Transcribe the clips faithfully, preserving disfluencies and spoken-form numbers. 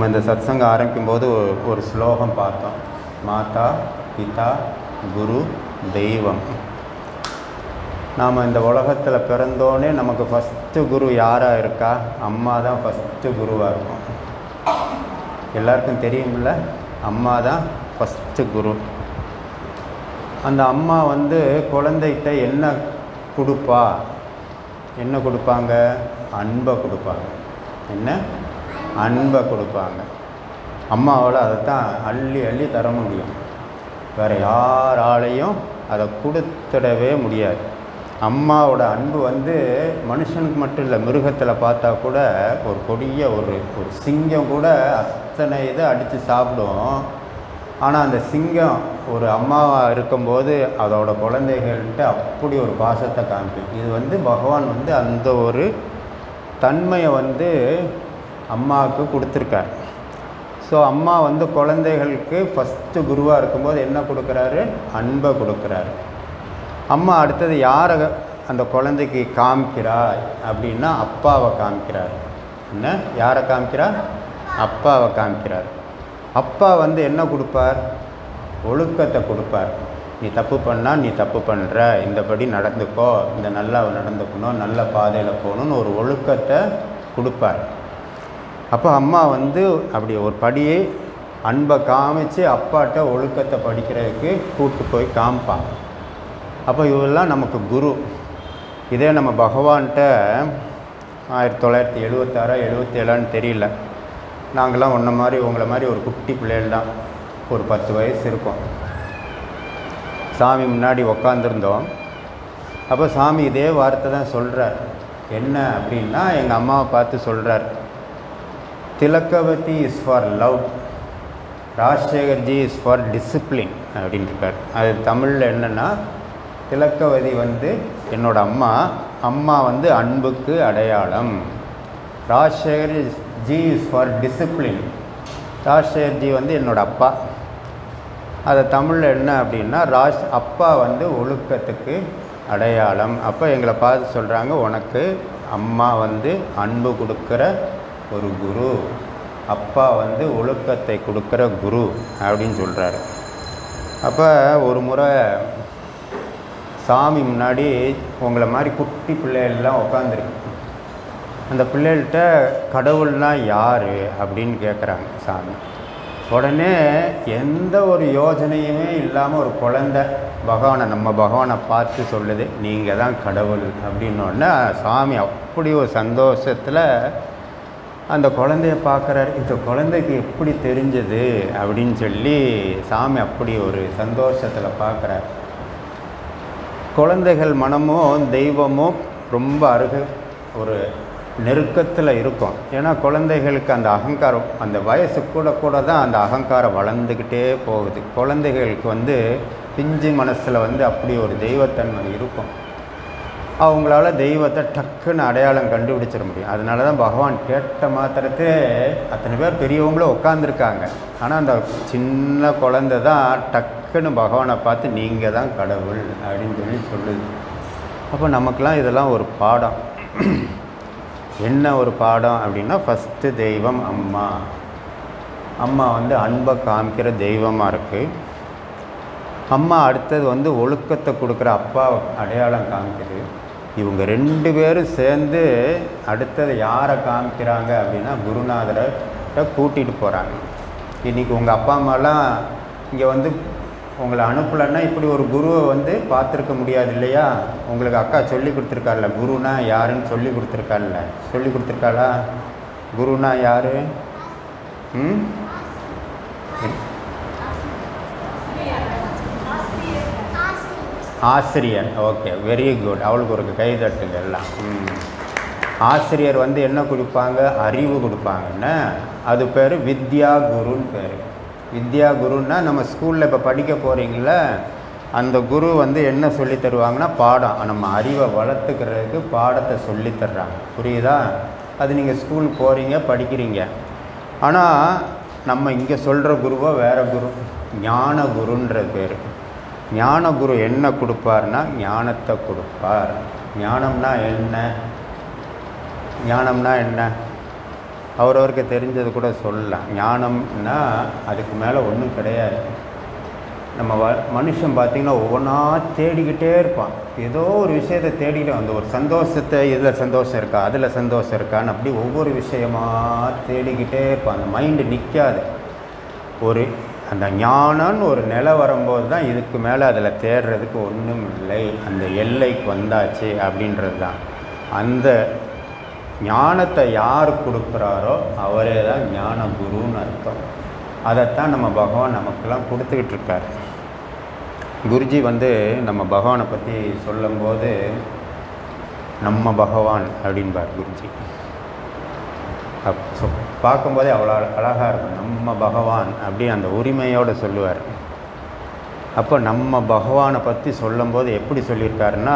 நம்ம இந்த சத்சங்கம் ஆரம்பிக்கும்போது ஒரு ஸ்லோகம் பார்த்தோம். மாதா பிதா குரு தெய்வம். நாம் இந்த உலகத்தில் பிறந்தோன்னே நமக்கு ஃபஸ்ட்டு குரு யாராக இருக்கா? அம்மா தான் ஃபஸ்ட்டு குருவாக இருக்கும். எல்லாருக்கும் தெரியுமில்ல, அம்மா தான் ஃபஸ்ட்டு குரு. அந்த அம்மா வந்து குழந்தைகிட்ட என்ன கொடுப்பா? என்ன கொடுப்பாங்க? அன்பை கொடுப்பாங்க. என்ன? அன்பை கொடுப்பாங்க. அம்மாவால் அதை தான் அள்ளி அள்ளி தர முடியும். வேறு யாராலையும் அதை கொடுத்துடவே முடியாது. அம்மாவோட அன்பு வந்து மனுஷனுக்கு மட்டும் இல்லை, மிருகத்தில் பார்த்தா கூட ஒரு கொடிய ஒரு ஒரு சிங்கம் கூட அத்தனை இதை அடித்து சாப்பிடும். ஆனால் அந்த சிங்கம் ஒரு அம்மாவாக இருக்கும்போது அதோட குழந்தைகள்கிட்ட அப்படி ஒரு பாசத்தை காமிக்கும். இது வந்து பகவான் வந்து அந்த ஒரு தன்மையை வந்து அம்மாவுக்கு கொடுத்துருக்கார். ஸோ அம்மா வந்து குழந்தைகளுக்கு ஃபஸ்ட்டு குருவாக இருக்கும்போது என்ன கொடுக்குறாரு? அன்பை கொடுக்குறாரு. அம்மா அடுத்தது யாரை அந்த குழந்தைக்கு காமிக்கிறார் அப்படின்னா அப்பாவை காமிக்கிறார். என்ன? யாரை காமிக்கிறார்? அப்பாவை காமிக்கிறார். அப்பா வந்து என்ன கொடுப்பார்? ஒழுக்கத்தை கொடுப்பார். நீ தப்பு பண்ணால் நீ தப்பு பண்ணுற, இந்தபடி நடந்துக்கோ, இந்த நல்லா நடந்துக்கணும், நல்ல பாதையில் போகணுன்னு ஒரு ஒழுக்கத்தை கொடுப்பார். அப்போ அம்மா வந்து அப்படி ஒரு படியை அன்பை காமிச்சு அப்பாட்ட ஒழுக்கத்தை படிக்கிறதுக்கு கூப்பிட்டு போய் காமிப்பாங்க. அப்போ இவெல்லாம் நமக்கு குரு. இதே நம்ம பகவான்கிட்ட ஆயிரத்தி தொள்ளாயிரத்தி எழுபத்தாறா எழுபத்தி ஏழான்னு தெரியல, நாங்களாம் ஒன்றை மாதிரி உங்களை மாதிரி ஒரு குட்டி பிள்ளைகள் தான், ஒரு பத்து வயசு இருக்கும். சாமி முன்னாடி உக்காந்துருந்தோம். அப்போ சாமி இதே வார்த்தை தான் சொல்கிறார். என்ன அப்படின்னா, எங்கள் அம்மாவை பார்த்து சொல்கிறார், Thilagavathi is for love, Rajasekar ji is for discipline அப்படின்னு இருக்கார். அது தமிழில் என்னென்னா, திலக்கவதி வந்து என்னோட அம்மா, அம்மா வந்து அன்புக்கு அடையாளம். Rajasekar ji is for discipline, Rajasekar ji வந்து என்னோட அப்பா. அது தமிழில் என்ன அப்படின்னா, ராஜ் அப்பா வந்து ஒழுக்கத்துக்கு அடையாளம். அப்போ எங்களை பார்த்து சொல்கிறாங்க, உனக்கு அம்மா வந்து அன்பு கொடுக்குற ஒரு குரு, அப்பா வந்து ஒழுக்கத்தை கொடுக்குற குரு அப்படின்னு சொல்கிறாரு. அப்போ ஒரு முறை சாமி முன்னாடி உங்களை மாதிரி குட்டி பிள்ளைகள்லாம் உட்காந்துருக்கு. அந்த பிள்ளைகள்கிட்ட கடவுள்னால் யார் அப்படின்னு கேட்குறாங்க சாமி. உடனே எந்த ஒரு யோஜனையுமே இல்லாமல் ஒரு குழந்தை பகவானை, நம்ம பகவானை பார்த்து சொல்லுது, நீங்கள் தான் கடவுள் அப்படின்னோடனே சாமி அப்படி ஒரு சந்தோஷத்தில் அந்த குழந்தைய பார்க்குறாரு. இந்த குழந்தைக்கு எப்படி தெரிஞ்சது அப்படின்னு சொல்லி சாமி அப்படி ஒரு சந்தோஷத்தில் பார்க்குறாரு. குழந்தைகள் மனமும் தெய்வமும் ரொம்ப அருகு ஒரு நெருக்கத்தில் இருக்கும். ஏன்னா குழந்தைகளுக்கு அந்த அகங்காரம், அந்த வயசு கூட கூட தான் அந்த அகங்காரம் வளர்ந்துக்கிட்டே போகுது. குழந்தைகளுக்கு வந்து பிஞ்சு மனசில் வந்து அப்படி ஒரு தெய்வத்தன்மை இருக்கும். அவங்களால தெய்வத்தை டக்குன்னு அடையாளம் கண்டுபிடிச்சிட முடியும். அதனால தான் பகவான் கேட்ட மாத்திரத்தே அத்தனை பேர் பெரியவங்களும் உட்காந்துருக்காங்க. ஆனால் அந்த சின்ன குழந்தை தான் டக்குன்னு பகவானை பார்த்து நீங்கள் தான் கடவுள் அப்படின்னு சொல்லி சொல்லுது. அப்போ நமக்கெலாம் இதெல்லாம் ஒரு பாடம். என்ன ஒரு பாடம் அப்படின்னா, ஃபஸ்ட்டு தெய்வம் அம்மா. அம்மா வந்து அன்பை காமிக்கிற தெய்வமாக இருக்குது. அம்மா அடுத்தது வந்து ஒழுக்கத்தை கொடுக்குற அப்பா அடையாளம் காமிக்குது. இவங்க ரெண்டு பேரும் சேர்ந்து அடுத்தது யாரை காமிக்கிறாங்க அப்படின்னா, குருநாதரை கூட்டிகிட்டு போகிறாங்க. இன்றைக்கி உங்கள் அப்பா அம்மாலாம் இங்கே வந்து உங்களை அனுப்பலைன்னா இப்படி ஒரு குருவை வந்து பார்த்துருக்க முடியாது இல்லையா? உங்களுக்கு அக்கா சொல்லி கொடுத்துருக்காள்ல, குருனா யாருன்னு சொல்லி கொடுத்துருக்காள்ல, சொல்லி கொடுத்துருக்காளா? குருனா யார்? ம் ஆசிரியர். Okay, very good. அவளுக்கு ஒரு கை தட்டுங்க எல்லாம். ம் ஆசிரியர் வந்து என்ன கொடுப்பாங்க? அறிவு கொடுப்பாங்கன்னு. அது பேர் வித்யா குருன்னு பேர். வித்யா குருன்னா நம்ம ஸ்கூலில் இப்போ படிக்க போகிறீங்கள, அந்த குரு வந்து என்ன சொல்லி தருவாங்கன்னா பாடம், நம்ம அறிவை வளர்த்துக்கிறதுக்கு பாடத்தை சொல்லி தர்றாங்க. புரியுதா? அது நீங்கள் ஸ்கூல் போகிறீங்க, படிக்கிறீங்க. ஆனால் நம்ம இங்கே சொல்கிற குருவோ வேறு குரு, ஞான குருன்ற பேர். ஞான குரு என்ன கொடுப்பார்னா ஞானத்தை கொடுப்பார். ஞானம்னா என்ன? ஞானம்னா என்ன? அவரவருக்கு தெரிஞ்சது கூட சொல்லலாம். ஞானம்னா அதுக்கு மேலே ஒன்றும் கிடையாது. நம்ம வ மனுஷன் பார்த்திங்கன்னா ஒவ்வொன்றா தேடிக்கிட்டே இருப்பான். ஏதோ ஒரு விஷயத்தை தேடிக்கிட்டே அந்த ஒரு சந்தோஷத்தை, இதில் சந்தோஷம் இருக்கா, அதில் சந்தோஷம் இருக்கான்னு அப்படி ஒவ்வொரு விஷயமாக தேடிக்கிட்டே இருப்பான். அந்த மைண்டு நிற்காது. ஒரு அந்த ஞானம்னு ஒரு நிலை வரும்போது தான் இதுக்கு மேலே அதில் தேடுறதுக்கு ஒன்றும் இல்லை, அந்த எல்லைக்கு வந்தாச்சு அப்படின்றது தான். அந்த ஞானத்தை யார் கொடுக்குறாரோ அவரே தான் ஞான குருன்னு அர்த்தம். அதைத்தான் நம்ம பகவான் நமக்கெல்லாம் கொடுத்துக்கிட்டு இருக்கார். குருஜி வந்து நம்ம பகவானை பற்றி சொல்லும்போது நம்ம பகவான் அப்படின்பார் குருஜி. அப் சொ பார்க்கும்போதே அவ்வளோ அழகாக இருக்கும். நம்ம பகவான் அப்படி அந்த உரிமையோடு சொல்லுவார். அப்போ நம்ம பகவானை பற்றி சொல்லும்போது எப்படி சொல்லியிருக்காருன்னா,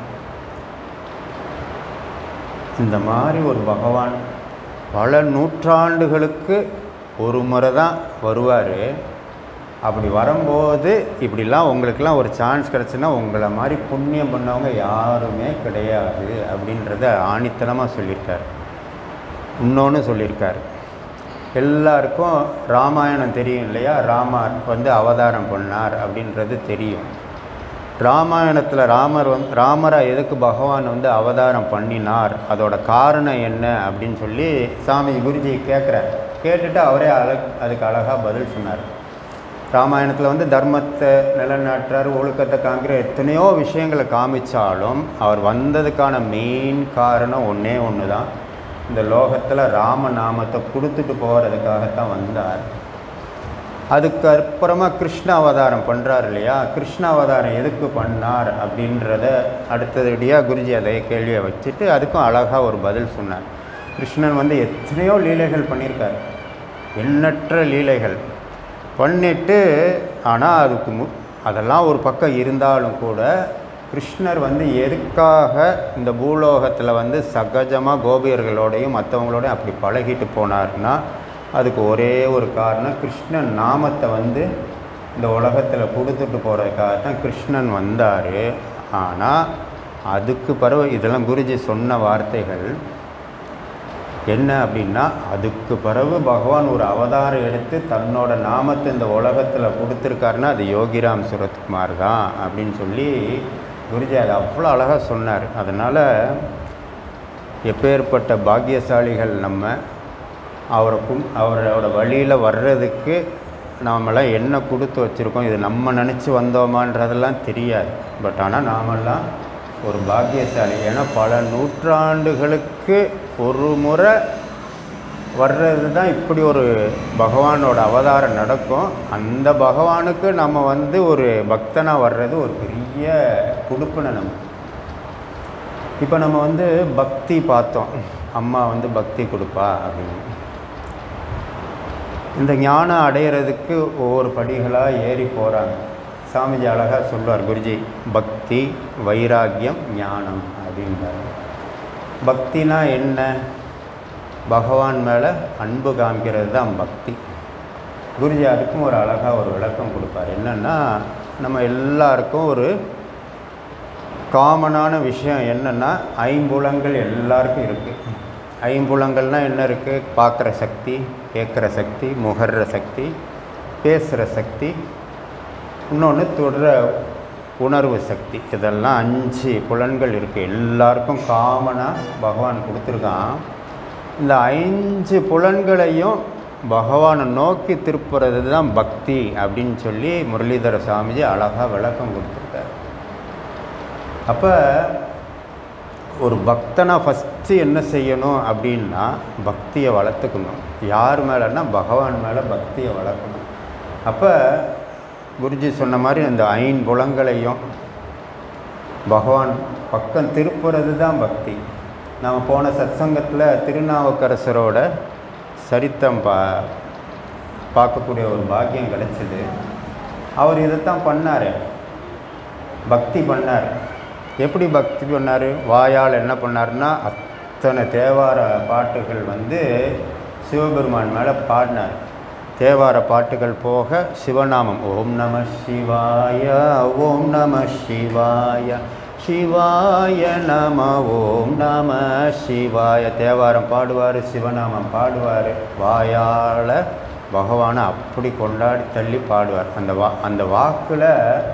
இந்த மாதிரி ஒரு பகவான் பல நூற்றாண்டுகளுக்கு ஒரு முறை தான் வருவார். அப்படி வரும்போது இப்படிலாம் உங்களுக்கெல்லாம் ஒரு சான்ஸ் கிடச்சுன்னா உங்களை மாதிரி புண்ணியம் பண்ணவங்க யாருமே கிடையாது அப்படின்றத ஆணித்தனமாக சொல்லியிருக்கார். இன்னொன்று சொல்லியிருக்கார், எல்லாருக்கும் ராமாயணம் தெரியும் இல்லையா, ராமர் வந்து அவதாரம் பண்ணார் அப்படின்றது தெரியும். ராமாயணத்தில் ராமர் வந்து ராமராக எதுக்கு பகவான் வந்து அவதாரம் பண்ணினார், அதோட காரணம் என்ன அப்படின்னு சொல்லி சாமி குருஜி கேட்குறார். கேட்டுட்டு அவரே அழ அதுக்கு அழகாக பதில் சொன்னார். ராமாயணத்தில் வந்து தர்மத்தை நிலைநாட்டுறார், ஒழுக்கத்தை காமிக்கிற எத்தனையோ விஷயங்களை காமிச்சாலும் அவர் வந்ததுக்கான மெயின் காரணம் ஒன்றே ஒன்று தான், இந்த லோகத்தில் ராமநாமத்தை கொடுத்துட்டு போகிறதுக்காகத்தான் வந்தார். அதுக்கப்புறமா கிருஷ்ண அவதாரம் பண்ணுறார் இல்லையா, கிருஷ்ண அவதாரம் எதுக்கு பண்ணார் அப்படின்றத அடுத்தபடியாக குருஜி அதை கேள்வியை வச்சுட்டு அதுக்கும் அழகாக ஒரு பதில் சொன்னார். கிருஷ்ணன் வந்து எத்தனையோ லீலைகள் பண்ணியிருக்கார், எண்ணற்ற லீலைகள் பண்ணிட்டு, ஆனால் அதுக்கு மு அதெல்லாம் ஒரு பக்கம் இருந்தாலும் கூட கிருஷ்ணர் வந்து எதுக்காக இந்த பூலோகத்தில் வந்து சகஜமாக கோபியர்களோடையும் மற்றவங்களோடையும் அப்படி பழகிட்டு போனார்னா அதுக்கு ஒரே ஒரு காரணம், கிருஷ்ணன் நாமத்தை வந்து இந்த உலகத்தில் கொடுத்துட்டு போகிறதுக்காகத்தான் கிருஷ்ணன் வந்தார். ஆனால் அதுக்கு பிறகு இதெல்லாம் குருஜி சொன்ன வார்த்தைகள் என்ன அப்படின்னா, அதுக்கு பிறகு பகவான் ஒரு அவதாரம் எடுத்து தன்னோட நாமத்தை இந்த உலகத்தில் கொடுத்துருக்காருன்னா அது யோகிராம் சுரத்குமார் தான் அப்படின்னு சொல்லி குருஜி அதை அவ்வளோ அழகாக சொன்னார். அதனால் எப்பேற்பட்ட பாக்கியசாலிகள் நம்ம, அவரை கும் அவரோட வழியில் வர்றதுக்கு நாமெல்லாம் என்ன கொடுத்து வச்சுருக்கோம், இது நம்ம நினச்சி வந்தோமான்றதெல்லாம் தெரியாது. பட் ஆனால் நாமெல்லாம் ஒரு பாக்கியசாலி. ஏன்னா பல நூற்றாண்டுகளுக்கு ஒரு முறை வர்றது தான் இப்படி ஒரு பகவானோட அவதாரம் நடக்கும். அந்த பகவானுக்கு நம்ம வந்து ஒரு பக்தனாக வர்றது ஒரு பெரிய கொடுப்பினை நம்ம. இப்போ நம்ம வந்து பக்தி பார்த்தோம், அம்மா வந்து பக்தி கொடுப்பா அப்படின்னு. இந்த ஞானம் அடையிறதுக்கு ஒவ்வொரு படிகளாக ஏறி போகிறாங்க. சாமிஜி அழகாக சொல்வார் குருஜி, பக்தி, வைராக்கியம், ஞானம் அப்படின்றார். பக்தினா என்ன? பகவான் மேலே அன்பு காமிக்கிறது தான் பக்தி. குருஜி அதுக்கும் ஒரு அழகாக ஒரு விளக்கம் கொடுப்பார். என்னென்னா, நம்ம எல்லாருக்கும் ஒரு காமனான விஷயம் என்னென்னா, ஐம்புலங்கள் எல்லாருக்கும் இருக்குது. ஐம்புலங்கள்னால் என்ன இருக்குது? பார்க்குற சக்தி, கேட்குற சக்தி, முகர்ற சக்தி, பேசுகிற சக்தி, இன்னொன்று தொடுற உணர்வு சக்தி. இதெல்லாம் அஞ்சு புலன்கள் இருக்குது. எல்லாருக்கும் காமனாக பகவான் கொடுத்துருக்கான். இந்த ஐந்து புலன்களையும் பகவானை நோக்கி திருப்புறது தான் பக்தி அப்படின்னு சொல்லி முரளிதர சாமிஜி அழகாக விளக்கம் கொடுத்துருக்கார். அப்போ ஒரு பக்தனை ஃபஸ்ட்டு என்ன செய்யணும் அப்படின்னா, பக்தியை வளர்த்துக்கணும். யார் மேலேன்னா பகவான் மேலே பக்தியை வளர்க்கணும். அப்போ குருஜி சொன்ன மாதிரி அந்த ஐம்புலங்களையும் பகவான் பக்கம் திருப்புறது தான் பக்தி. நாம் போன சத்சங்கத்தில் திருநாவுக்கரசரோட சரித்தம் பா பார்க்கக்கூடிய ஒரு பாக்கியம் கிடச்சிது. அவர் இதைத்தான் பண்ணார், பக்தி பண்ணார். எப்படி பக்தி பண்ணார்? வாயால் என்ன பண்ணார்னா, அத்தனை தேவார பாட்டுகள் வந்து சிவபெருமான் மேலே பாடினார். தேவார பாட்டுகள் போக சிவநாமம், ஓம் நம சிவாய, ஓம் நம சிவாய, சிவாய நம ஓம் நம சிவாய. தேவாரம் பாடுவார், சிவநாமம் பாடுவார், வாயால் பகவானை அப்படி கொண்டாடி தள்ளி பாடுவார். அந்த வா அந்த வாக்கில்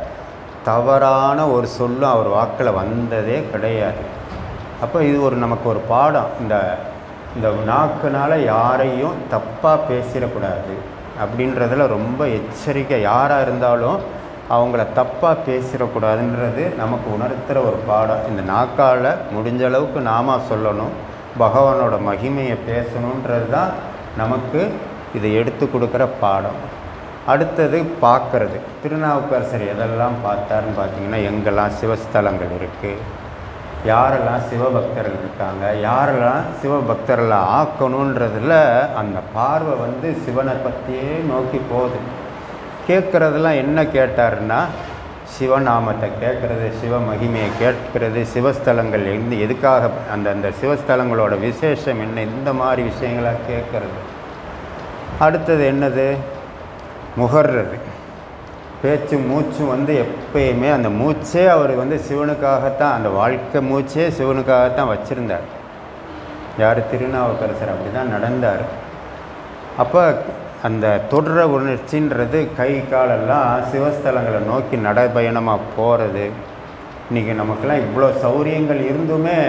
தவறான ஒரு சொல்லும் அவர் வாக்கில் வந்ததே கிடையாது. அப்போ இது ஒரு நமக்கு ஒரு பாடம். இந்த இந்த நாக்குனால் யாரையும் தப்பாக பேசிடக்கூடாது அப்படின்றதில் ரொம்ப எச்சரிக்கை. யாராக இருந்தாலும் அவங்கள தப்பாக பேசிடக்கூடாதுன்றது நமக்கு உணர்த்துகிற ஒரு பாடம். இந்த நாக்கால் முடிஞ்ச அளவுக்கு நாம சொல்லணும், பகவானோட மகிமையை பேசணுன்றது தான் நமக்கு இதை எடுத்து கொடுக்குற பாடம். அடுத்தது பார்க்கறது. திருநாவுக்கரசர் எதெல்லாம் பார்த்தாருன்னு பார்த்தீங்கன்னா, எங்கெல்லாம் சிவஸ்தலங்கள் இருக்குது, யாரெல்லாம் சிவபக்தர்கள் இருக்காங்க, யாரெல்லாம் சிவபக்தர்களை ஆக்கணுன்றதில் அந்த பார்வை வந்து சிவனை பற்றியே நோக்கி போகுது. கேட்குறதெல்லாம் என்ன கேட்டாருன்னா, சிவநாமத்தை கேட்குறது, சிவ மகிமையை கேட்கிறது, சிவஸ்தலங்கள் எந்த எதுக்காக அந்த அந்த சிவஸ்தலங்களோட விசேஷம் என்ன, இந்த மாதிரி விஷயங்களாக கேட்குறது. அடுத்தது என்னது, முகர்றது. பேச்சு மூச்சு வந்து எப்பயுமே அந்த மூச்சே அவர் வந்து சிவனுக்காகத்தான், அந்த வாழ்க்கை மூச்சே சிவனுக்காகத்தான் வச்சுருந்தார். யார்? திருநாவுக்கரசர் அப்படி தான் நடந்தார். அப்போ அந்த தொடர உணர்ச்சின்றது கை காலெல்லாம் சிவஸ்தலங்களை நோக்கி நடைபயணமாக போகிறது. இன்றைக்கி நமக்கெல்லாம் இவ்வளோ சௌரியங்கள் இருந்துமே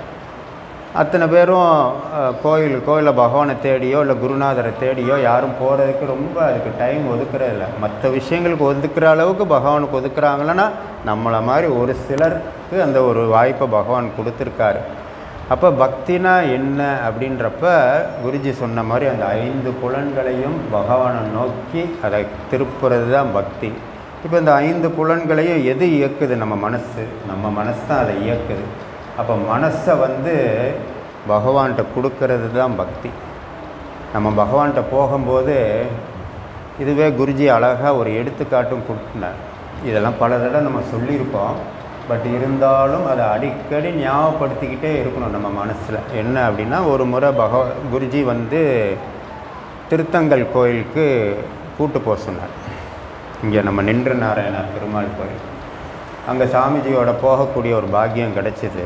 அத்தனை பேரும் கோயில் கோயிலை பகவானை தேடியோ இல்லை குருநாதரை தேடியோ யாரும் போகிறதுக்கு ரொம்ப அதுக்கு டைம் ஒதுக்குறது இல்லை. மற்ற விஷயங்களுக்கு ஒதுக்குற அளவுக்கு பகவானுக்கு ஒதுக்குறாங்களன்னா நம்மளை மாதிரி ஒரு சிலருக்கு அந்த ஒரு வாய்ப்பை பகவான் கொடுத்துருக்காரு. அப்போ பக்தினா என்ன அப்படின்றப்ப குருஜி சொன்ன மாதிரி அந்த ஐந்து புலன்களையும் பகவானை நோக்கி அதை திருப்புறது தான் பக்தி. இப்போ இந்த ஐந்து புலன்களையும் எது இயக்குது? நம்ம மனசு. நம்ம மனசு தான் அதை இயக்குது. அப்போ மனசை வந்து பகவான்கிட்ட கொடுக்கறது தான் பக்தி. நம்ம பகவான்கிட்ட போகும்போது இதுவே குருஜி அழகாக ஒரு எடுத்துக்காட்டும் கொடுத்தினார். இதெல்லாம் பல தடவை நம்ம சொல்லியிருப்போம். பட் இருந்தாலும் அதை அடிக்கடி ஞாபகப்படுத்திக்கிட்டே இருக்கணும் நம்ம மனசில். என்ன அப்படின்னா, ஒரு முறை பகவ குருஜி வந்து திருத்தங்கல் கோயிலுக்கு கூட்டு போக சொன்னார். இங்கே நம்ம நின்ற நாராயணர் பெருமாள் கோயில், அங்கே சாமிஜியோட போகக்கூடிய ஒரு பாக்கியம் கிடச்சிது.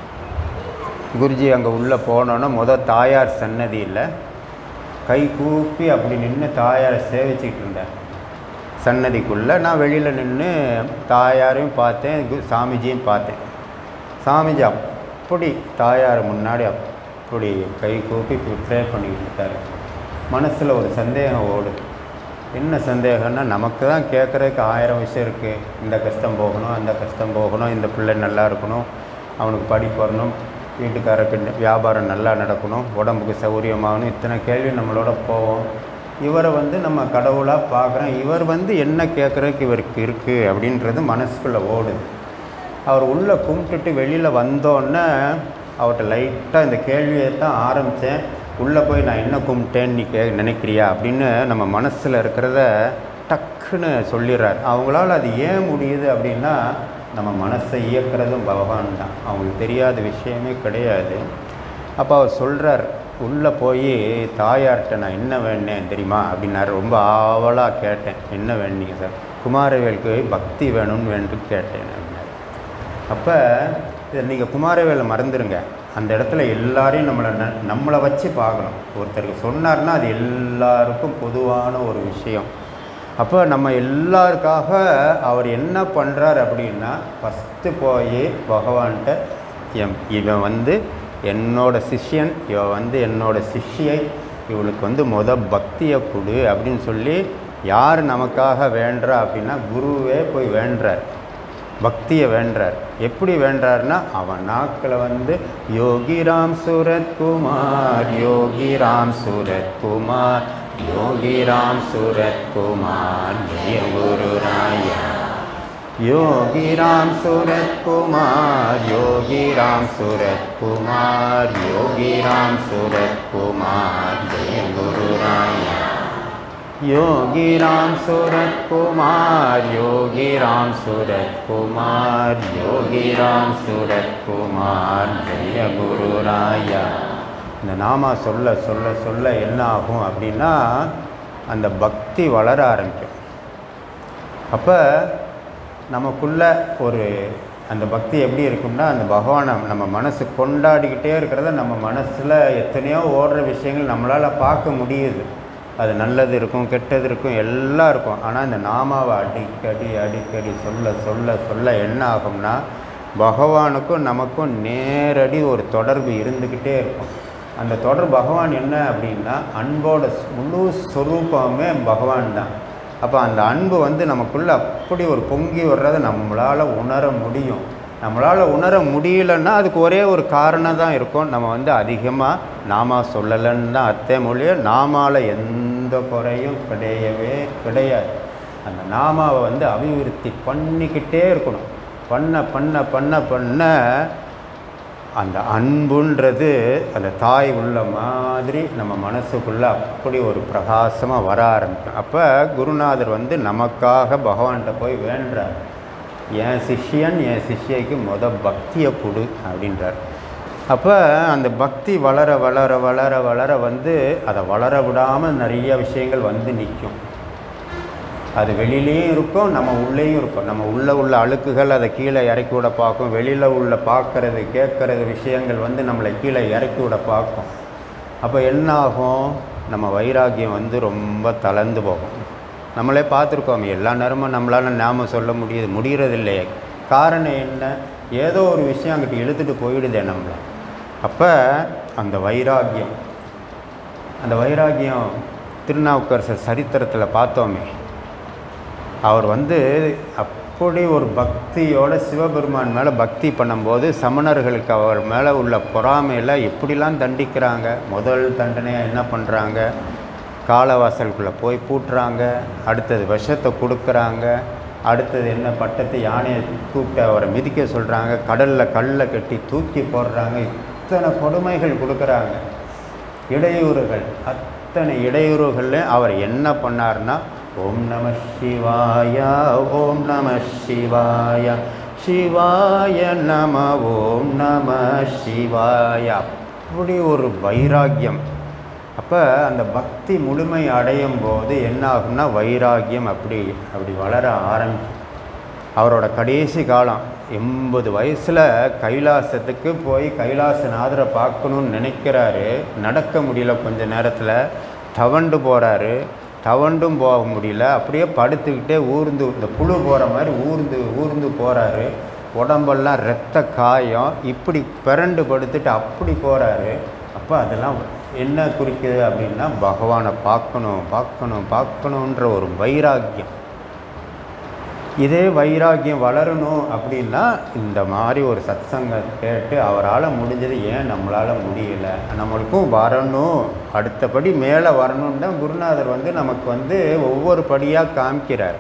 குருஜி அங்கே உள்ளே போனோன்னா முதல் தாயார் சன்னதியில் கை கூப்பி அப்படி நின்று தாயாரை சேவிச்சிக்கிட்டு இருந்தேன். சன்னதிக்குள்ளே நான் வெளியில் நின்று தாயாரையும் பார்த்தேன், சாமிஜியும் பார்த்தேன். சாமிஜி அப்படி தாயார் முன்னாடி அப்படி கை கூப்பி ப்ரே பண்ணிக்கிட்டு இருக்காரு. மனசில் ஒரு சந்தேகம் ஓடுது. என்ன சந்தேகம்னா, நமக்கு தான் கேட்குறதுக்கு ஆயிரம் விஷயம் இருக்குது. இந்த கஷ்டம் போகணும், அந்த கஷ்டம் போகணும், இந்த பிள்ளை நல்லா இருக்கணும், அவனுக்கு படிப்பு வரணும், வீட்டுக்காரருக்கு வியாபாரம் நல்லா நடக்கணும், உடம்புக்கு சௌகரியமாகணும், இத்தனை கேள்வி நம்மளோட போவோம். இவரை வந்து நம்ம கடவுளாக பார்க்குறோம். இவர் வந்து என்ன கேட்குறதுக்கு இவருக்கு இருக்குது அப்படின்றது மனசுக்குள்ளே ஓடுது. அவர் உள்ளே கும்பிட்டுட்டு வெளியில் வந்தோன்னே அவர்கிட்ட லைட்டாக இந்த கேள்வியை தான் ஆரம்பித்தேன். உள்ளே போய் நான் என்ன கும்பிட்டேன்னு நீ கே நினைக்கிறியா அப்படின்னு நம்ம மனசில் இருக்கிறத டக்குன்னு சொல்லிடுறார். அவங்களால அது ஏன் முடியுது அப்படின்னா, நம்ம மனசை இயக்கிறதும் பகவான் தான். அவங்களுக்கு தெரியாத விஷயமே கிடையாது. அப்போ அவர் சொல்கிறார், உள்ளே போய் தாயார்கிட்ட நான் என்ன வேணேன் தெரியுமா அப்படின்னாரு. ரொம்ப ஆவலாக கேட்டேன், என்ன வேணுங்க சார்? குமாரவேலுக்கு பக்தி வேணும்னு வேண்டு கேட்டேன் அப்படின்னாரு. அப்போ இதை நீங்கள் குமாரவேலை மறந்துடுங்க. அந்த இடத்துல எல்லாரையும் நம்மளை ந நம்மளை வச்சு பார்க்கணும். ஒருத்தருக்கு சொன்னார்னா அது எல்லாருக்கும் பொதுவான ஒரு விஷயம். அப்போ நம்ம எல்லாருக்காக அவர் என்ன பண்ணுறார் அப்படின்னா, ஃபஸ்ட்டு போய் பகவான்கிட்ட எம் இவன் வந்து என்னோட சிஷ்யன், இவன் வந்து என்னோட சிஷ்யை, இவளுக்கு வந்து முத பக்தியை கொடு அப்படின்னு சொல்லி யார் நமக்காக வேண்டுறா அப்படின்னா குருவே போய் வேண்டுறார், பக்தியை வேண்டுறார். எப்படி வேண்டார்னா, அவன் நாக்கில் வந்து யோகிராம் சூரத்குமார், யோகிராம் சூரத்குமார், யோகிராம் சூரத்குமார், ஜெய குருராயா, யோகிராம் சூரத்குமார், யோகிராம் சூரத்குமார், யோகிராம் சூரத்குமார், ஜெய குருராயா, யோகிராம் சூரத்குமார், யோகிராம் சூரத்குமார், யோகிராம் சூரத்குமார், ஜெய குருராயா. இந்த நாமா சொல்ல சொல்ல சொல்ல என்ன ஆகும் அப்படின்னா, அந்த பக்தி வளர ஆரம்பிக்கும். அப்போ நமக்குள்ள ஒரு அந்த பக்தி எப்படி இருக்கும்னா, அந்த பகவானை நம்ம மனசு கொண்டாடிக்கிட்டே இருக்கிறத நம்ம மனசில் எத்தனையோ ஓடுற விஷயங்கள் நம்மளால் பார்க்க முடியுது. அது நல்லது இருக்கும், கெட்டது இருக்கும், எல்லாம் இருக்கும். ஆனால் இந்த நாமாவை அடிக்கடி அடிக்கடி சொல்ல சொல்ல சொல்ல என்ன ஆகும்னா, பகவானுக்கும் நமக்கும் நேரடி ஒரு தொடர்பு இருந்துக்கிட்டே இருக்கும். அந்த தொடர்பு பகவான் என்ன அப்படின்னா, அன்போட முழு ஸ்வரூபமே பகவான் தான். அப்போ அந்த அன்பு வந்து நமக்குள்ளே அப்படி ஒரு பொங்கி வர்றதை நம்மளால் உணர முடியும். நம்மளால் உணர முடியலன்னா அதுக்கு ஒரே ஒரு காரணம் தான் இருக்கும். நம்ம வந்து அதிகமாக நாமா சொல்லலைன்னு தான் அர்த்தே மொழியோ, நாமால் எந்த குறையும் கிடையவே கிடையாது. அந்த நாமாவை வந்து அபிவிருத்தி பண்ணிக்கிட்டே இருக்கணும். பண்ண பண்ண பண்ண பண்ண அந்த அன்புன்றது அந்த தாய் உள்ள மாதிரி நம்ம மனசுக்குள்ளே அப்படி ஒரு பிரகாசமாக வர ஆரம்பிக்கும். அப்போ குருநாதர் வந்து நமக்காக பகவான்கிட்ட போய் வேண்டுறார், என் சிஷ்யன் என் சிஷ்யைக்கு முத பக்தியை கொடு அப்படின்றார். அப்போ அந்த பக்தி வளர வளர வளர வளர வந்து அதை வளர விடாமல் நிறைய விஷயங்கள் வந்து நிற்கும். அது வெளியிலையும் இருக்கும், நம்ம உள்ளேயும் இருக்கும். நம்ம உள்ளே உள்ள அழுக்குகள் அதை கீழே இறக்கி விட பார்க்கும். வெளியில் உள்ள பார்க்குறது கேட்குறது விஷயங்கள் வந்து நம்மளை கீழே இறக்கி விட பார்க்கும். அப்போ என்ன ஆகும், நம்ம வைராக்கியம் வந்து ரொம்ப தளர்ந்து போகும். நம்மளே பார்த்துருக்கோம், எல்லா நேரமும் நம்மளால் நாம சொல்ல முடியுது முடிகிறது இல்லையே. காரணம் என்ன, ஏதோ ஒரு விஷயம் அங்கிட்டு இழுத்துட்டு போயிடுதே நம்மளை. அப்போ அந்த வைராக்கியம் அந்த வைராக்கியம் திருநாவுக்கரசர் சரித்திரத்தில் பார்த்தோமே, அவர் வந்து அப்படி ஒரு பக்தியோட சிவபெருமான் மேலே பக்தி பண்ணும்போது சமணர்களுக்கு அவர் மேலே உள்ள பொறாமையில் எப்படிலாம் தண்டிக்கிறாங்க. முதல் தண்டனையாக என்ன பண்ணுறாங்க, காலவாசலுக்குள்ளே போய் பூட்டுறாங்க. அடுத்தது விஷத்தை கொடுக்குறாங்க. அடுத்தது என்ன, பட்டத்தை யானையை கூப்பிட்டு அவரை மிதிக்க சொல்கிறாங்க. கடலில் கல்லை கட்டி தூக்கி போடுறாங்க. இத்தனை கொடுமைகள் கொடுக்குறாங்க, இடையூறுகள். அத்தனை இடையூறுகள்லையும் அவர் என்ன பண்ணார்னா, ஓம் நம சிவாய ஓம் நம சிவாய சிவாய நம ஓம் நம சிவாய. அப்படி ஒரு வைராக்கியம். அப்போ அந்த பக்தி முழுமை அடையும் போது என்ன ஆகும்னா, வைராக்கியம் அப்படி அப்படி வளர ஆரம்பிக்கும். அவரோட கடைசி காலம் எண்பது வயசில் கைலாசத்துக்கு போய் கைலாசநாதரை பார்க்கணுன்னு நினைக்கிறாரு. நடக்க முடியல, கொஞ்ச நேரத்தில் தவண்டு போகிறாரு. தவண்டும் போக முடியல, அப்படியே படுத்துக்கிட்டே ஊர்ந்து இந்த புழு போகிற மாதிரி ஊர்ந்து ஊர்ந்து போகிறாரு. உடம்பெல்லாம் இரத்த காயம், இப்படி பிறண்டு படுத்துட்டு அப்படி போகிறாரு. அப்போ அதெல்லாம் என்ன குறிக்குது அப்படின்னா, பகவானை பார்க்கணும் பார்க்கணும் பார்க்கணுன்ற ஒரு வைராக்கியம். இதே வைராக்கியம் வளரணும் அப்படின்னா இந்த மாதிரி ஒரு சத்சங்கம் கேட்டு அவரால் முடிஞ்சது ஏன் நம்மளால் முடியலை, நம்மளுக்கும் வரணும், அடுத்தபடி மேலே வரணுன்னு தான் குருநாதர் வந்து நமக்கு வந்து ஒவ்வொரு படியாக காமிக்கிறார்.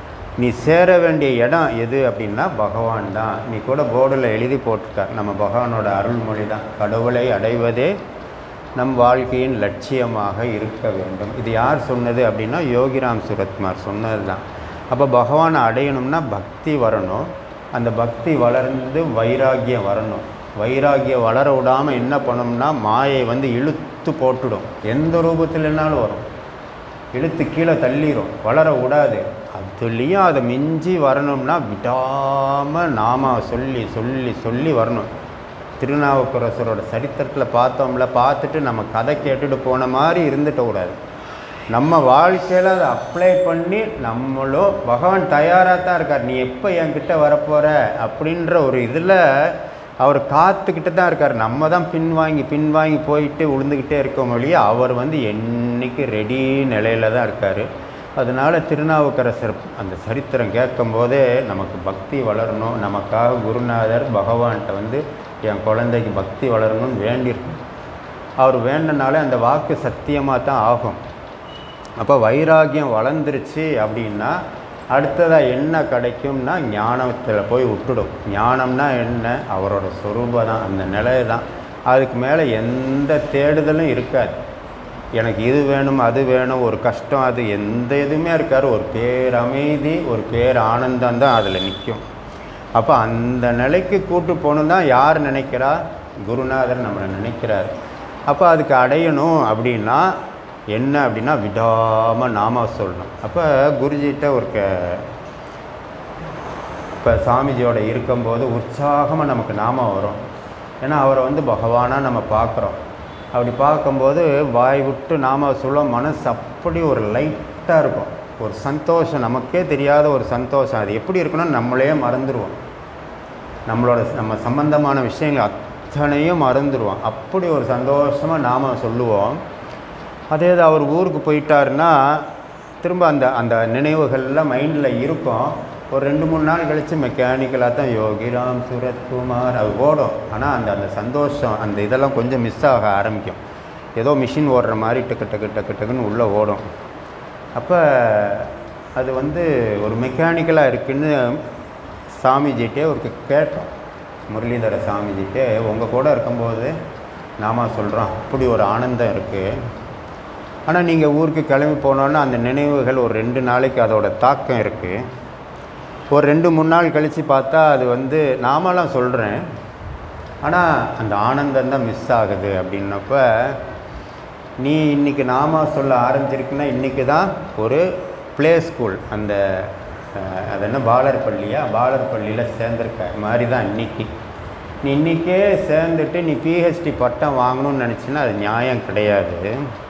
நீ சேர வேண்டிய இடம் எது அப்படின்னா பகவான் தான். நீ கூட போர்டில் எழுதி போட்டிருக்கார், நம்ம பகவானோட அருள்மொழி தான், கடவுளை அடைவதே நம் வாழ்க்கையின் லட்சியமாக இருக்க வேண்டும். இது யார் சொன்னது அப்படின்னா யோகிராம் சுரத்குமார் சொன்னது தான். அப்போ பகவானை அடையணும்னா பக்தி வரணும். அந்த பக்தி வளர்ந்து வைராக்கியம் வரணும். வைராக்கியம் வளர விடாமல் என்ன பண்ணணும்னா, மாயை வந்து இழுத்து போட்டுடும். எந்த ரூபத்தில்னாலும் வரும், இழுத்து கீழே தள்ளிடும், வளர விடாது. அதுலேயும் அதை மிஞ்சி வரணும்னா விடாமல் நாம சொல்லி சொல்லி சொல்லி வரணும். திருநாவுக்கரசரோட சரித்திரத்தில் பார்த்தோம்ல, பார்த்துட்டு நம்ம கதை கேட்டுட்டு போன மாதிரி இருந்துட்ட கூடாது. நம்ம வாழ்க்கையில் அதை அப்ளை பண்ணி நம்மளும் பகவான் தயாராக தான் இருக்கார். நீ எப்போ என்கிட்ட வரப்போகிற அப்படின்ற ஒரு இதில் அவர் காத்துக்கிட்டு தான் இருக்கார். நம்ம தான் பின்வாங்கி பின்வாங்கி போயிட்டு விழுந்துக்கிட்டே இருக்க மொழியே, அவர் வந்து என்றைக்கு ரெடி நிலையில் தான் இருக்கார். அதனால் திருநாவுக்கரசர் அந்த சரித்திரம் கேட்கும் போதே நமக்கு பக்தி வளரணும். நமக்காக குருநாதர் பகவான்கிட்ட வந்து என் குழந்தைக்கு பக்தி வளரணும்னு வேண்டியிருக்கும். அவர் வேண்டனாலே அந்த வாக்கு சத்தியமாக தான் ஆகும். அப்போ வைராக்கியம் வளர்ந்துருச்சு அப்படின்னா அடுத்ததாக என்ன கிடைக்கும்னா, ஞானத்தில் போய் விட்டுடும். ஞானம்னா என்ன, அவரோட சொரூபம் தான், அந்த நிலை தான். அதுக்கு மேலே எந்த தேடுதலும் இருக்காது. எனக்கு இது வேணும் அது வேணும், ஒரு கஷ்டம், அது எந்த இதுவுமே இருக்காது. ஒரு பேரமைதி, ஒரு பேர் ஆனந்தம் தான் அதில் நிற்கும். அப்போ அந்த நிலைக்கு கூட்டு போகணும் தான் யார் நினைக்கிறா, குருநாதர் நம்மளை நினைக்கிறார். அப்போ அதுக்கு அடையணும் அப்படின்னா என்ன அப்படின்னா, விடாமல் நாம சொல்லணும். அப்போ குருஜிகிட்ட ஒரு க இப்போ சாமிஜியோட இருக்கும்போது உற்சாகமாக நமக்கு நாமம் வரும். ஏன்னா அவரை வந்து பகவானாக நம்ம பார்க்குறோம். அப்படி பார்க்கும்போது வாய் விட்டு நாம சொல்ல மனசு அப்படி ஒரு லைட்டாக இருக்கும், ஒரு சந்தோஷம், நமக்கே தெரியாத ஒரு சந்தோஷம். அது எப்படி இருக்குன்னா நம்மளே மறந்துடுவோம், நம்மளோட நம்ம சம்பந்தமான விஷயங்கள் அத்தனையும் மறந்துடுவோம். அப்படி ஒரு சந்தோஷமாக நாம சொல்லுவோம். அதே இது அவர் ஊருக்கு போயிட்டாருன்னா திரும்ப அந்த அந்த நினைவுகள்லாம் மைண்டில் இருக்கும். ஒரு ரெண்டு மூணு நாள் கழித்து மெக்கானிக்கலாக தான் யோகிராம் சுரத்குமார் அது ஓடும். ஆனால் அந்த அந்த சந்தோஷம் அந்த இதெல்லாம் கொஞ்சம் மிஸ் ஆக ஆரம்பிக்கும். ஏதோ மிஷின் ஓடுற மாதிரி டக்கு டக்கு டக்கு டக்குன்னு உள்ளே ஓடும். அப்போ அது வந்து ஒரு மெக்கானிக்கலாக இருக்குதுன்னு சாமிஜிட்டே ஒரு கேட்டோம், முரளிதர சாமிஜிட்டே. உங்கள் கூட இருக்கும்போது நாம சொல்கிறோம் அப்படி ஒரு ஆனந்தம் இருக்குது. ஆனால் நீங்கள் ஊருக்கு கிளம்பி போனோன்னா அந்த நினைவுகள் ஒரு ரெண்டு நாளைக்கு அதோட தாக்கம் இருக்குது. ஒரு ரெண்டு மூணு நாள் கழித்து பார்த்தா அது வந்து நாமெல்லாம் சொல்கிறேன், ஆனால் அந்த ஆனந்தம் தான் மிஸ் ஆகுது. அப்படின்னப்ப நீ இன்றைக்கி நாம சொல்ல ஆரம்பிச்சிருக்குன்னா இன்றைக்கி தான் ஒரு ப்ளே ஸ்கூல், அந்த அது என்ன பாலர் பள்ளியா பாலர் பள்ளியில் சேர்ந்துருக்க மாதிரி தான் இன்றைக்கி. நீ இன்றைக்கே சேர்ந்துட்டு நீ பிஹெச்டி பட்டம் வாங்கணும்னு நினச்சின்னா அது நியாயம் கிடையாது.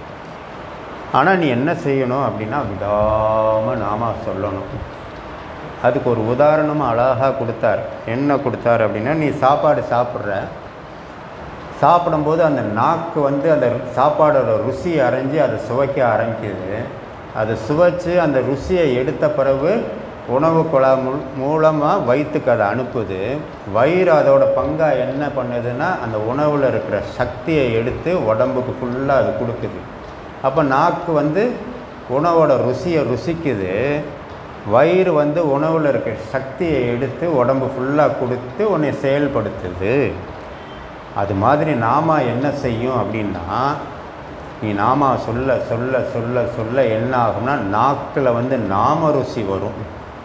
ஆனால் நீ என்ன செய்யணும் அப்படின்னா விடாமல் நாம சொல்லணும். அதுக்கு ஒரு உதாரணமாக அழகாக கொடுத்தார். என்ன கொடுத்தார் அப்படின்னா, நீ சாப்பாடு சாப்பிட்ற, சாப்பிடும்போது அந்த நாக்கு வந்து அந்த சாப்பாடோட ருசியை அறிஞ்சு அதை சுவைக்க ஆரம்பிக்குது. அதை சுவைச்சு அந்த ருசியை எடுத்த பிறகு உணவு குழாய் மூ மூலமாக வயிற்றுக்கு அதை அனுப்புது. வயிறு அதோட பங்காக என்ன பண்ணுதுன்னா அந்த உணவில் இருக்கிற சக்தியை எடுத்து உடம்புக்கு ஃபுல்லாக அது கொடுக்குது. அப்போ நாக்கு வந்து உணவோட ருசியை ருசிக்குது, வயிறு வந்து உணவில் இருக்கிற சக்தியை எடுத்து உடம்பு ஃபுல்லாக கொடுத்து உன்னை செயல்படுத்துது. அது மாதிரி நாம என்ன செய்யும் அப்படின்னா, நீ நாம சொல்ல சொல்ல சொல்ல சொல்ல என்ன ஆகும்னா நாக்கில் வந்து நாம ருசி வரும்.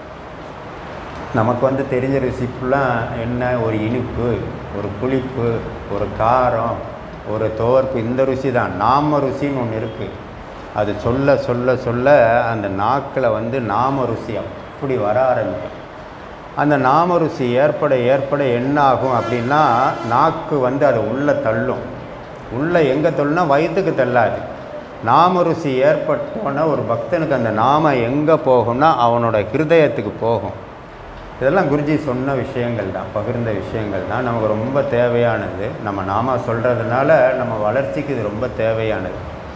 நமக்கு வந்து தெரிஞ்ச ருசி ஃபுல்லாக என்ன, ஒரு இனிப்பு, ஒரு புளிப்பு, ஒரு காரம், ஒரு துவர்ப்பு, இந்த ருசி தான். நாம ருசின்னு ஒன்று இருக்குது. அது சொல்ல சொல்ல சொல்ல அந்த நாக்கில் வந்து நாம ருசி அப்படி வர ஆரம்பிக்கும். அந்த நாம ருசி ஏற்பட ஏற்பட என்ன ஆகும் அப்படின்னா நாக்கு வந்து அதை உள்ளே தள்ளும். உள்ளே எங்கே தள்ளுனா வயிற்றுக்கு தள்ளாது. நாம ருசி ஏற்பட்டோன்னா ஒரு பக்தனுக்கு அந்த நாம எங்கே போகும்னா அவனோட ஹிருதயத்துக்கு போகும். இதெல்லாம் குருஜி சொன்ன விஷயங்கள் தான், பகிர்ந்த விஷயங்கள் தான். நமக்கு ரொம்ப தேவையானது. நம்ம நாம சொல்கிறதுனால நம்ம வளர்ச்சிக்கு இது ரொம்ப தேவையானது.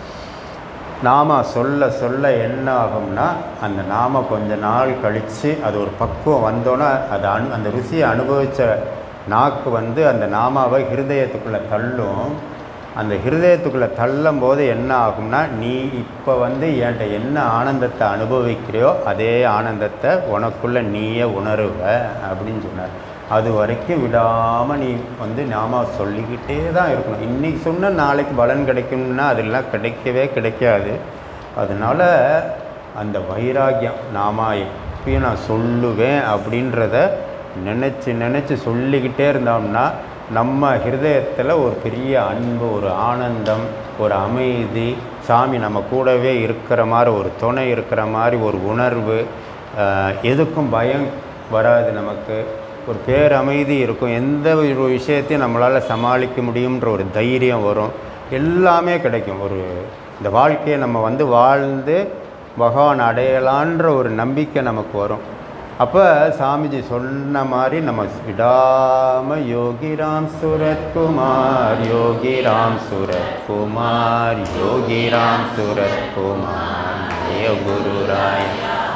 நாம சொல்ல சொல்ல என்ன ஆகும்னா அந்த நாம கொஞ்ச நாள் கழித்து அது ஒரு பக்குவம் வந்தோன்னா அது அனு அந்த ருசியை அனுபவித்த நாக்கு வந்து அந்த நாமாவை ஹிருதயத்துக்குள்ளே தள்ளும். அந்த ஹிருதயத்துக்குள்ளே தள்ளும் போது என்ன ஆகும்னா, நீ இப்போ வந்து என்கிட்ட என்ன ஆனந்தத்தை அனுபவிக்கிறையோ அதே ஆனந்தத்தை உனக்குள்ளே நீயே உணருவ அப்படின்னு சொன்னார். அது வரைக்கும் விடாமல் நீ வந்து நாம சொல்லிக்கிட்டே தான் இருக்கணும். இன்றைக்கி சொன்ன நாளைக்கு பலன் கிடைக்கும்னா அதெல்லாம் கிடைக்கவே கிடைக்காது. அதனால் அந்த வைராக்கியம் நாம எப்பயும் நான் சொல்லுவேன் அப்படின்றத நினச்சி நினச்சி சொல்லிக்கிட்டே இருந்தோம்னா நம்ம ஹிருதயத்தில் ஒரு பெரிய அன்பு, ஒரு ஆனந்தம், ஒரு அமைதி, சாமி நம்ம கூடவே இருக்கிற மாதிரி ஒரு துணை இருக்கிற மாதிரி ஒரு உணர்வு, எதுக்கும் பயம் வராது, நமக்கு ஒரு பேரமைதி இருக்கும், எந்த ஒரு விஷயத்தையும் நம்மளால் சமாளிக்க முடியுன்ற ஒரு தைரியம் வரும், எல்லாமே கிடைக்கும். ஒரு இந்த வாழ்க்கையை நம்ம வந்து வாழ்ந்து பகவான் அடையலான்ற ஒரு நம்பிக்கை நமக்கு வரும். அப்போ சாமிஜி சொன்ன மாதிரி நம்ம விடாமல் யோகிராம் சுரத்குமார், யோகிராம் சுரத்குமார், யோகிராம் சுரத்குமார், ஜெய குருராய்,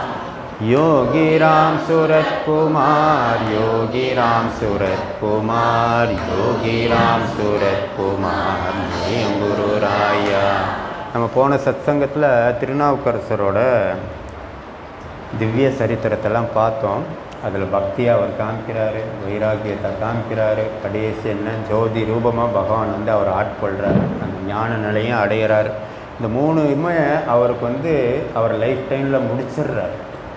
யோகிராம் சுரத்குமார், யோகிராம் சுரத்குமார், யோகிராம் சுரத்குமார், ஜெய குருராயா. நம்ம போன சத்சங்கத்தில் திருநாவுக்கரசரோட திவ்ய சரித்திரத்தெல்லாம் பார்த்தோம். அதில் பக்தியாக அவர் காமிக்கிறாரு, வைராக்கியத்தை காமிக்கிறாரு, கடைசி என்ன ஜோதி ரூபமாக பகவான் வந்து அவர் ஆட்கொள்கிறார், அந்த ஞான நிலையும் அடைகிறார். இந்த மூணுமே அவருக்கு வந்து அவர் லைஃப் டைமில் முடிச்சிடுறார்.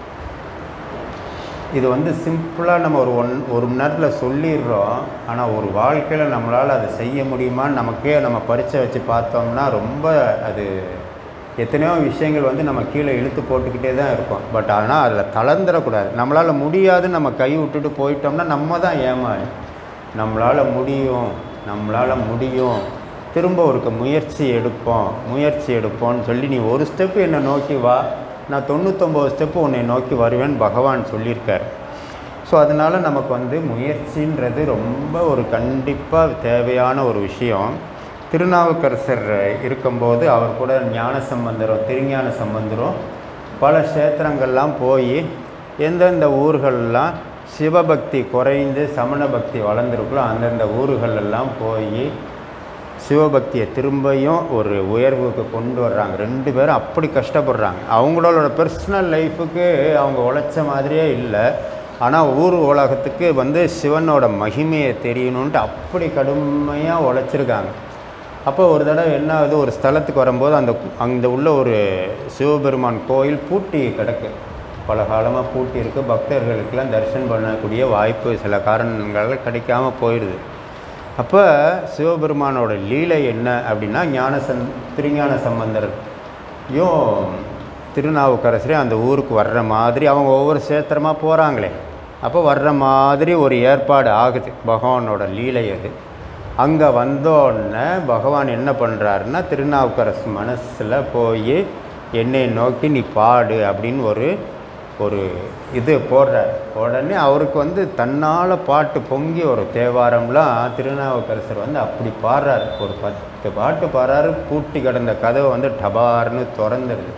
இது வந்து சிம்பிளாக நம்ம ஒரு ஒன் ஒரு மணி நேரத்தில் சொல்லிடுறோம். ஆனால் ஒரு வாழ்க்கையில் நம்மளால் அதை செய்ய முடியுமான்னு நமக்கே நம்ம பரீட்சை வச்சு பார்த்தோம்னா ரொம்ப அது எத்தனையோ விஷயங்கள் வந்து நம்ம கீழே இழுத்து போட்டுக்கிட்டே தான் இருக்கோம். பட் ஆனால் அதில் தளர்ந்துடக்கூடாது. நம்மளால் முடியாதுன்னு நம்ம கை விட்டுட்டு போயிட்டோம்னா நம்ம தான் ஏமாறு. நம்மளால் முடியும், நம்மளால் முடியும், திரும்ப ஒரு முயற்சி எடுப்போம் முயற்சி எடுப்போம்னு சொல்லி நீ ஒரு ஸ்டெப்பு என்னை நோக்கி வா, நான் தொண்ணூத்தொம்பது ஸ்டெப்பு உன்னை நோக்கி வருவேன்னு பகவான் சொல்லியிருக்கார். ஸோ அதனால் நமக்கு வந்து முயற்சின்றது ரொம்ப ஒரு கண்டிப்பாக தேவையான ஒரு விஷயம். திருநாவுக்கரசர் இருக்கும்போது அவர் கூட ஞான சம்பந்தரும் திருஞான சம்பந்தரும் பல க்ஷேத்திரங்கள்லாம் போய் எந்தெந்த ஊர்களெலாம் சிவபக்தி குறைந்து சமண பக்தி வளர்ந்துருக்குள்ளோ அந்தந்த ஊர்களெல்லாம் போய் சிவபக்தியை திரும்பியும் ஒரு உயர்வுக்கு கொண்டு வர்றாங்க. ரெண்டு பேரும் அப்படி கஷ்டப்படுறாங்க. அவங்களோட பர்சனல் லைஃபுக்கு அவங்க உழைச்ச மாதிரியே இல்லை, ஆனால் ஊர் உலகத்துக்கு வந்து சிவனோட மகிமையை தெரியணுன்ட்டு அப்படி கடுமையாக உழைச்சிருக்காங்க. அப்போ ஒரு தடவை என்ன ஆகுது, ஒரு ஸ்தலத்துக்கு வரும்போது அந்த அங்கே உள்ள ஒரு சிவபெருமான் கோயில் பூட்டி கிடக்கு, பல காலமாக பூட்டி இருக்குது. பக்தர்களுக்கெல்லாம் தரிசனம் பண்ணக்கூடிய வாய்ப்பு சில காரணங்களால் கிடைக்காமல் போயிடுது. அப்போ சிவபெருமானோட லீலை என்ன அப்படின்னா, ஞான சந் திருஞான சம்பந்தரையும் திருநாவுக்கரசரையும் அந்த ஊருக்கு வர்ற மாதிரி அவங்க ஒவ்வொரு சேத்திரமாக போகிறாங்களே, அப்போ வர்ற மாதிரி ஒரு ஏற்பாடு ஆகுது. பகவானோட லீலை அது. அங்கே வந்தோடனே பகவான் என்ன பண்ணுறாருன்னா, திருநாவுக்கரசு மனசில் போய் என்னை நோக்கி நீ பாடு அப்படின்னு ஒரு ஒரு இது போடுறார். உடனே அவருக்கு வந்து தன்னால் பாட்டு பொங்கி ஒரு தேவாரம்லாம் திருநாவுக்கரசர் வந்து அப்படி பாடுறாரு. ஒரு பத்து பாட்டு பாடுறாரு. பூட்டி கிடந்த கதவை வந்து டபார்னு திறந்துடுது.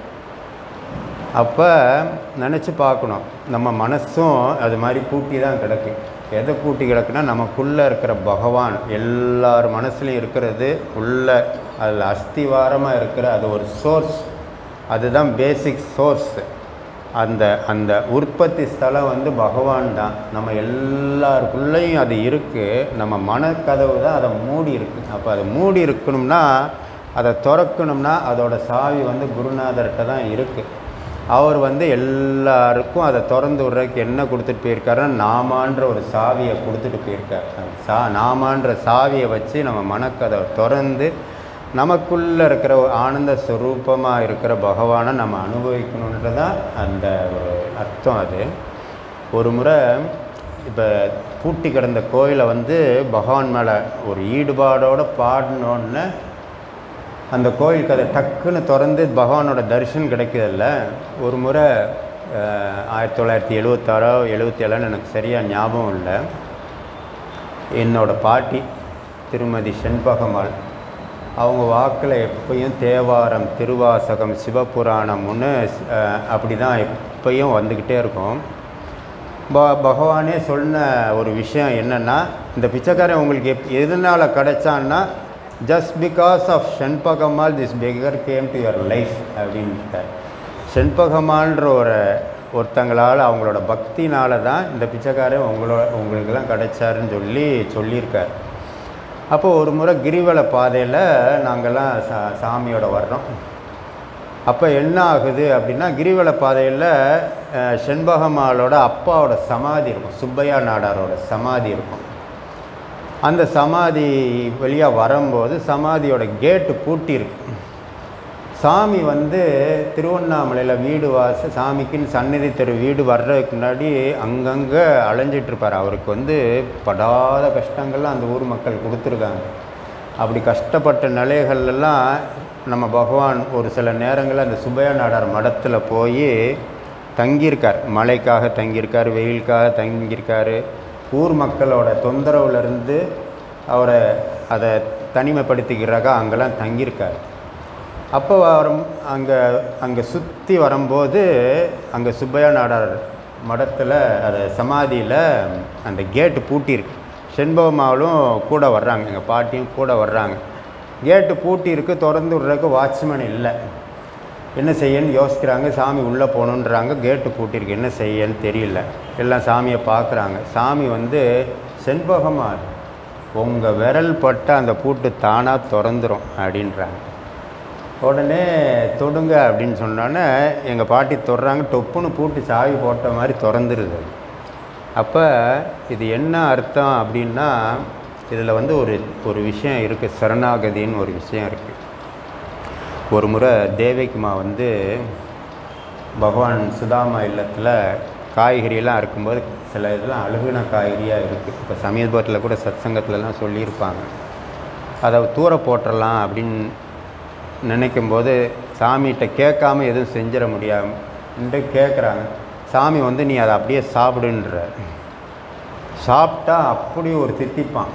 அப்போ நினச்சி பார்க்கணும், நம்ம மனசும் அது மாதிரி பூட்டி தான் கிடக்கு. எதை பூட்டி கிடக்குன்னா, நமக்குள்ளே இருக்கிற பகவான் எல்லார் மனசுலையும் இருக்கிறது, உள்ள அதில் அஸ்திவாரமாக இருக்கிற அது ஒரு சோர்ஸ், அதுதான் பேசிக் சோர்ஸ். அந்த அந்த உற்பத்தி ஸ்தலம் வந்து பகவான் தான். நம்ம எல்லாருக்குள்ளேயும் அது இருக்குது. நம்ம மனக்கதவு தான் அதை மூடி இருக்குது. அப்போ அதை மூடி இருக்கணும்னா, அதை திறக்கணும்னா அதோட சாவி வந்து குருநாதர்கிட்ட தான் இருக்குது. அவர் வந்து எல்லாருக்கும் அதை திறந்து விட்றதுக்கு என்ன கொடுத்துட்டு போயிருக்காருன்னா, நாமான்ற ஒரு சாவியை கொடுத்துட்டு போயிருக்கார். சா நாமான்ற சாவியை வச்சு நம்ம மனக்கதவை திறந்து நமக்குள்ளே இருக்கிற ஆனந்த ஸ்வரூபமாக இருக்கிற பகவானை நம்ம அனுபவிக்கணுன்றதான் அந்த ஒரு அர்த்தம். அது ஒரு முறை இப்போ பூட்டி கிடந்த கோயிலை வந்து பகவான் மேலே ஒரு ஈடுபாடோடு பாடினோன்னு அந்த கோயில் கதை டக்குன்னு திறந்து பகவானோட தரிசனம் கிடைக்குதில்ல. ஒரு முறை ஆயிரத்தி தொள்ளாயிரத்தி எழுபத்தாறோ எழுபத்தி ஏழோன்னு எனக்கு சரியாக ஞாபகம் இல்லை, என்னோடய பாட்டி திருமதி செண்பகம்மாள் அவங்க வாக்கில் எப்பயும் தேவாரம், திருவாசகம், சிவபுராணம்னு அப்படி தான் எப்பயும் வந்துக்கிட்டே இருக்கும். ப பகவானே சொன்ன ஒரு விஷயம் என்னென்னா, இந்த பிச்சைக்காரன் உங்களுக்கு எப் எதனால் கிடைச்சான்னா, just because of Shenbagammal this beggar came to your life அப்படின்ட்டார். செண்பகம்மாள்ன்ற ஒரு ஒருத்தங்களால் அவங்களோட பக்தினால தான் இந்த பிச்சைக்காரன் உங்களோட உங்களுக்கெல்லாம் கிடைச்சாருன்னு சொல்லி சொல்லியிருக்கார். அப்போது ஒரு முறை கிரிவல பாதையில் நாங்கள்லாம் சா சாமியோட வர்றோம். அப்போ என்ன ஆகுது அப்படின்னா, கிரிவல பாதையில் செண்பகம்மாளோட அப்பாவோட சமாதி இருக்கும், சுப்பையா நாடாரோட சமாதி இருக்கும். அந்த சமாதி வழியாக வரும்போது சமாதியோட கேட்டு பூட்டியிருக்கு. சாமி வந்து திருவண்ணாமலையில் வீடு வாச சாமிக்குன்னு சந்நிதி தெரு வீடு வர்றதுக்கு முன்னாடி அங்கங்கே அலைஞ்சிட்ருப்பார். அவருக்கு வந்து படாத கஷ்டங்கள்லாம் அந்த ஊர் மக்கள் கொடுத்துருக்காங்க. அப்படி கஷ்டப்பட்ட நிலைகள்லாம் நம்ம பகவான் ஒரு சில நேரங்களில் அந்த சுப்பையா நாடார் மடத்தில் போய் தங்கியிருக்கார். மழைக்காக தங்கியிருக்கார், வெயிலுக்காக தங்கியிருக்கார். ஊர் மக்களோட தொந்தரவுலேருந்து அவரை அதை தனிமைப்படுத்திக்கிறாக அங்கெல்லாம் தங்கியிருக்கார். அப்போ வரும் அங்கே அங்கே சுற்றி வரும்போது அங்கே சுப்பையா நாடார் மடத்தில் அதை சமாதியில் அந்த கேட்டு பூட்டியிருக்கு. செண்பகம்மாளும் கூட வர்றாங்க, எங்கள் பாட்டியும் கூட வர்றாங்க. கேட்டு பூட்டியிருக்கு, திறந்து விட்றதுக்கு வாட்ச்மேன் இல்லை. என்ன செய்யன்னு யோசிக்கிறாங்க. சாமி உள்ளே போகணுன்றாங்க, கேட்டு பூட்டியிருக்கு, என்ன செய்யன்னு தெரியல. எல்லாம் சாமியை பார்க்குறாங்க. சாமி வந்து, செண்பகம்மாள் உங்கள் விரல் பட்ட அந்த பூட்டு தானாக திறந்துடும் அப்படின்றாங்க. உடனே தொடுங்க அப்படின்னு சொன்னோன்னே எங்கள் பாட்டி தொடுறாங்க. டொப்புன்னு பூட்டு சாவி போட்ட மாதிரி திறந்துருது. அப்போ இது என்ன அர்த்தம் அப்படின்னா, இதில் வந்து ஒரு ஒரு விஷயம் இருக்குது, சரணாகதின்னு ஒரு விஷயம் இருக்குது. ஒரு முறை தேவகிமா வந்து பகவான் சுதாமா இல்லத்தில் காய்கறியெல்லாம் இருக்கும்போது சில இதெல்லாம் அழுகுன காய்கறியாக இருக்குது. இப்போ சமீபத்தில் கூட சத்சங்கத்துலலாம் சொல்லியிருப்பாங்க. அதை தூர போட்டுடலாம் அப்படின்னு நினைக்கும்போது சாமிகிட்ட கேட்காம எதுவும் செஞ்சிட முடியாதுன்ட்டு கேட்குறாங்க. சாமி வந்து நீ அதை அப்படியே சாப்பிடுன்ற. சாப்பிட்டா அப்படி ஒரு தித்திப்பான்.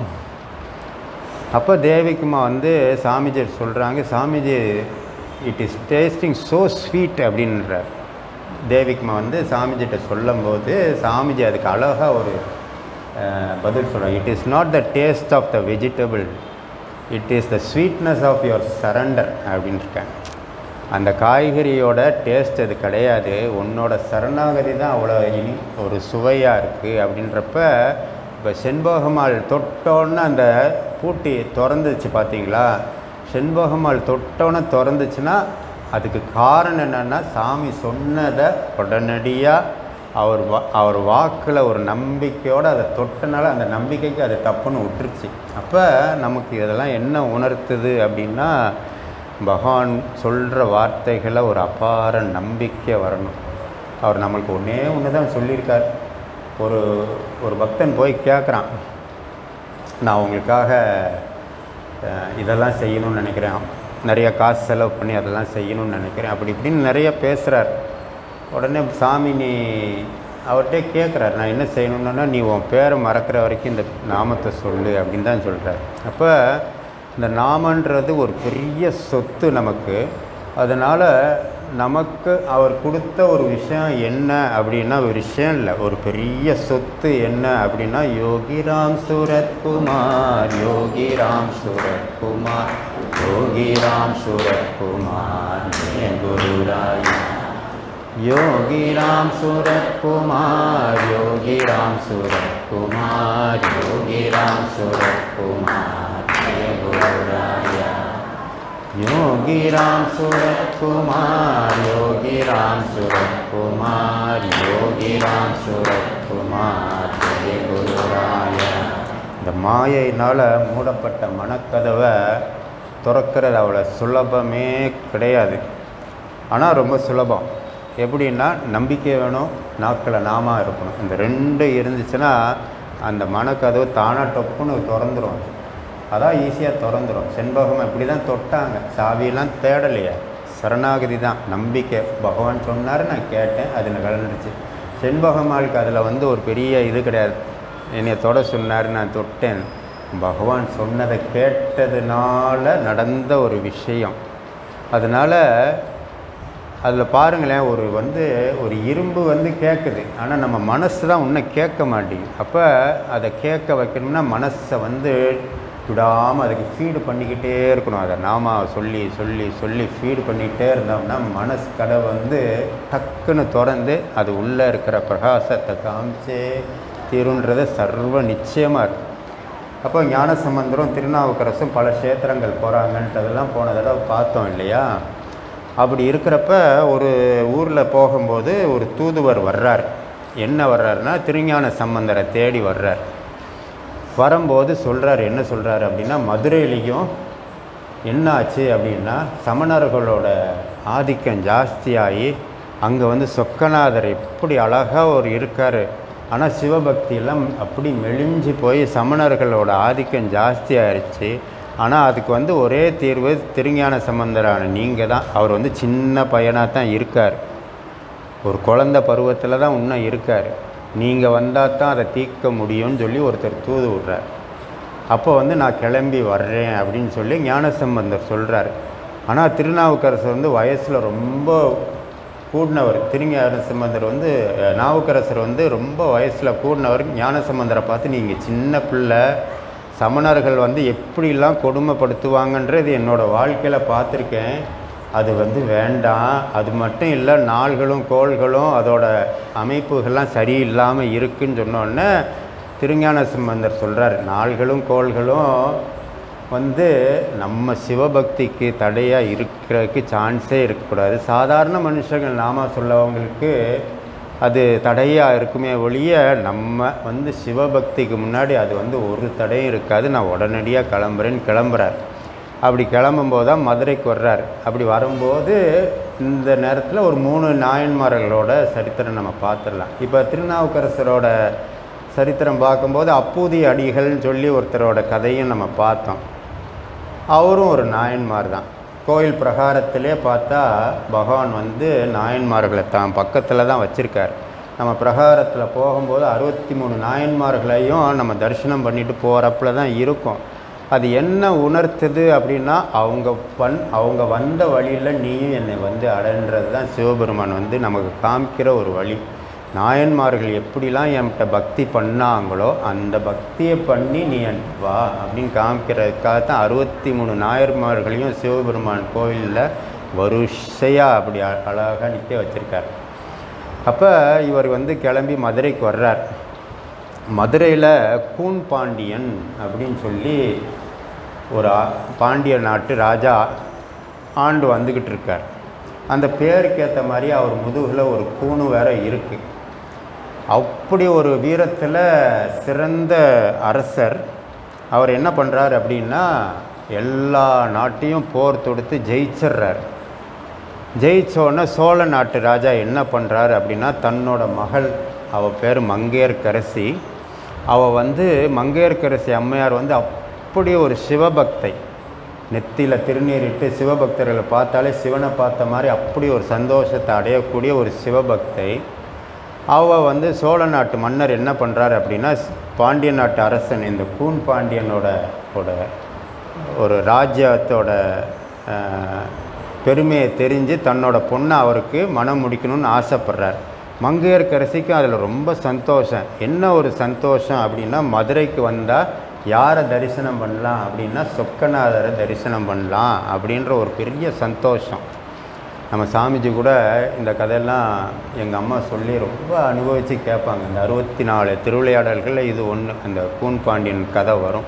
அப்போ தேவிக்குமா வந்து சாமிஜி சொல்கிறாங்க, Swamiji it is tasting so sweet அப்படின்ற. தேவிக்குமா வந்து சாமிஜிட்ட சொல்லும்போது சாமிஜி அதுக்கு அழகாக ஒரு பதில் சொல்கிறாங்க. It is not the taste of the vegetable, it is the sweetness of your surrender அப்படின்ட்டுருக்காங்க. அந்த காய்கறியோட டேஸ்ட் அது கிடையாது, உன்னோட சரணாகதி தான் அவ்வளோ இனி ஒரு சுவையாக இருக்குது அப்படின்றப்ப இப்போ செண்பகமால் தொட்டோன்னு அந்த பூட்டி திறந்துச்சு பார்த்தீங்களா? செண்பகமால் தொட்டோன்னு திறந்துச்சுன்னா அதுக்கு காரணம் என்னென்னா சாமி சொன்னதை உடனடியாக அவர் வா அவர் வாக்கில் ஒரு நம்பிக்கையோடு அதை தொட்டனால அந்த நம்பிக்கைக்கு அது தப்புன்னு விட்டுருச்சு. அப்போ நமக்கு இதெல்லாம் என்ன உணர்த்துது அப்படின்னா, பகவான் சொல்கிற வார்த்தைகளை ஒரு அபார நம்பிக்கை வரணும். அவர் நம்மளுக்கு ஒன்றே ஒன்று தான் சொல்லியிருக்கார். ஒரு ஒரு பக்தன் போய் கேட்குறான், நான் உங்களுக்காக இதெல்லாம் செய்யணும்னு நினைக்கிறேன், நிறைய காசு செலவு பண்ணி அதெல்லாம் செய்யணும்னு நினைக்கிறேன் அப்படி இப்படின்னு நிறைய பேசுகிறார். உடனே சாமி நீ அவர்கிட்டே கேட்குறாரு, நான் என்ன செய்யணுன்னா நீ உன் பேரை மறக்கிற வரைக்கும் இந்த நாமத்தை சொல்லு அப்படின்னு தான் சொல்கிறார். அப்போ இந்த நாமன்றது ஒரு பெரிய சொத்து நமக்கு. அதனால் நமக்கு அவர் கொடுத்த ஒரு விஷயம் என்ன அப்படின்னா, ஒரு விஷயம் இல்லை, ஒரு பெரிய சொத்து என்ன அப்படின்னா, யோகிராம் சூரத்குமார், யோகிராம் சூரத்குமார், யோகிராம் சூரத்குமார் குருராய், யோகிராம் சூரத்குமார், யோகிராம் சூரத்குமார், யோகிராம் சூரத்குமார் குருராய, யோகிராம் சூரத்குமார், யோகிராம் சூரத்குமார், யோகிராம் சூரத்குமார் குருராய. இந்த மாயையினால் மூடப்பட்ட மனக்கதவை திறக்கிறது அவ்வளோ சுலபமே கிடையாது. ஆனால் ரொம்ப சுலபம். எப்படின்னா நம்பிக்கை வேணும், நாக்கில் நாம இருக்கணும். இந்த ரெண்டு இருந்துச்சுன்னா அந்த மனக்கதவு தானாக டொப்புன்னு திறந்துடும். அதான் ஈஸியாக திறந்துடும். செண்பகம் இப்படி தான் தொட்டாங்க, சாவியெல்லாம் தேடலையா, சரணாகதி தான், நம்பிக்கை. பகவான் சொன்னார், நான் கேட்டேன், அது கலந்துருச்சு. செண்பகமாளுக்கு அதில் வந்து ஒரு பெரிய இது கிடையாது. என்னை தொட சொன்னார், நான் தொட்டேன். பகவான் சொன்னதை கேட்டதுனால நடந்த ஒரு விஷயம். அதனால் அதில் பாருங்களேன், ஒரு வந்து ஒரு இரும்பு வந்து கேட்குது, ஆனால் நம்ம மனசு தான் இன்னும் கேட்க மாட்டேங்குது. அப்போ அதை கேட்க வைக்கணும்னா மனசை வந்து விடாமல் அதுக்கு ஃபீடு பண்ணிக்கிட்டே இருக்கணும். அதை நாம சொல்லி சொல்லி சொல்லி ஃபீடு பண்ணிக்கிட்டே இருந்தோம்னா மனசு கடை வந்து டக்குன்னு திறந்து அது உள்ளே இருக்கிற பிரகாசத்தை காமிச்சே தீருன்றது சர்வ நிச்சயமாக இருக்குது. அப்போ ஞானசம்பந்தரும் திருநாவுக்கரசும் பல க்ஷேத்திரங்கள் போகிறாங்கன்றதெல்லாம் போன தடவை பார்த்தோம் இல்லையா? அப்படி இருக்கிறப்ப ஒரு ஊரில் போகும்போது ஒரு தூதுவர் வர்றார். என்ன வர்றாருன்னா, திருஞான சம்பந்தரை தேடி வர்றார். வரும்போது சொல்கிறார், என்ன சொல்கிறார் அப்படின்னா, மதுரையிலையும் என்ன ஆச்சு அப்படின்னா சமணர்களோட ஆதிக்கம் ஜாஸ்தியாகி அங்கே வந்து சொக்கநாதர் எப்படி அழகாக ஒரு இருக்கார், ஆனால் சிவபக்தியெல்லாம் அப்படி மெலிஞ்சு போய் சமணர்களோட ஆதிக்கம் ஜாஸ்தி ஆயிடுச்சு. ஆனால் அதுக்கு வந்து ஒரே தீர்வு திருஞான சம்பந்தரான நீங்கள் தான். அவர் வந்து சின்ன பையனாக தான் இருக்கார், ஒரு குழந்தை பருவத்தில் தான் இன்னும் இருக்கார். நீங்கள் வந்தால் தான் அதை தீர்க்க முடியும்னு சொல்லி ஒருத்தர் தூது விட்றார். அப்போ வந்து நான் கிளம்பி வர்றேன் அப்படின்னு சொல்லி ஞானசம்பந்தர் சொல்கிறார். ஆனால் திருநாவுக்கரசர் வந்து வயசில் ரொம்ப கூடினவர். திருஞானசம்பந்தர் வந்து நாவுக்கரசர் வந்து ரொம்ப வயசில் கூடினவர். ஞானசம்பந்தரை பார்த்து நீங்கள் சின்ன பிள்ளை, சமணர்கள் வந்து எப்படிலாம் கொடுமைப்படுத்துவாங்கன்றது என்னோடய வாழ்க்கையில் பார்த்துருக்கேன், அது வந்து வேண்டாம். அது மட்டும் இல்லை, நாள்களும் கோள்களும் அதோட அமைப்புகள்லாம் சரியில்லாமல் இருக்குன்னு சொன்னோடனே திருஞான சம்பந்தர் சொல்கிறார், நாள்களும் கோள்களும் வந்து நம்ம சிவபக்திக்கு தடையாக இருக்கிறதுக்கு சான்ஸே இருக்கக்கூடாது. சாதாரண மனுஷங்கள் நாம சொல்லவங்களுக்கு அது தடையாக இருக்குமே ஒழிய நம்ம வந்து சிவபக்திக்கு முன்னாடி அது வந்து ஒரு தடையும் இருக்காது. நான் உடனடியாக கிளம்புறேன்னு கிளம்புறார். அப்படி கிளம்பும்போது தான் மதுரைக்கு வர்றார். அப்படி வரும்போது இந்த நேரத்தில் ஒரு மூணு நாயன்மார்களோட சரித்திரம் நம்ம பார்த்துடலாம். இப்போ திருநாவுக்கரசரோட சரித்திரம் பார்க்கும்போது அப்பூதி அடிகள்னு சொல்லி ஒருத்தரோட கதையும் நம்ம பார்த்தோம். அவரும் ஒரு நாயன்மார் தான். கோயில் பிரகாரத்திலே பார்த்தா பகவான் வந்து நாயன்மார்களை தான் பக்கத்தில் தான் வச்சுருக்கார். நம்ம பிரகாரத்தில் போகும்போது அறுபத்தி மூணு நாயன்மார்களையும் நம்ம தரிசனம் பண்ணிட்டு போகிறப்பல தான் இருக்கும். அது என்ன உணர்த்துது அப்படின்னா, அவங்க பண் அவங்க வந்த வழியில் நீயும் என்னை வந்து அடைன்றது தான் சிவபெருமான் வந்து நமக்கு காமிக்கிற ஒரு வழி. நாயன்மார்கள் எப்படிலாம் என்கிட்ட பக்தி பண்ணாங்களோ அந்த பக்தியை பண்ணி நீ என் வா அப்படின்னு காமிக்கிறதுக்காக தான் அறுபத்தி மூணு நாயன்மார்களையும் சிவபெருமான் கோயிலில் வரிசையாக அப்படி அழகாக நிற்க வச்சுருக்கார். அப்போ இவர் வந்து கிளம்பி மதுரைக்கு வர்றார். மதுரையில் கூன் பாண்டியன் அப்படின்னு சொல்லி ஒரு பாண்டிய நாட்டு ராஜா ஆண்டு வந்துக்கிட்டு இருக்கார். அந்த பேருக்கு ஏற்ற மாதிரி அவர் முதுகில் ஒரு கூணு வேற இருக்குது. அப்படி ஒரு வீரத்தில் சிறந்த அரசர். அவர் என்ன பண்ணுறார் அப்படின்னா, எல்லா நாட்டையும் போர் தொடுத்து ஜெயிச்சிட்றார். ஜெயிச்சோடனே சோழ நாட்டு ராஜா என்ன பண்ணுறாரு அப்படின்னா, தன்னோட மகள், அவள் பேர் மங்கையர்க்கரசி, அவள் வந்து மங்கையர்க்கரசி அம்மையார் வந்து அப்படி ஒரு சிவபக்தை, நெத்தியில் திருநீரிட்டு சிவபக்தர்களை பார்த்தாலே சிவனை பார்த்த மாதிரி அப்படி ஒரு சந்தோஷத்தை அடையக்கூடிய ஒரு சிவபக்தை. அவள் வந்து சோழ நாட்டு மன்னர் என்ன பண்ணுறாரு அப்படின்னா, பாண்டிய நாட்டு அரசன் இந்த கூன் பாண்டியனோட ஒரு ராஜ்யத்தோட பெருமையை தெரிஞ்சு தன்னோட பொண்ணை அவருக்கு மனம் முடிக்கணும்னு ஆசைப்படுறார். மங்கையர்க்கரசிக்கும் அதில் ரொம்ப சந்தோஷம். என்ன ஒரு சந்தோஷம் அப்படின்னா, மதுரைக்கு வந்தால் யாரை தரிசனம் பண்ணலாம் அப்படின்னா சொக்கநாதரை தரிசனம் பண்ணலாம் அப்படின்ற ஒரு பெரிய சந்தோஷம். நம்ம சாமிஜி கூட இந்த கதையெல்லாம் எங்கள் அம்மா சொல்லி ரொம்ப அனுபவித்து கேட்பாங்க. இந்த அறுபத்தி நாலு திருவிளையாடல்களில் இது ஒன்று, அந்த கூன் பாண்டியன் கதை வரும்.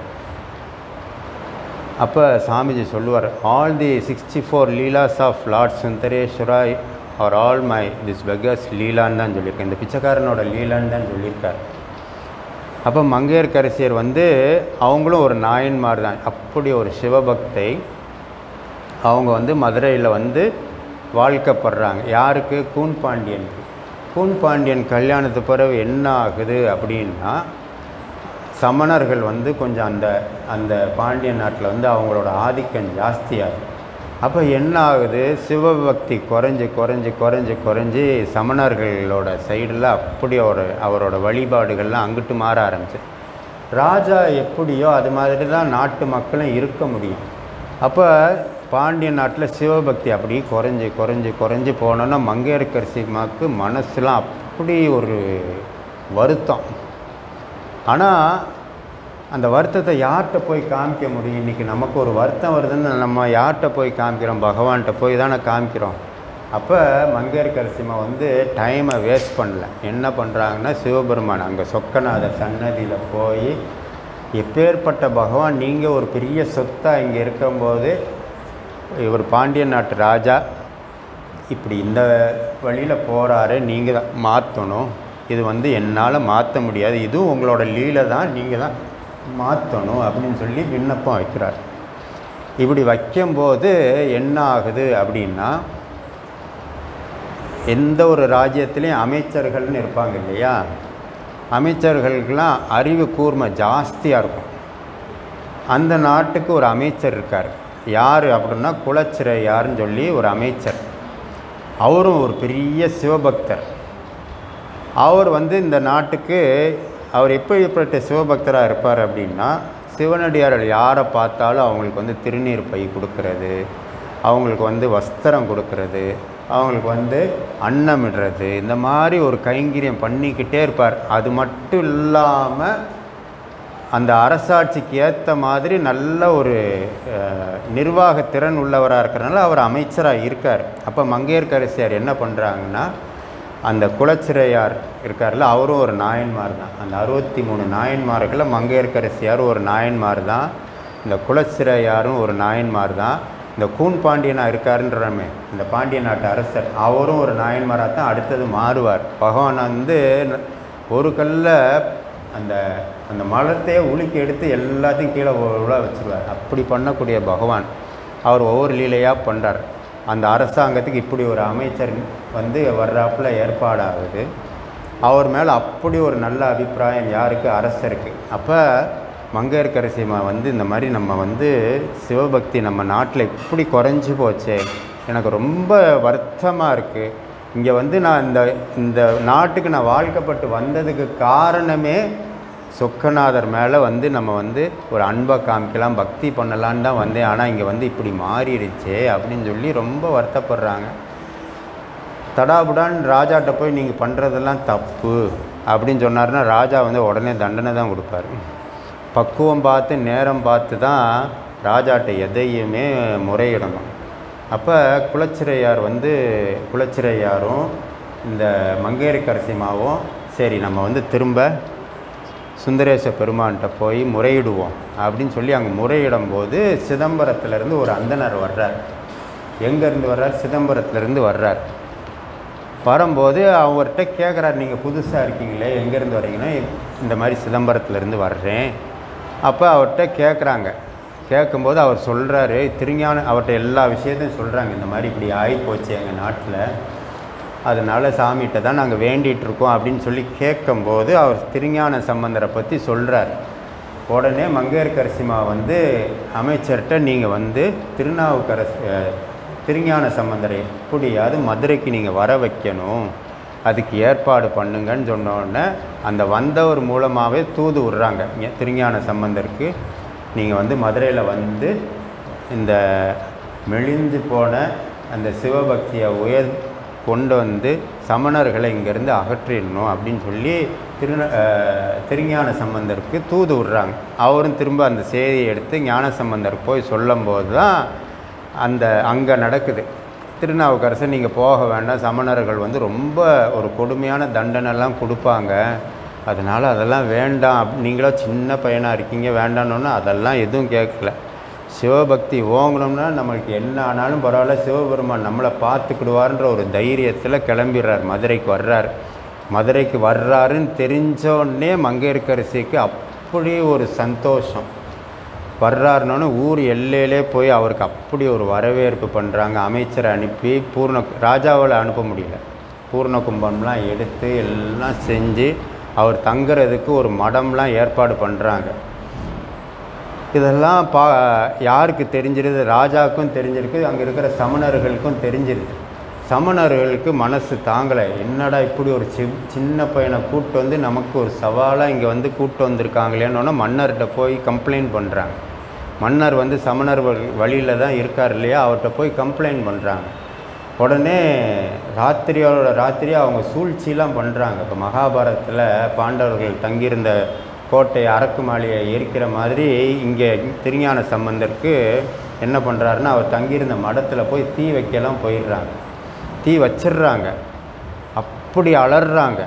அப்போ சாமிஜி சொல்லுவார், all the sixty four leelas of lord Sundareswara are all my this beggar's லீலான்னு தான் சொல்லியிருக்கேன். இந்த பிச்சைக்காரனோட லீலான்னு தான் சொல்லியிருக்கார். அப்போ மங்கையர்க்கரசியர் வந்து அவங்களும் ஒரு நாயன்மார் தான், அப்படி ஒரு சிவபக்தை. அவங்க வந்து மதுரையில் வந்து வாழ்க்கப்படுறாங்க. யாருக்கு? கூன் பாண்டியனுக்கு. கூன் பாண்டியன் கல்யாணத்து பிறகு என்ன ஆகுது அப்படின்னா, சமணர்கள் வந்து கொஞ்சம் அந்த அந்த பாண்டியன் நாட்டில் வந்து அவங்களோட ஆதிக்கம் ஜாஸ்தியாகுது. அப்போ என்ன ஆகுது, சிவபக்தி குறைஞ்சி குறைஞ்சி குறைஞ்சி குறைஞ்சி சமணர்களோட சைடில் அப்படி ஒரு அவரோட வழிபாடுகள்லாம் அங்கிட்டு மாற ஆரம்பிச்சு. ராஜா எப்படியோ அது மாதிரி தான் நாட்டு மக்களும் இருக்க முடியும். அப்போ பாண்டிய நாட்டில் சிவபக்தி அப்படி குறைஞ்சி குறைஞ்சி குறைஞ்சி போனோன்னா மங்கையர்க்கரசிமாக்கு மனசுலாம் அப்படி ஒரு வருத்தம். ஆனால் அந்த வருத்தத்தை யார்கிட்ட போய் காமிக்க முடியும்? இன்றைக்கி நமக்கு ஒரு வருத்தம் வருதுன்னு நம்ம யார்கிட்ட போய் காமிக்கிறோம்? பகவான்கிட்ட போய் தானே காமிக்கிறோம். அப்போ மங்கையர்க்கரசிமா வந்து டைமை வேஸ்ட் பண்ணல. என்ன பண்ணுறாங்கன்னா, சிவபெருமான் அங்கே சொக்கநாதர் சன்னதியில் போய், எப்பேற்பட்ட பகவான், நீங்கள் ஒரு பெரிய சொத்தாக இங்கே இருக்கும்போது இவர் பாண்டிய நாட்டு ராஜா இப்படி இந்த வழியில் போகிறாரு, நீங்கள் தான் மாற்றணும். இது வந்து என்னால் மாற்ற முடியாது, இதுவும் உங்களோட லீலை தான், நீங்கள் தான் மாற்றணும் அப்படின்னு சொல்லி விண்ணப்பம் வைக்கிறார். இப்படி வைக்கும்போது என்ன ஆகுது அப்படின்னா, எந்த ஒரு ராஜ்யத்துலேயும் அமைச்சர்கள்னு இருப்பாங்க இல்லையா, அமைச்சர்களுக்கெல்லாம் அறிவு கூர்மை ஜாஸ்தியாக இருக்கும். அந்த நாட்டுக்கு ஒரு அமைச்சர் இருக்கார். யார் அப்படின்னா குலச்சிறையார்னு சொல்லி ஒரு அமைச்சர். அவரும் ஒரு பெரிய சிவபக்தர். அவர் வந்து இந்த நாட்டுக்கு அவர் எப்படிப்பட்ட சிவபக்தராக இருப்பார் அப்படின்னா, சிவனடியார்கள் யாரை பார்த்தாலும் அவங்களுக்கு வந்து திருநீர் பை கொடுக்கறது, அவங்களுக்கு வந்து வஸ்திரம் கொடுக்கறது, அவங்களுக்கு வந்து அன்னமிடுறது, இந்த மாதிரி ஒரு கைங்கரியம் பண்ணிக்கிட்டே இருப்பார். அது மட்டும் இல்லாமல் அந்த அரசாட்சிக்கு ஏற்ற மாதிரி நல்ல ஒரு நிர்வாக திறன் உள்ளவராக இருக்கிறனால அவர் அமைச்சராக இருக்கார். அப்போ மங்கையர்க்கரசியார் என்ன பண்ணுறாங்கன்னா, அந்த குலச்சிறையார் இருக்கார்ல, அவரும் ஒரு நாயன்மார் தான். அந்த அறுபத்தி மூணு நாயன்மார்களில் மங்கையர்க்கரசியார் ஒரு நாயன்மார் தான். இந்த குலச்சிறையாரும் ஒரு நாயன்மார் தான். இந்த கூன் பாண்டியனாக இருக்காருன்றமே இந்த பாண்டிய நாட்டு அரசர், அவரும் ஒரு நாயன்மாராக தான் அடுத்தது மாறுவார். பகவான் வந்து ஒரு கல்ல அந்த அந்த மலத்தையே உலுக்கி எடுத்து எல்லாத்தையும் கீழே உள்ள வச்சுருவார். அப்படி பண்ணக்கூடிய பகவான் அவர் ஒவ்வொரு லீலையாக பண்ணுறார். அந்த அரசாங்கத்துக்கு இப்படி ஒரு அமைச்சர் வந்து வர்றாப்புல ஏற்பாடாகுது. அவர் மேலே அப்படி ஒரு நல்ல அபிப்பிராயம் யாருக்கு? அரசருக்கு. அப்போ மங்கையர்க்கரசியம்மா வந்து இந்த மாதிரி நம்ம வந்து சிவபக்தி நம்ம நாட்டில் இப்படி குறைஞ்சி போச்சே, எனக்கு ரொம்ப வருத்தமாக இருக்குது. இங்கே வந்து நான் இந்த இந்த நாட்டுக்கு நான் வாழ்க்கப்பட்டு வந்ததுக்கு காரணமே சொக்கநாதர் மேலே வந்து நம்ம வந்து ஒரு அன்பை காமிக்கலாம், பக்தி பண்ணலான்னு தான் வந்தேன். ஆனால் இங்கே வந்து இப்படி மாறிடுச்சே அப்படின்னு சொல்லி ரொம்ப வருத்தப்படுறாங்க. தடாபுடான் ராஜாட்ட போய் நீங்கள் பண்ணுறதெல்லாம் தப்பு அப்படின்னு சொன்னார்னா ராஜா வந்து உடனே தண்டனை தான் கொடுப்பார். பக்குவம் பார்த்து நேரம் பார்த்து தான் ராஜாட்ட எதையுமே முறையிடணும். அப்போ குலச்சிறையார் வந்து குலச்சிறையாரும் இந்த மங்கையர்க்கரசிமாவும் சரி நம்ம வந்து திரும்ப சுந்தரேச பெருமான்கிட்ட போய் முறையிடுவோம் அப்படின்னு சொல்லி அங்கே முறையிடும் போது சிதம்பரத்துலேருந்து ஒரு அந்தனர் வர்றார். எங்கேருந்து வர்றார்? சிதம்பரத்துலேருந்து வர்றார். வரும்போது அவர்கிட்ட கேட்குறாரு, நீங்கள் புதுசாக இருக்கீங்களே, எங்கேருந்து வரீங்கன்னா? இந்த மாதிரி சிதம்பரத்துலேருந்து வர்றேன். அப்போ அவர்கிட்ட கேட்குறாங்க. கேட்கும்போது அவர் சொல்கிறாரு, திருஞான அவர்கிட்ட எல்லா விஷயத்தையும் சொல்கிறாங்க. இந்த மாதிரி இப்படி ஆகிப்போச்சு எங்கள் நாட்டில், அதனால் சாமிகிட்ட தான் நாங்கள் வேண்டிகிட்ருக்கோம் அப்படின்னு சொல்லி கேட்கும்போது அவர் திருஞான சம்பந்தரை பற்றி சொல்கிறார். உடனே மங்கையர்க்கரசிமா வந்து அமைச்சர்கிட்ட நீங்கள் வந்து திருநாவுக்கரசு திருஞான சம்பந்தரை எப்படியாவது மதுரைக்கு நீங்கள் வர வைக்கணும், அதுக்கு ஏற்பாடு பண்ணுங்கன்னு சொன்னோடனே அந்த வந்தவர் மூலமாகவே தூது விட்றாங்க திருஞான சம்பந்தருக்கு. நீங்கள் வந்து மதுரையில் வந்து இந்த மெலிந்து போன அந்த சிவபக்தியை உயர் கொண்டு வந்து சமணர்களை இங்கேருந்து அகற்றிடணும் அப்படின்னு சொல்லி திரு திருஞான சம்பந்தருக்கு தூது விட்றாங்க. அவரும் திரும்ப அந்த செய்தியை எடுத்து ஞான சம்பந்தர் போய் சொல்லும்போது தான் அந்த அங்கே நடக்குது. திருநாவுக்கரசர் நீங்கள் போக வேண்டாம், சமணர்கள் வந்து ரொம்ப ஒரு கொடுமையான தண்டனைலாம் கொடுப்பாங்க, அதனால் அதெல்லாம் வேண்டாம், நீங்களோ சின்ன பையனாக இருக்கீங்க வேண்டான்னு அதெல்லாம் எதுவும் கேட்கல. சிவபக்தி ஓங்கணும்னா நம்மளுக்கு என்ன ஆனாலும் பரவாயில்ல, சிவபெருமான் நம்மளை பார்த்துக்கிடுவார்ன்ற ஒரு தைரியத்தில் கிளம்பிடுறார், மதுரைக்கு வர்றார். மதுரைக்கு வர்றாருன்னு தெரிஞ்சோடனே மங்கையர்க்கரசிக்கு அப்படி ஒரு சந்தோஷம். வர்றாருனோன்னு ஊர் எல்லையிலே போய் அவருக்கு அப்படி ஒரு வரவேற்பு பண்ணுறாங்க. அமைச்சரை அனுப்பி பூர்ண ராஜாவில் அனுப்ப முடியல, பூர்ண கும்பம்லாம் எடுத்து எல்லாம் செஞ்சு அவர் தங்குறதுக்கு ஒரு மடம்லாம் ஏற்பாடு பண்ணுறாங்க. இதெல்லாம் பா யாருக்கு தெரிஞ்சிருது? ராஜாவுக்கும் தெரிஞ்சிருக்கு, அங்கே இருக்கிற சமணர்களுக்கும் தெரிஞ்சிருக்கு. சமணர்களுக்கு மனசு தாங்கலை, என்னடா இப்படி ஒரு சி சின்ன பையனை கூப்பிட்டு வந்து நமக்கு ஒரு சவாலாக இங்கே வந்து கூப்பிட்டு வந்திருக்காங்களேன்னு மன்னர்கிட்ட போய் கம்ப்ளைண்ட் பண்ணுறாங்க. மன்னர் வந்து சமணர் வழியில் தான் இருக்கார் இல்லையா, அவர்கிட்ட போய் கம்ப்ளைண்ட் பண்ணுறாங்க. உடனே ராத்திரியோட ராத்திரியாக அவங்க சூழ்ச்சிலாம் பண்ணுறாங்க. இப்போ மகாபாரதத்தில் பாண்டவர்கள் தங்கியிருந்த கோட்டை அரக்கு மாளிகை எரிக்கிற மாதிரி இங்கே திருஞான சம்பந்தருக்கு என்ன பண்ணுறாருன்னா அவர் தங்கியிருந்த மடத்தில் போய் தீ வைக்கலாம் போயிடுறாங்க. தீ வச்சிடுறாங்க, அப்படி அலறாங்க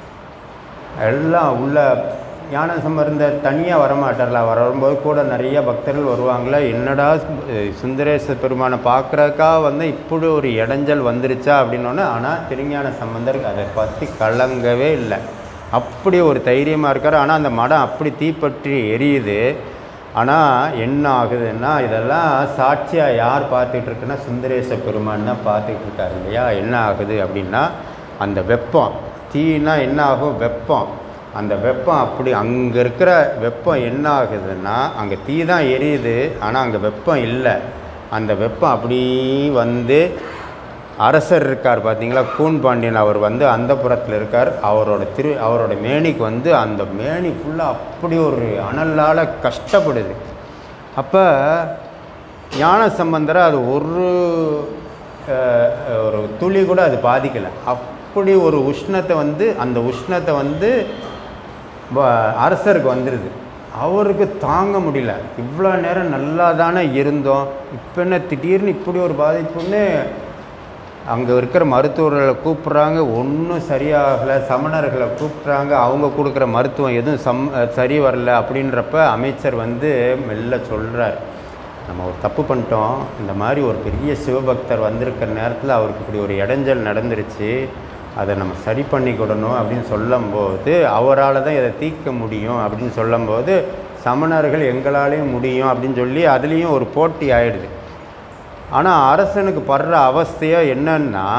எல்லாம். உள்ள ஞான சம்பந்தர் தனியாக வரமாட்டார்ல, வரும்போது கூட நிறைய பக்தர்கள் வருவாங்களா, என்னடா சுந்தரேச பெருமானை பார்க்குறக்கா வந்து இப்படி ஒரு இடைஞ்சல் வந்துருச்சா அப்படின்னோடனே. ஆனால் திருஞான சம்பந்தருக்கு அதை பற்றி கலங்கவே இல்லை, அப்படி ஒரு தைரியமாக இருக்கார். ஆனால் அந்த மடம் அப்படி தீப்பற்றி எரியுது. ஆனால் என்ன ஆகுதுன்னா இதெல்லாம் சாட்சியாக யார் பார்த்துக்கிட்டு இருக்குன்னா சுந்தரேச பெருமான் தான் பார்த்துக்கிட்டு இருக்காரு இல்லையா. என்ன ஆகுது அப்படின்னா அந்த வெப்பம், தீனா என்ன ஆகும்? வெப்பம். அந்த வெப்பம் அப்படி அங்கே இருக்கிற வெப்பம் என்ன ஆகுதுன்னா அங்கே தீ தான் எரியுது, ஆனால் அங்கே வெப்பம் இல்லை. அந்த வெப்பம் அப்படி வந்து அரசர் இருக்கார் பார்த்தீங்களா, கூன் பாண்டியன், அவர் வந்து அந்த புறத்தில் இருக்கார். அவரோட திரு அவரோட மேனிக்கு வந்து அந்த மேனி ஃபுல்லாக அப்படி ஒரு அனலால் கஷ்டப்படுது. அப்போ ஞான சம்பந்தரை அது ஒரு ஒரு துளி கூட அது பாதிக்கலை. அப்படி ஒரு உஷ்ணத்தை வந்து அந்த உஷ்ணத்தை வந்து அரசருக்கு வந்துடுது. அவருக்கு தாங்க முடியல, இவ்வளோ நேரம் நல்லா தானே இருந்தோம், இப்போ என்ன திடீர்னு இப்படி ஒரு பாதிப்புன்னு அங்கே இருக்கிற மருத்துவர்களை கூப்பிட்றாங்க, ஒன்றும் சரியாகலை. சமணர்களை கூப்பிட்றாங்க, அவங்க கொடுக்குற மருத்துவம் எதுவும் சம் சரி வரல. அப்படின்றப்ப அமைச்சர் வந்து மெல்ல சொல்கிறார், நம்ம ஒரு தப்பு பண்ணிட்டோம், இந்த மாதிரி ஒரு பெரிய சிவபக்தர் வந்திருக்கிற நேரத்தில் அவருக்கு இப்படி ஒரு இடைஞ்சல் நடந்துருச்சு, அதை நம்ம சரி பண்ணிக்கிடணும் அப்படின்னு சொல்லும்போது அவரால் தான் இதை தீர்க்க முடியும் அப்படின்னு சொல்லும்போது சமணர்கள் எங்களாலேயும் முடியும் அப்படின்னு சொல்லி அதுலேயும் ஒரு போட்டி ஆயிடுது. ஆனால் அரசனுக்கு படுற அவஸ்தையோ என்னன்னா,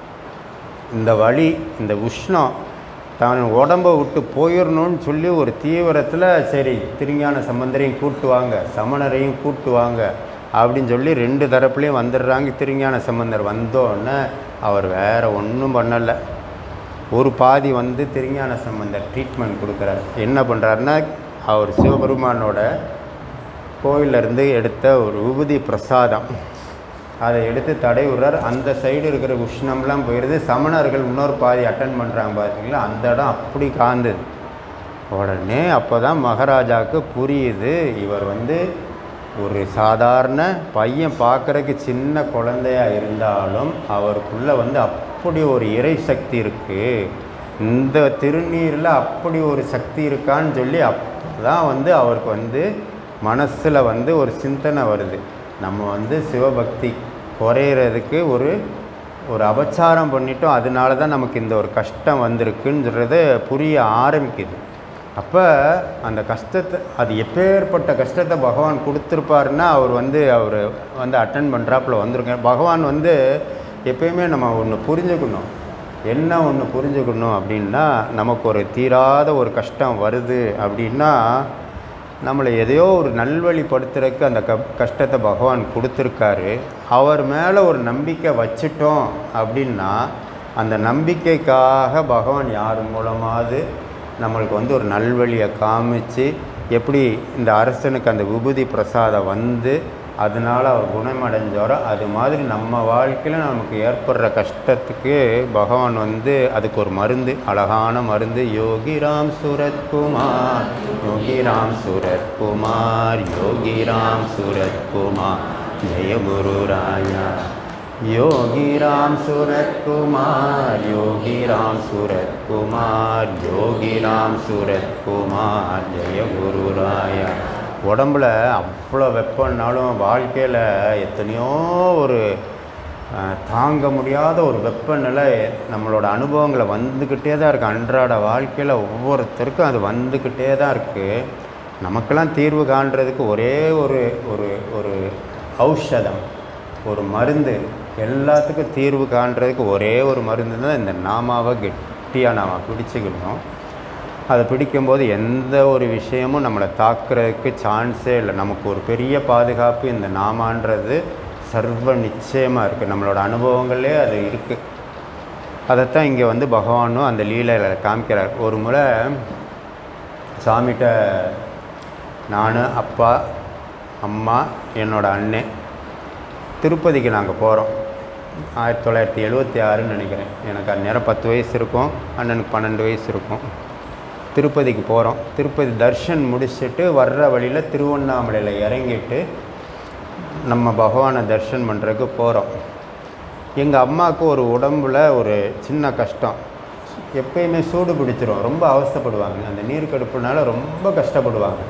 இந்த வலி, இந்த உஷ்ணம் தான் உடம்பை விட்டு போயிடணும்னு சொல்லி ஒரு தீவிரத்தில் சரி திருஞான சம்பந்தரையும் கூட்டுவாங்க, சமணரையும் கூட்டுவாங்க அப்படின்னு சொல்லி ரெண்டு தரப்புலேயும் வந்துடுறாங்க. திருஞான சம்பந்தர் வந்தோடனே அவர் வேறு ஒன்றும் பண்ணலை. ஒரு பாதி வந்து திருஞான சம்பந்தர் ட்ரீட்மெண்ட் கொடுக்குறார். என்ன பண்ணுறாருன்னா, அவர் சிவபெருமானோட கோயிலிருந்து எடுத்த ஒரு விபூதி பிரசாதம் அதை எடுத்து தடை விடுறார். அந்த சைடு இருக்கிற உஷ்ணம்லாம் போயிடுது. சமணர்கள் இன்னொரு பாதி அட்டன் பண்ணுறாங்க பார்த்தீங்களா, அந்த இடம் அப்படி காந்தது. உடனே அப்போ தான் மகாராஜாவுக்கு புரியுது, இவர் வந்து ஒரு சாதாரண பையன் பார்க்குறதுக்கு சின்ன குழந்தையாக இருந்தாலும் அவருக்குள்ளே வந்து அப்படி ஒரு இறை சக்தி இருக்குது, இந்த திருநீரில் அப்படி ஒரு சக்தி இருக்கான்னு சொல்லி அப்போ தான் வந்து அவருக்கு வந்து மனசில் வந்து ஒரு சிந்தனை வருது, நம்ம வந்து சிவபக்தி குறையிறதுக்கு ஒரு ஒரு அபச்சாரம் பண்ணிட்டோம், அதனால தான் நமக்கு இந்த ஒரு கஷ்டம் வந்திருக்குன்னு சொல்கிறது புரிய ஆரம்பிக்குது. அப்போ அந்த கஷ்டத்தை, அது எப்பேற்பட்ட கஷ்டத்தை பகவான் கொடுத்துருப்பாருன்னா அவர் வந்து அவர் வந்து அட்டன் பண்ணுறாப்புல வந்துருங்க. பகவான் வந்து எப்பயுமே நம்ம ஒன்று புரிஞ்சுக்கணும், என்ன ஒன்று புரிஞ்சுக்கணும் அப்படின்னா, நமக்கு ஒரு தீராத ஒரு கஷ்டம் வருது அப்படின்னா நம்மளை எதையோ ஒரு நல்வழிப்படுத்துறதுக்கு அந்த க கஷ்டத்தை பகவான் கொடுத்துருக்காரு. அவர் மேலே ஒரு நம்பிக்கை வச்சிட்டோம் அப்படின்னா அந்த நம்பிக்கைக்காக பகவான் யார் மூலமாவது நம்மளுக்கு வந்து ஒரு நல்வழியை காமிச்சு, எப்படி இந்த அரசனுக்கு அந்த விபூதி பிரசாதம் வந்து அதனால் அவர் குணமடைஞ்சாரோ அது மாதிரி நம்ம வாழ்க்கையில் நமக்கு ஏற்படுற கஷ்டத்துக்கு பகவான் வந்து அதுக்கு ஒரு மருந்து, அழகான மருந்து. யோகிராம் சூரத்குமார், யோகிராம் சூரத்குமார், யோகிராம் சூரத்குமார், ஜெய குரு ராயா. யோகிராம் சூரத்குமார், யோகிராம் சூரத்குமார், யோகிராம் சூரத்குமார், ஜெய குரு ராயா. உடம்புல அவ்வளோ வெப்பம்னாலும் வாழ்க்கையில் எத்தனையோ ஒரு தாங்க முடியாத ஒரு வெப்பநிலை நம்மளோட அனுபவங்களை வந்துக்கிட்டே தான் இருக்குது. அன்றாட வாழ்க்கையில் ஒவ்வொருத்தருக்கும் அது வந்துக்கிட்டே தான் இருக்குது. நமக்கெல்லாம் தீர்வு காண்றதுக்கு ஒரே ஒரு ஒரு ஒரு ஔஷதம், ஒரு மருந்து, எல்லாத்துக்கும் தீர்வு காண்றதுக்கு ஒரே ஒரு மருந்து தான் இந்த நாமாவை கெட்டியாக நாம் பிடிச்சிக்கணும். அதை பிடிக்கும்போது எந்த ஒரு விஷயமும் நம்மளை தாக்குறதுக்கு சான்ஸே இல்லை. நமக்கு ஒரு பெரிய பாதுகாப்பு இந்த நாமான்றது சர்வ நிச்சயமாக இருக்குது. நம்மளோட அனுபவங்களே அது இருக்குது. அதைத்தான் இங்கே வந்து பகவானும் அந்த லீலையில் காமிக்கிறார். ஒரு முறை சாமிகிட்ட நான், அப்பா, அம்மா, என்னோடய அண்ணன் திருப்பதிக்கு நாங்கள் போகிறோம். ஆயிரத்தி தொள்ளாயிரத்தி எழுபத்தி ஆறுன்னு நினைக்கிறேன். எனக்கு அந்நேரம் பத்து வயசு இருக்கும், அண்ணனுக்கு பன்னெண்டு வயசு இருக்கும். திருப்பதிக்கு போகிறோம். திருப்பதி தர்ஷன் முடிச்சுட்டு வர்ற வழியில் திருவண்ணாமலையில் இறங்கிட்டு நம்ம பகவானை தர்ஷன் பண்ணுறதுக்கு போகிறோம். எங்கள் அம்மாவுக்கு ஒரு உடம்பில் ஒரு சின்ன கஷ்டம், எப்பயுமே சூடு பிடிச்சிரும், ரொம்ப அவஸ்தைப்படுவாங்க. அந்த நீர்க்கடுப்புனால ரொம்ப கஷ்டப்படுவாங்க.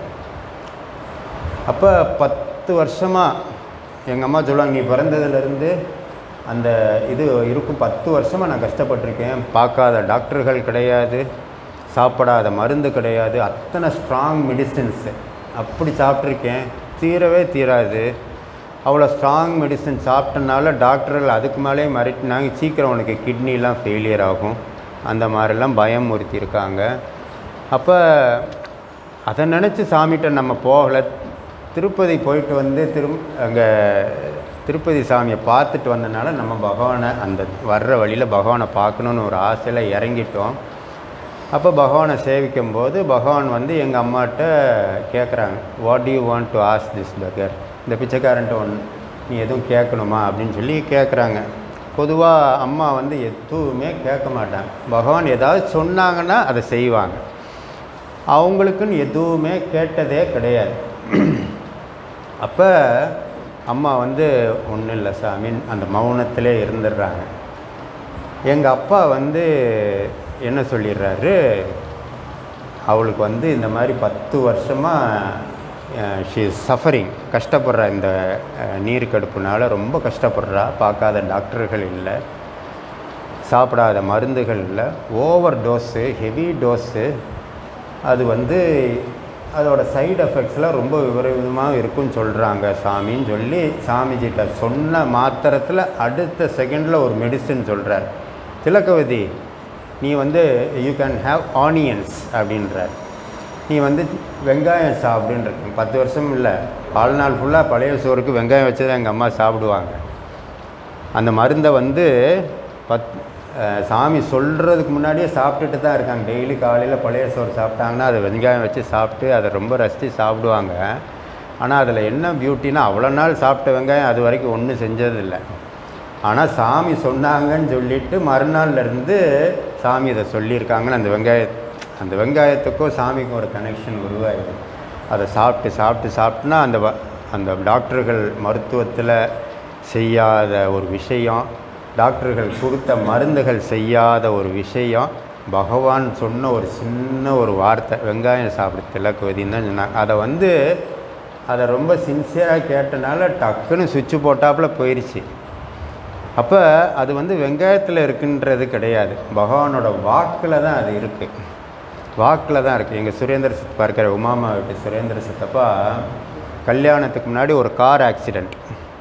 அப்போ பத்து வருஷமாக எங்கள் அம்மா சொல்லுவாங்க, நீ பிறந்ததுலேருந்து அந்த இது இருக்கும், பத்து வருஷமாக நான் கஷ்டப்பட்டிருக்கேன், பார்க்காத டாக்டர்கள் கிடையாது, சாப்பிடாத மருந்து கிடையாது, அத்தனை ஸ்ட்ராங் மெடிசின்ஸு அப்படி சாப்பிட்ருக்கேன், தீரவே தீராது. அவ்வளோ ஸ்ட்ராங் மெடிசன் சாப்பிட்டனால டாக்டர்கள் அதுக்கு மேலே மிரட்டினாங்க, சீக்கிரம் உனக்கு கிட்னிலாம் ஃபெயிலியர் ஆகும், அந்த மாதிரிலாம் பயமுறுத்தியிருக்காங்க. அப்போ அதை நினச்சி சாமிகிட்ட நம்ம போகலை. திருப்பதி போயிட்டு வந்து திரும் அங்கே திருப்பதி சாமியை பார்த்துட்டு வந்தனால நம்ம பகவானை அந்த வர்ற வழியில் பகவானை பார்க்கணுன்னு ஒரு ஆசையில் இறங்கிட்டோம். அப்போ பகவானை சேவிக்கும் போது பகவான் வந்து எங்கள் அம்மாட்ட கேட்குறாங்க, what do you want to ask this beggar, இந்த பிச்சைக்காரன்ட்ட ஒன்று நீ எதுவும் கேட்கணுமா அப்படின்னு சொல்லி கேட்குறாங்க. பொதுவாக அம்மா வந்து எதுவுமே கேட்க மாட்டாங்க. பகவான் ஏதாவது சொன்னாங்கன்னா அதை செய்வாங்க. அவங்களுக்குன்னு எதுவுமே கேட்டதே கிடையாது. அப்போ அம்மா வந்து ஒன்றும் இல்லை சாமி அந்த மௌனத்திலே இருந்துடுறாங்க. எங்கள் அப்பா வந்து என்ன சொல்லிடுறாரு, அவளுக்கு வந்து இந்த மாதிரி பத்து வருஷமாக ஷீ இஸ் சஃபரிங், கஷ்டப்படுறா, இந்த நீர்க்கடுப்புனால ரொம்ப கஷ்டப்படுறா, பார்க்காத டாக்டர்கள் இல்லை, சாப்பிடாத மருந்துகள் இல்லை, ஓவர் டோஸு, ஹெவி டோஸு, அது வந்து அதோட சைடு எஃபெக்ட்ஸ்லாம் ரொம்ப விபரீதமாக இருக்குன்னு சொல்கிறாங்க சாமின்னு சொல்லி சாமிஜிட்ட சொன்ன மாத்திரத்தில் அடுத்த செகண்டில் ஒரு மெடிசன் சொல்கிறார். திலகவதி, நீ வந்து யூ கேன் ஹேவ் ஆனியன்ஸ் அப்படின்றார். நீ வந்து வெங்காயம் சாப்பிடுன்னு. பத்து வருஷம் இல்லை, வாழ்நாள் ஃபுல்லாக பழைய சோறுக்கு வெங்காயம் வச்சு தான் எங்கள் அம்மா சாப்பிடுவாங்க. அந்த மருந்தை வந்து பத் சாமி சொல்கிறதுக்கு முன்னாடியே சாப்பிட்டுட்டு தான் இருக்காங்க. டெய்லி காலையில் பழைய சோறு சாப்பிட்டாங்கன்னா அதை வெங்காயம் வச்சு சாப்பிட்டு அதை ரொம்ப ரசித்து சாப்பிடுவாங்க. ஆனால் அதில் என்ன பியூட்டின்னா, அவ்வளோ நாள் சாப்பிட்ட வெங்காயம் அது வரைக்கும் ஒன்றும் செஞ்சதில்லை. ஆனால் சாமி சொன்னாங்கன்னு சொல்லிவிட்டு மறுநாள்லேருந்து சாமி இதை சொல்லியிருக்காங்கன்னு அந்த வெங்காய அந்த வெங்காயத்துக்கும் சாமிக்கும் ஒரு கனெக்ஷன் உருவாயிடும். அதை சாப்பிட்டு சாப்பிட்டு சாப்பிட்டுனா அந்த அந்த டாக்டர்கள் மருத்துவத்தில் செய்யாத ஒரு விஷயம், டாக்டர்கள் கொடுத்த மருந்துகள் செய்யாத ஒரு விஷயம், பகவான் சொன்ன ஒரு சின்ன ஒரு வார்த்தை, வெங்காயம் சாப்பிட திலகவதின்னு தான் சொன்னாங்க. அதை வந்து அதை ரொம்ப சின்சியராக கேட்டனால டக்குன்னு சுவிட்சு போட்டாப்பில் போயிடுச்சு. அப்போ அது வந்து வெங்காயத்தில் இருக்குன்றது கிடையாது, பகவானோட வாக்கில் தான் அது இருக்குது. வாக்கில் தான் இருக்குது. எங்கள் சுரேந்திர சித்தப்பா இருக்கிற உமாமா வீட்டு சுரேந்திர சித்தப்பா கல்யாணத்துக்கு முன்னாடி ஒரு கார் ஆக்சிடெண்ட்.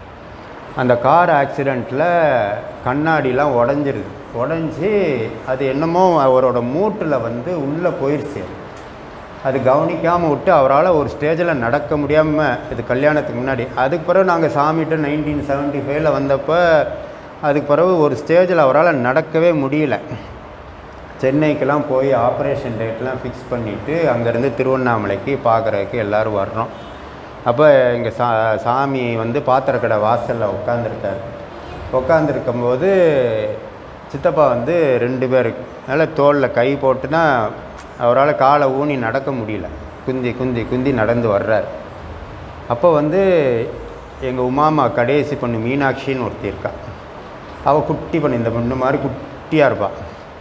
அந்த கார் ஆக்சிடெண்ட்டில் கண்ணாடிலாம் உடஞ்சிருது. உடஞ்சி அது என்னமோ அவரோட மூட்டில் வந்து உள்ளே போயிடுச்சு. அது கவனிக்காமல் விட்டு அவரால் ஒரு ஸ்டேஜில் நடக்க முடியாமல், இது கல்யாணத்துக்கு முன்னாடி. அதுக்கு பிறகு நாங்கள் சாமிகிட்ட நைன்டீன் செவன்ட்டி ஃபைவ்ல வந்தப்போ அதுக்கு பிறகு ஒரு ஸ்டேஜில் அவரால் நடக்கவே முடியல. சென்னைக்கெலாம் போய் ஆப்ரேஷன் டேட்லாம் ஃபிக்ஸ் பண்ணிவிட்டு அங்கேருந்து திருவண்ணாமலைக்கு பார்க்குறதுக்கு எல்லோரும் வர்றோம். அப்போ எங்கள் சா சாமி வந்து பாத்திரக்கடை வாசலில் உட்காந்துருக்கார். உட்காந்துருக்கும்போது சித்தப்பா வந்து ரெண்டு பேர் அதனால் தோளில் கை போட்டுனா அவரால் காலை ஊனி நடக்க முடியல, குந்தி குந்தி குந்தி நடந்து வர்றார். அப்போ வந்து எங்கள் உமாமா கடைசி பொண்ணு மீனாட்சின்னு ஒருத்தி இருக்கா. அவள் குட்டி பண்ணி இந்த பொண்ணு மாதிரி குட்டியாக இருப்பாள்.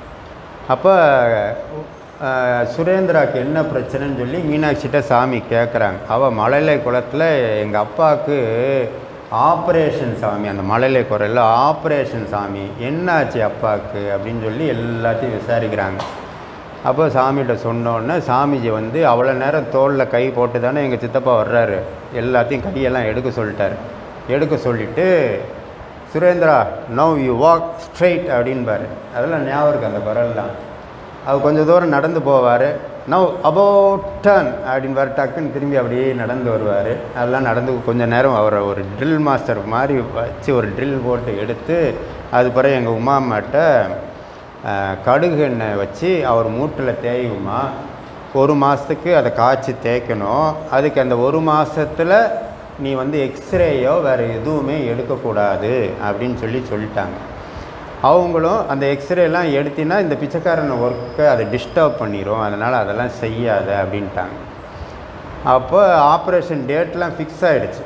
அப்போ சுரேந்திராவுக்கு என்ன பிரச்சனைன்னு சொல்லி மீனாட்சிகிட்ட சாமி கேட்குறாங்க. அவள் மழலை குளத்தில் எங்கள் அப்பாவுக்கு ஆப்ரேஷன் சாமி, அந்த மழலை குறையில் ஆப்ரேஷன் சாமி, என்னாச்சு அப்பாவுக்கு அப்படின்னு சொல்லி எல்லாத்தையும் விசாரிக்கிறாங்க. அப்போ சாமிகிட்ட சொன்னோன்னே சாமிஜி வந்து அவ்வளோ நேரம் தோளில் கை போட்டு தானே எங்கள் சித்தப்பா வர்றாரு, எல்லாத்தையும் கையெல்லாம் எடுக்க சொல்லிட்டார். எடுக்க சொல்லிவிட்டு, Surendra now you walk straight அப்படின்பார். அதெல்லாம் ஞாபகம் இருக்குது அந்த குரல்லாம். அவர் கொஞ்சம் தூரம் நடந்து போவார். நவ் அபவுட் டர்ன் அப்படின்பார். டக்குன்னு திரும்பி அப்படியே நடந்து வருவார். அதெல்லாம் நடந்து கொஞ்சம் நேரம் அவரை ஒரு ட்ரில் மாஸ்டர் மாதிரி வச்சு ஒரு ட்ரில் போட்டு எடுத்து அது பிறகு எங்கள் உமாமாட்ட கடுகு எண்ணெய் வச்சு அவர் மூட்டில் தேயுமா, ஒரு மாதத்துக்கு அதை காய்ச்சி தேய்க்கணும். அதுக்கு அந்த ஒரு மாதத்தில் நீ வந்து எக்ஸ்ரேயோ வேறு எதுவுமே எடுக்கக்கூடாது அப்படின்னு சொல்லி சொல்லிட்டாங்க. அவங்களும் அந்த எக்ஸ்ரேலாம் எடுத்தினா இந்த பிச்சைக்காரன் ஒர்க்கை அதை டிஸ்டர்ப் பண்ணிடும், அதனால் அதெல்லாம் செய்யாத அப்படின்ட்டாங்க. அப்போ ஆப்ரேஷன் டேட்லாம் ஃபிக்ஸ் ஆகிடுச்சு.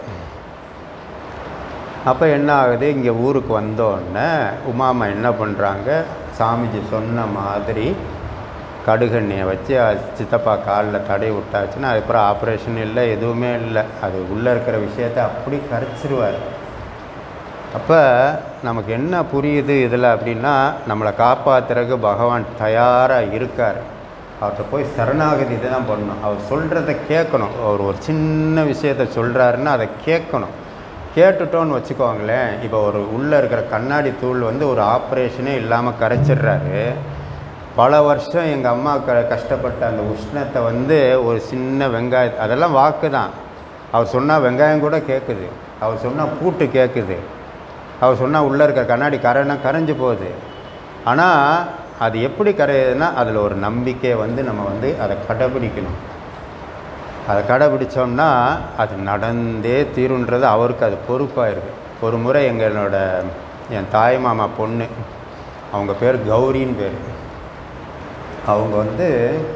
அப்போ என்ன ஆகுது, இங்கே ஊருக்கு வந்தோடனே உமாமா என்ன பண்ணுறாங்க, சாமிஜி சொன்ன மாதிரி கடுகெண்ணெயை வச்சு சித்தப்பா காலில் தடை விட்டாச்சுன்னா அதுக்கப்புறம் ஆப்ரேஷன் இல்லை, எதுவுமே இல்லை. அது உள்ளே இருக்கிற விஷயத்தை அப்படி கரைச்சிருவார். அப்போ நமக்கு என்ன புரியுது இதில் அப்படின்னா, நம்மளை காப்பாற்றுறதுக்கு பகவான் தயாராக இருக்கார். அவர்கிட்ட போய் சரணாகதி தான் பண்ணணும். அவர் சொல்கிறத கேட்கணும். அவர் ஒரு சின்ன விஷயத்த சொல்கிறாருன்னா அதை கேட்கணும். கேட்டுட்டோன்னு வச்சுக்கோங்களேன், இப்போ ஒரு உள்ளே இருக்கிற கண்ணாடி தூள் வந்து ஒரு ஆப்ரேஷனே இல்லாமல் கரைச்சிடுறாரு. பல வருஷம் எங்கள் அம்மா க கஷ்டப்பட்ட அந்த உஷ்ணத்தை வந்து ஒரு சின்ன வெங்காயம், அதெல்லாம் வாக்கு தான். அவர் சொன்னால் வெங்காயம் கூட கேட்குது, அவர் சொன்னால் பூட்டு கேட்குது, அவர் சொன்னால் உள்ளே இருக்கிற கண்ணாடி கரைனா கரைஞ்சி போகுது. ஆனால் அது எப்படி கரையுதுன்னா அதில் ஒரு நம்பிக்கையை வந்து நம்ம வந்து அதை கடைபிடிக்கணும். அதை கடைபிடிச்சோம்னா அது நடந்தே தீருன்றது அவருக்கு அது பொறுப்பாயிருது. ஒரு முறை எங்களோட என் தாய் மாமா பொண்ணு, அவங்க பேர் கௌரின்னு பேர், அவங்க வந்து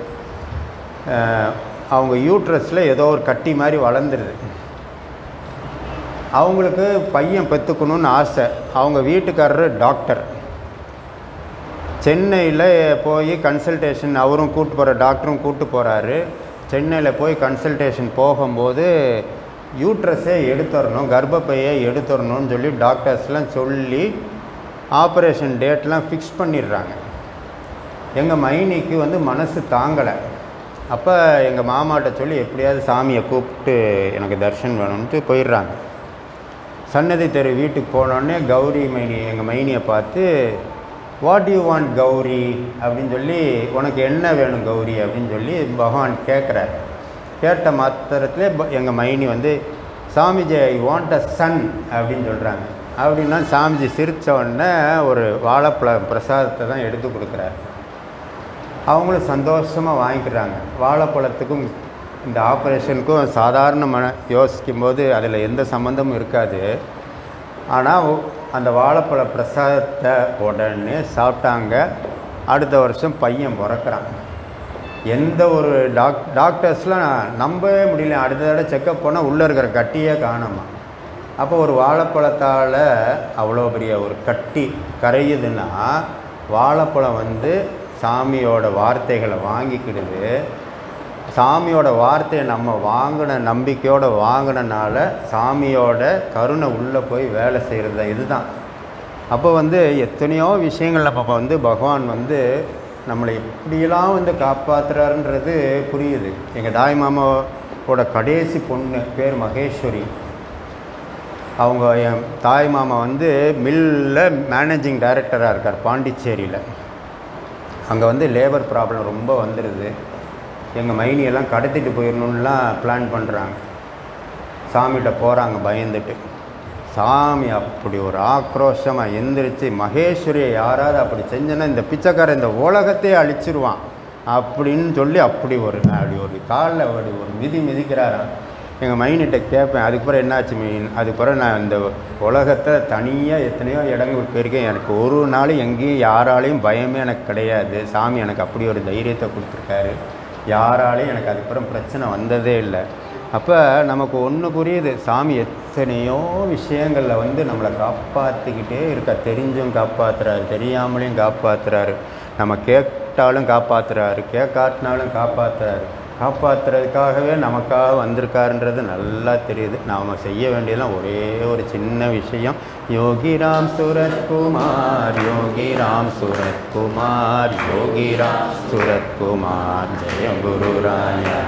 அவங்க யூட்ரஸில் ஏதோ ஒரு கட்டி மாதிரி வளர்ந்துருது. அவங்களுக்கு பையன் பெற்றுக்கணுன்னு ஆசை. அவங்க வீட்டுக்காரர் டாக்டர். சென்னையில் போய் கன்சல்டேஷன், அவரும் கூப்பிட்டு போகிற டாக்டரும் கூப்பிட்டு போகிறாரு. சென்னையில் போய் கன்சல்டேஷன் போகும்போது யூட்ரஸே எடுத்துடணும், கர்ப்பப்பையை எடுத்துடணும்னு சொல்லி டாக்டர்ஸ்லாம் சொல்லி ஆப்ரேஷன் டேட்லாம் ஃபிக்ஸ் பண்ணிடுறாங்க. எங்கள் மைனிக்கு வந்து மனசு தாங்கலை. அப்போ எங்கள் மாமாட்ட சொல்லி எப்படியாவது சாமியை கூப்பிட்டு எனக்கு தர்ஷன் வேணும்ன்ட்டு போயிடுறாங்க. சன்னதி தெரு வீட்டுக்கு போனோடனே கௌரி மைனி எங்கள் மைனியை பார்த்து வாட் யூ வாண்ட் கௌரி அப்படின்னு சொல்லி, உனக்கு என்ன வேணும் கௌரி அப்படின்னு சொல்லி பகவான் கேட்குறார். கேட்ட மாத்திரத்தில் எங்கள் மைனி வந்து Swamiji I want a son அப்படின்னு சொல்கிறாங்க. அப்படின்னா சாமிஜி சிரித்த உடனே ஒரு வாழைப்பழ பிரசாதத்தை தான் எடுத்து கொடுக்குறாரு. அவங்களும் சந்தோஷமாக வாங்கிக்கிறாங்க. வாழைப்பழத்துக்கும் இந்த ஆப்ரேஷனுக்கும் சாதாரணமான யோசிக்கும்போது அதில் எந்த சம்மந்தமும் இருக்காது. ஆனால் அந்த வாழைப்பழ பிரசாதத்தை உடனே சாப்பிட்டாங்க. அடுத்த வருஷம் பையன் பிறக்கிறான். எந்த ஒரு டாக் டாக்டர்ஸ்லாம் நம்பவே முடியல. அடுத்த தடவை செக்கப் போனால் உள்ளே இருக்கிற கட்டியே காணாமா. அப்போ ஒரு வாழைப்பழத்தால் அவ்வளோ பெரிய ஒரு கட்டி கரையுதுன்னா வாழைப்பழம் வந்து சாமியோட வார்த்தைகளை வாங்கிக்கிடுது. சாமியோட வார்த்தையை நம்ம வாங்கின நம்பிக்கையோடு வாங்கினனால சாமியோட கருணை உள்ளே போய் வேலை செய்கிறது இதுதான். அப்போ வந்து எத்தனையோ விஷயங்கள் நம்ம வந்து பகவான் வந்து நம்மளை எப்படியெல்லாம் வந்து காப்பாற்றுறாருன்றது புரியுது. எங்கள் தாய் மாமாவோட கடைசி பொண்ணு பேர் மகேஸ்வரி. அவங்க என் தாய் மாமா வந்து மில்லில் மேனேஜிங் டைரக்டராக இருக்கார் பாண்டிச்சேரியில். அங்கே வந்து லேபர் ப்ராப்ளம் ரொம்ப வந்துடுது. எங்கள் மைனியெல்லாம் கடத்திட்டு போயிடணுன்னுலாம் பிளான் பண்ணுறாங்க. சாமிகிட்ட போகிறாங்க பயந்துட்டு. சாமி அப்படி ஒரு ஆக்ரோஷமாக எந்திரிச்சு, மகேஸ்வரியை யாராவது அப்படி செஞ்சேன்னா இந்த பிச்சைக்காரன் இந்த உலகத்தையே அழிச்சிருவான் அப்படின்னு சொல்லி அப்படி ஒரு அப்படி ஒரு காலில் அப்படி ஒரு மிதி மிதிக்கிறாராம். எங்கள் மைனிட்ட கேட்பேன், அதுக்கப்புறம் என்னாச்சு மீன்? அதுக்கப்புறம் நான் இந்த உலகத்தை தனியாக எத்தனையோ இடங்கள் போயிருக்கேன். எனக்கு ஒரு நாள் எங்கேயும் யாராலையும் பயமே எனக்கு கிடையாது. சாமி எனக்கு அப்படி ஒரு தைரியத்தை கொடுத்துருக்காரு. யாராலையும் எனக்கு அதுக்கப்புறம் பிரச்சனை வந்ததே இல்லை. அப்போ நமக்கு ஒன்று புரியுது, சாமி எத்தனையோ விஷயங்களில் வந்து நம்மளை காப்பாற்றிக்கிட்டே இருக்க. தெரிஞ்சும் காப்பாற்றுறாரு, தெரியாமலையும் காப்பாற்றுறாரு. நம்ம கேட்டாலும் காப்பாற்றுறாரு, கேட்காட்டினாலும் காப்பாற்றுறாரு. காப்பாற்றுறதுக்காகவே நமக்காக வந்திருக்காருன்றது நல்லா தெரியுது. நாம் செய்ய வேண்டியதெல்லாம் ஒரே ஒரு சின்ன விஷயம். யோகிராம் சுரத்குமார், யோகிராம் சுரத்குமார், யோகிராம் சுரத்குமார், ஜெய குருராயா.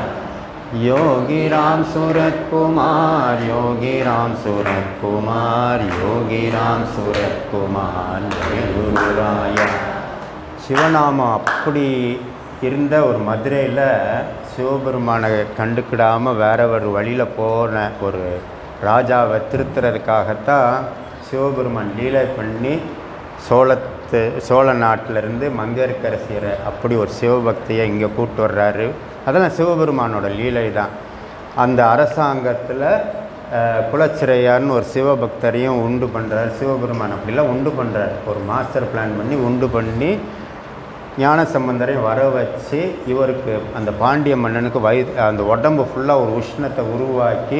யோகிராம் சுரத்குமார், யோகிராம் சுரத்குமார், யோகிராம் சுரத்குமார், ஜெய குருராயா. சிவநாமம் அப்படி இருந்த ஒரு மதுரையில் சிவபெருமானை கண்டுக்கிடாமல் வேற ஒரு வழியில் போன ஒரு ராஜாவை திருத்துறதுக்காகத்தான் சிவபெருமான் லீலை பண்ணி சோழத்து சோழ நாட்டிலேருந்து மங்கையர்க்கரசியரை அப்படி ஒரு சிவபக்தியை இங்கே கூப்பிட்டு வர்றாரு. அதெல்லாம் சிவபெருமானோட லீலை தான். அந்த அரசாங்கத்தில் குலச்சிறையார்னு ஒரு சிவபக்தரையும் உண்டு பண்ணுறாரு சிவபெருமான். அப்படிலாம் உண்டு பண்ணுறாரு. ஒரு மாஸ்டர் பிளான் பண்ணி உண்டு பண்ணி ஞானசம்பந்தரை வர வச்சு இவருக்கு அந்த பாண்டிய மன்னனுக்கு வயது அந்த உடம்பு ஃபுல்லாக ஒரு உஷ்ணத்தை உருவாக்கி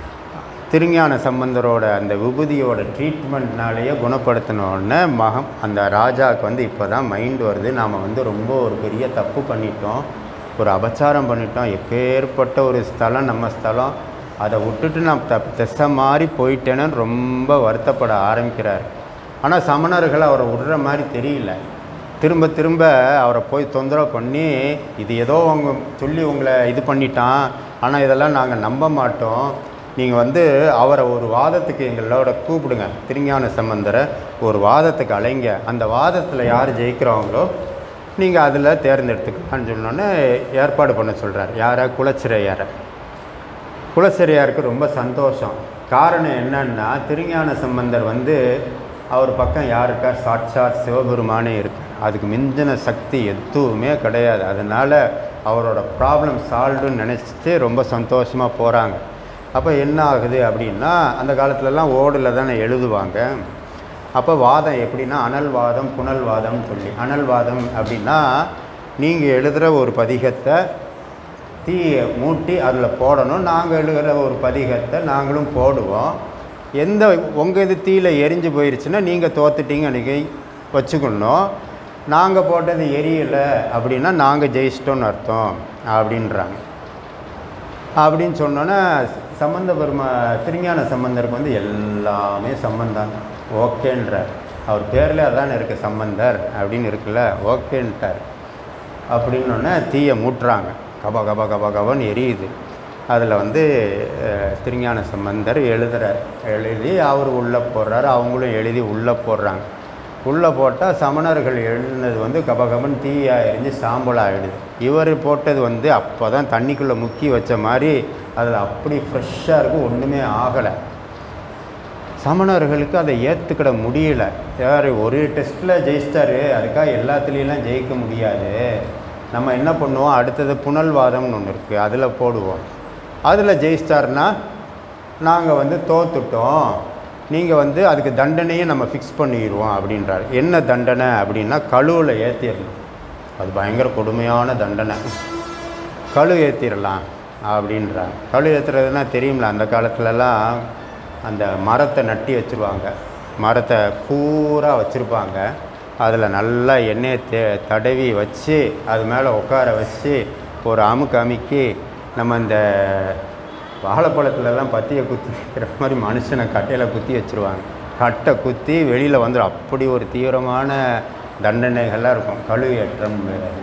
திருஞான சம்பந்தரோட அந்த விபூதியோட ட்ரீட்மெண்ட்னாலேயே குணப்படுத்தினோடனே மகம் அந்த ராஜாவுக்கு வந்து இப்போ தான் மைண்ட் வருது, நாம் வந்து ரொம்ப ஒரு பெரிய தப்பு பண்ணிட்டோம், ஒரு அபச்சாரம் பண்ணிட்டோம், எப்பேற்பட்ட ஒரு ஸ்தலம் நம்ம ஸ்தலம், அதை விட்டுட்டு நான் த திசை மாறி போயிட்டேன்னு ரொம்ப வருத்தப்பட ஆரம்பிக்கிறார். ஆனால் சமணர்கள் அவரை விடுற மாதிரி தெரியல. திரும்ப திரும்ப அவரை போய் தொந்தரவு பண்ணி, இது ஏதோ அவங்க சொல்லி உங்களை இது பண்ணிட்டான், ஆனால் இதெல்லாம் நாங்கள் நம்ப மாட்டோம், நீங்கள் வந்து அவரை ஒரு வாதத்துக்கு எங்களோட கூப்பிடுங்க, திருஞான சம்பந்தரை ஒரு வாதத்துக்கு அலைங்க, அந்த வாதத்தில் யார் ஜெயிக்கிறவங்களோ நீங்கள் அதில் தேர்ந்தெடுத்துக்கலான்னு சொன்னோன்னே ஏற்பாடு பண்ண சொல்கிறார். யாரை? குலச்சிறையாரை. குலச்சிறையாருக்கு ரொம்ப சந்தோஷம். காரணம் என்னன்னா, திருஞான சம்பந்தர் வந்து அவர் பக்கம் யார் இருக்கார்? சாட்சாத் சிவபெருமானே இருக்கு. அதுக்கு மிஞ்சின சக்தி எதுவுமே கிடையாது. அதனால் அவரோட ப்ராப்ளம் சால்வ்டுன்னு நினச்சிட்டு ரொம்ப சந்தோஷமாக போகிறாங்க. அப்போ என்ன ஆகுது அப்படின்னா, அந்த காலத்துலலாம் ஓடில் தானே எழுதுவாங்க. அப்போ வாதம் எப்படின்னா அனல்வாதம் புனல்வாதம்னு சொல்லி. அனல்வாதம் அப்படின்னா நீங்கள் எழுதுகிற ஒரு பதிகத்தை தீயை மூட்டி அதில் போடணும், நாங்கள் எழுதுகிற ஒரு பதிகத்தை நாங்களும் போடுவோம். எந்த உங்கள் இது தீயில் எரிஞ்சு போயிடுச்சுன்னா நீங்கள் தோத்துட்டீங்க அன்றைக்கி வச்சுக்கணும். நாங்கள் போட்டது எரியலை அப்படின்னா நாங்கள் ஜெயிச்சிட்டோன்னு அர்த்தம் அப்படின்றாங்க. அப்படின்னு சொன்னோன்னே சம்பந்த பெருமா திருஞான சம்பந்தருக்கு வந்து எல்லாமே சம்பந்தாங்க. ஓகேன்றார். அவர் பேரில் அதானே இருக்குது சம்பந்தர் அப்படின்னு இருக்குல்ல, ஓகேன்ட்டார். அப்படின்னோடனே தீயை மூட்டுறாங்க. கப கப கப கபன்னு எரியுது. அதில் வந்து திருஞான சம்பந்தர் எழுதுகிறார். எழுதி அவர் உள்ளே போடுறாரு, அவங்களும் எழுதி உள்ளே போடுறாங்க. உள்ளே போட்டால் சமணர்கள் எழுதினது வந்து கபகபன் தீயாக எரிஞ்சு சாம்பல் ஆகிடுது. இவர் போட்டது வந்து அப்போ தான் தண்ணிக்குள்ளே முக்கி வச்ச மாதிரி அதில் அப்படி ஃப்ரெஷ்ஷாக இருக்கும், ஒன்றுமே ஆகலை. சமணர்களுக்கு அதை ஏற்றுக்கிட முடியல. யார் ஒரு டெஸ்ட்டில் ஜெயிச்சிட்டாரு, அதுக்காக எல்லாத்துலேயெல்லாம் ஜெயிக்க முடியாது. நம்ம என்ன பண்ணுவோம், அடுத்தது புனல்வாதம்னு ஒன்று இருக்குது, அதில் போடுவோம். அதில் ஜெயிச்சிட்டாருன்னா நாங்கள் வந்து தோத்துட்டோம், நீங்கள் வந்து அதுக்கு தண்டனையை நம்ம ஃபிக்ஸ் பண்ணிடுவோம் அப்படின்றார். என்ன தண்டனை அப்படின்னா கழுவில் ஏற்றிடணும். அது பயங்கர கொடுமையான தண்டனை. கழு ஏற்றிடலாம் அப்படின்றாங்க. கழு ஏற்றுறதுன்னா தெரியுங்களா, அந்த காலத்துலலாம் அந்த மரத்தை நட்டி வச்சுருவாங்க, மரத்தை பூரா வச்சுருப்பாங்க. அதில் நல்லா எண்ணெயை தே தடவி வச்சு அது மேலே உட்கார வச்சு ஒரு அமுக்கு அமுக்கி நம்ம இந்த வாழைப்பழத்துலலாம் பத்தியை குத்தி வைக்கிற மாதிரி மனுஷனை கட்டையில் குத்தி வச்சுருவாங்க. கட்டை குத்தி வெளியில் வந்துடும். அப்படி ஒரு தீவிரமான தண்டனைகள்லாம் இருக்கும் கழு ஏற்றம்.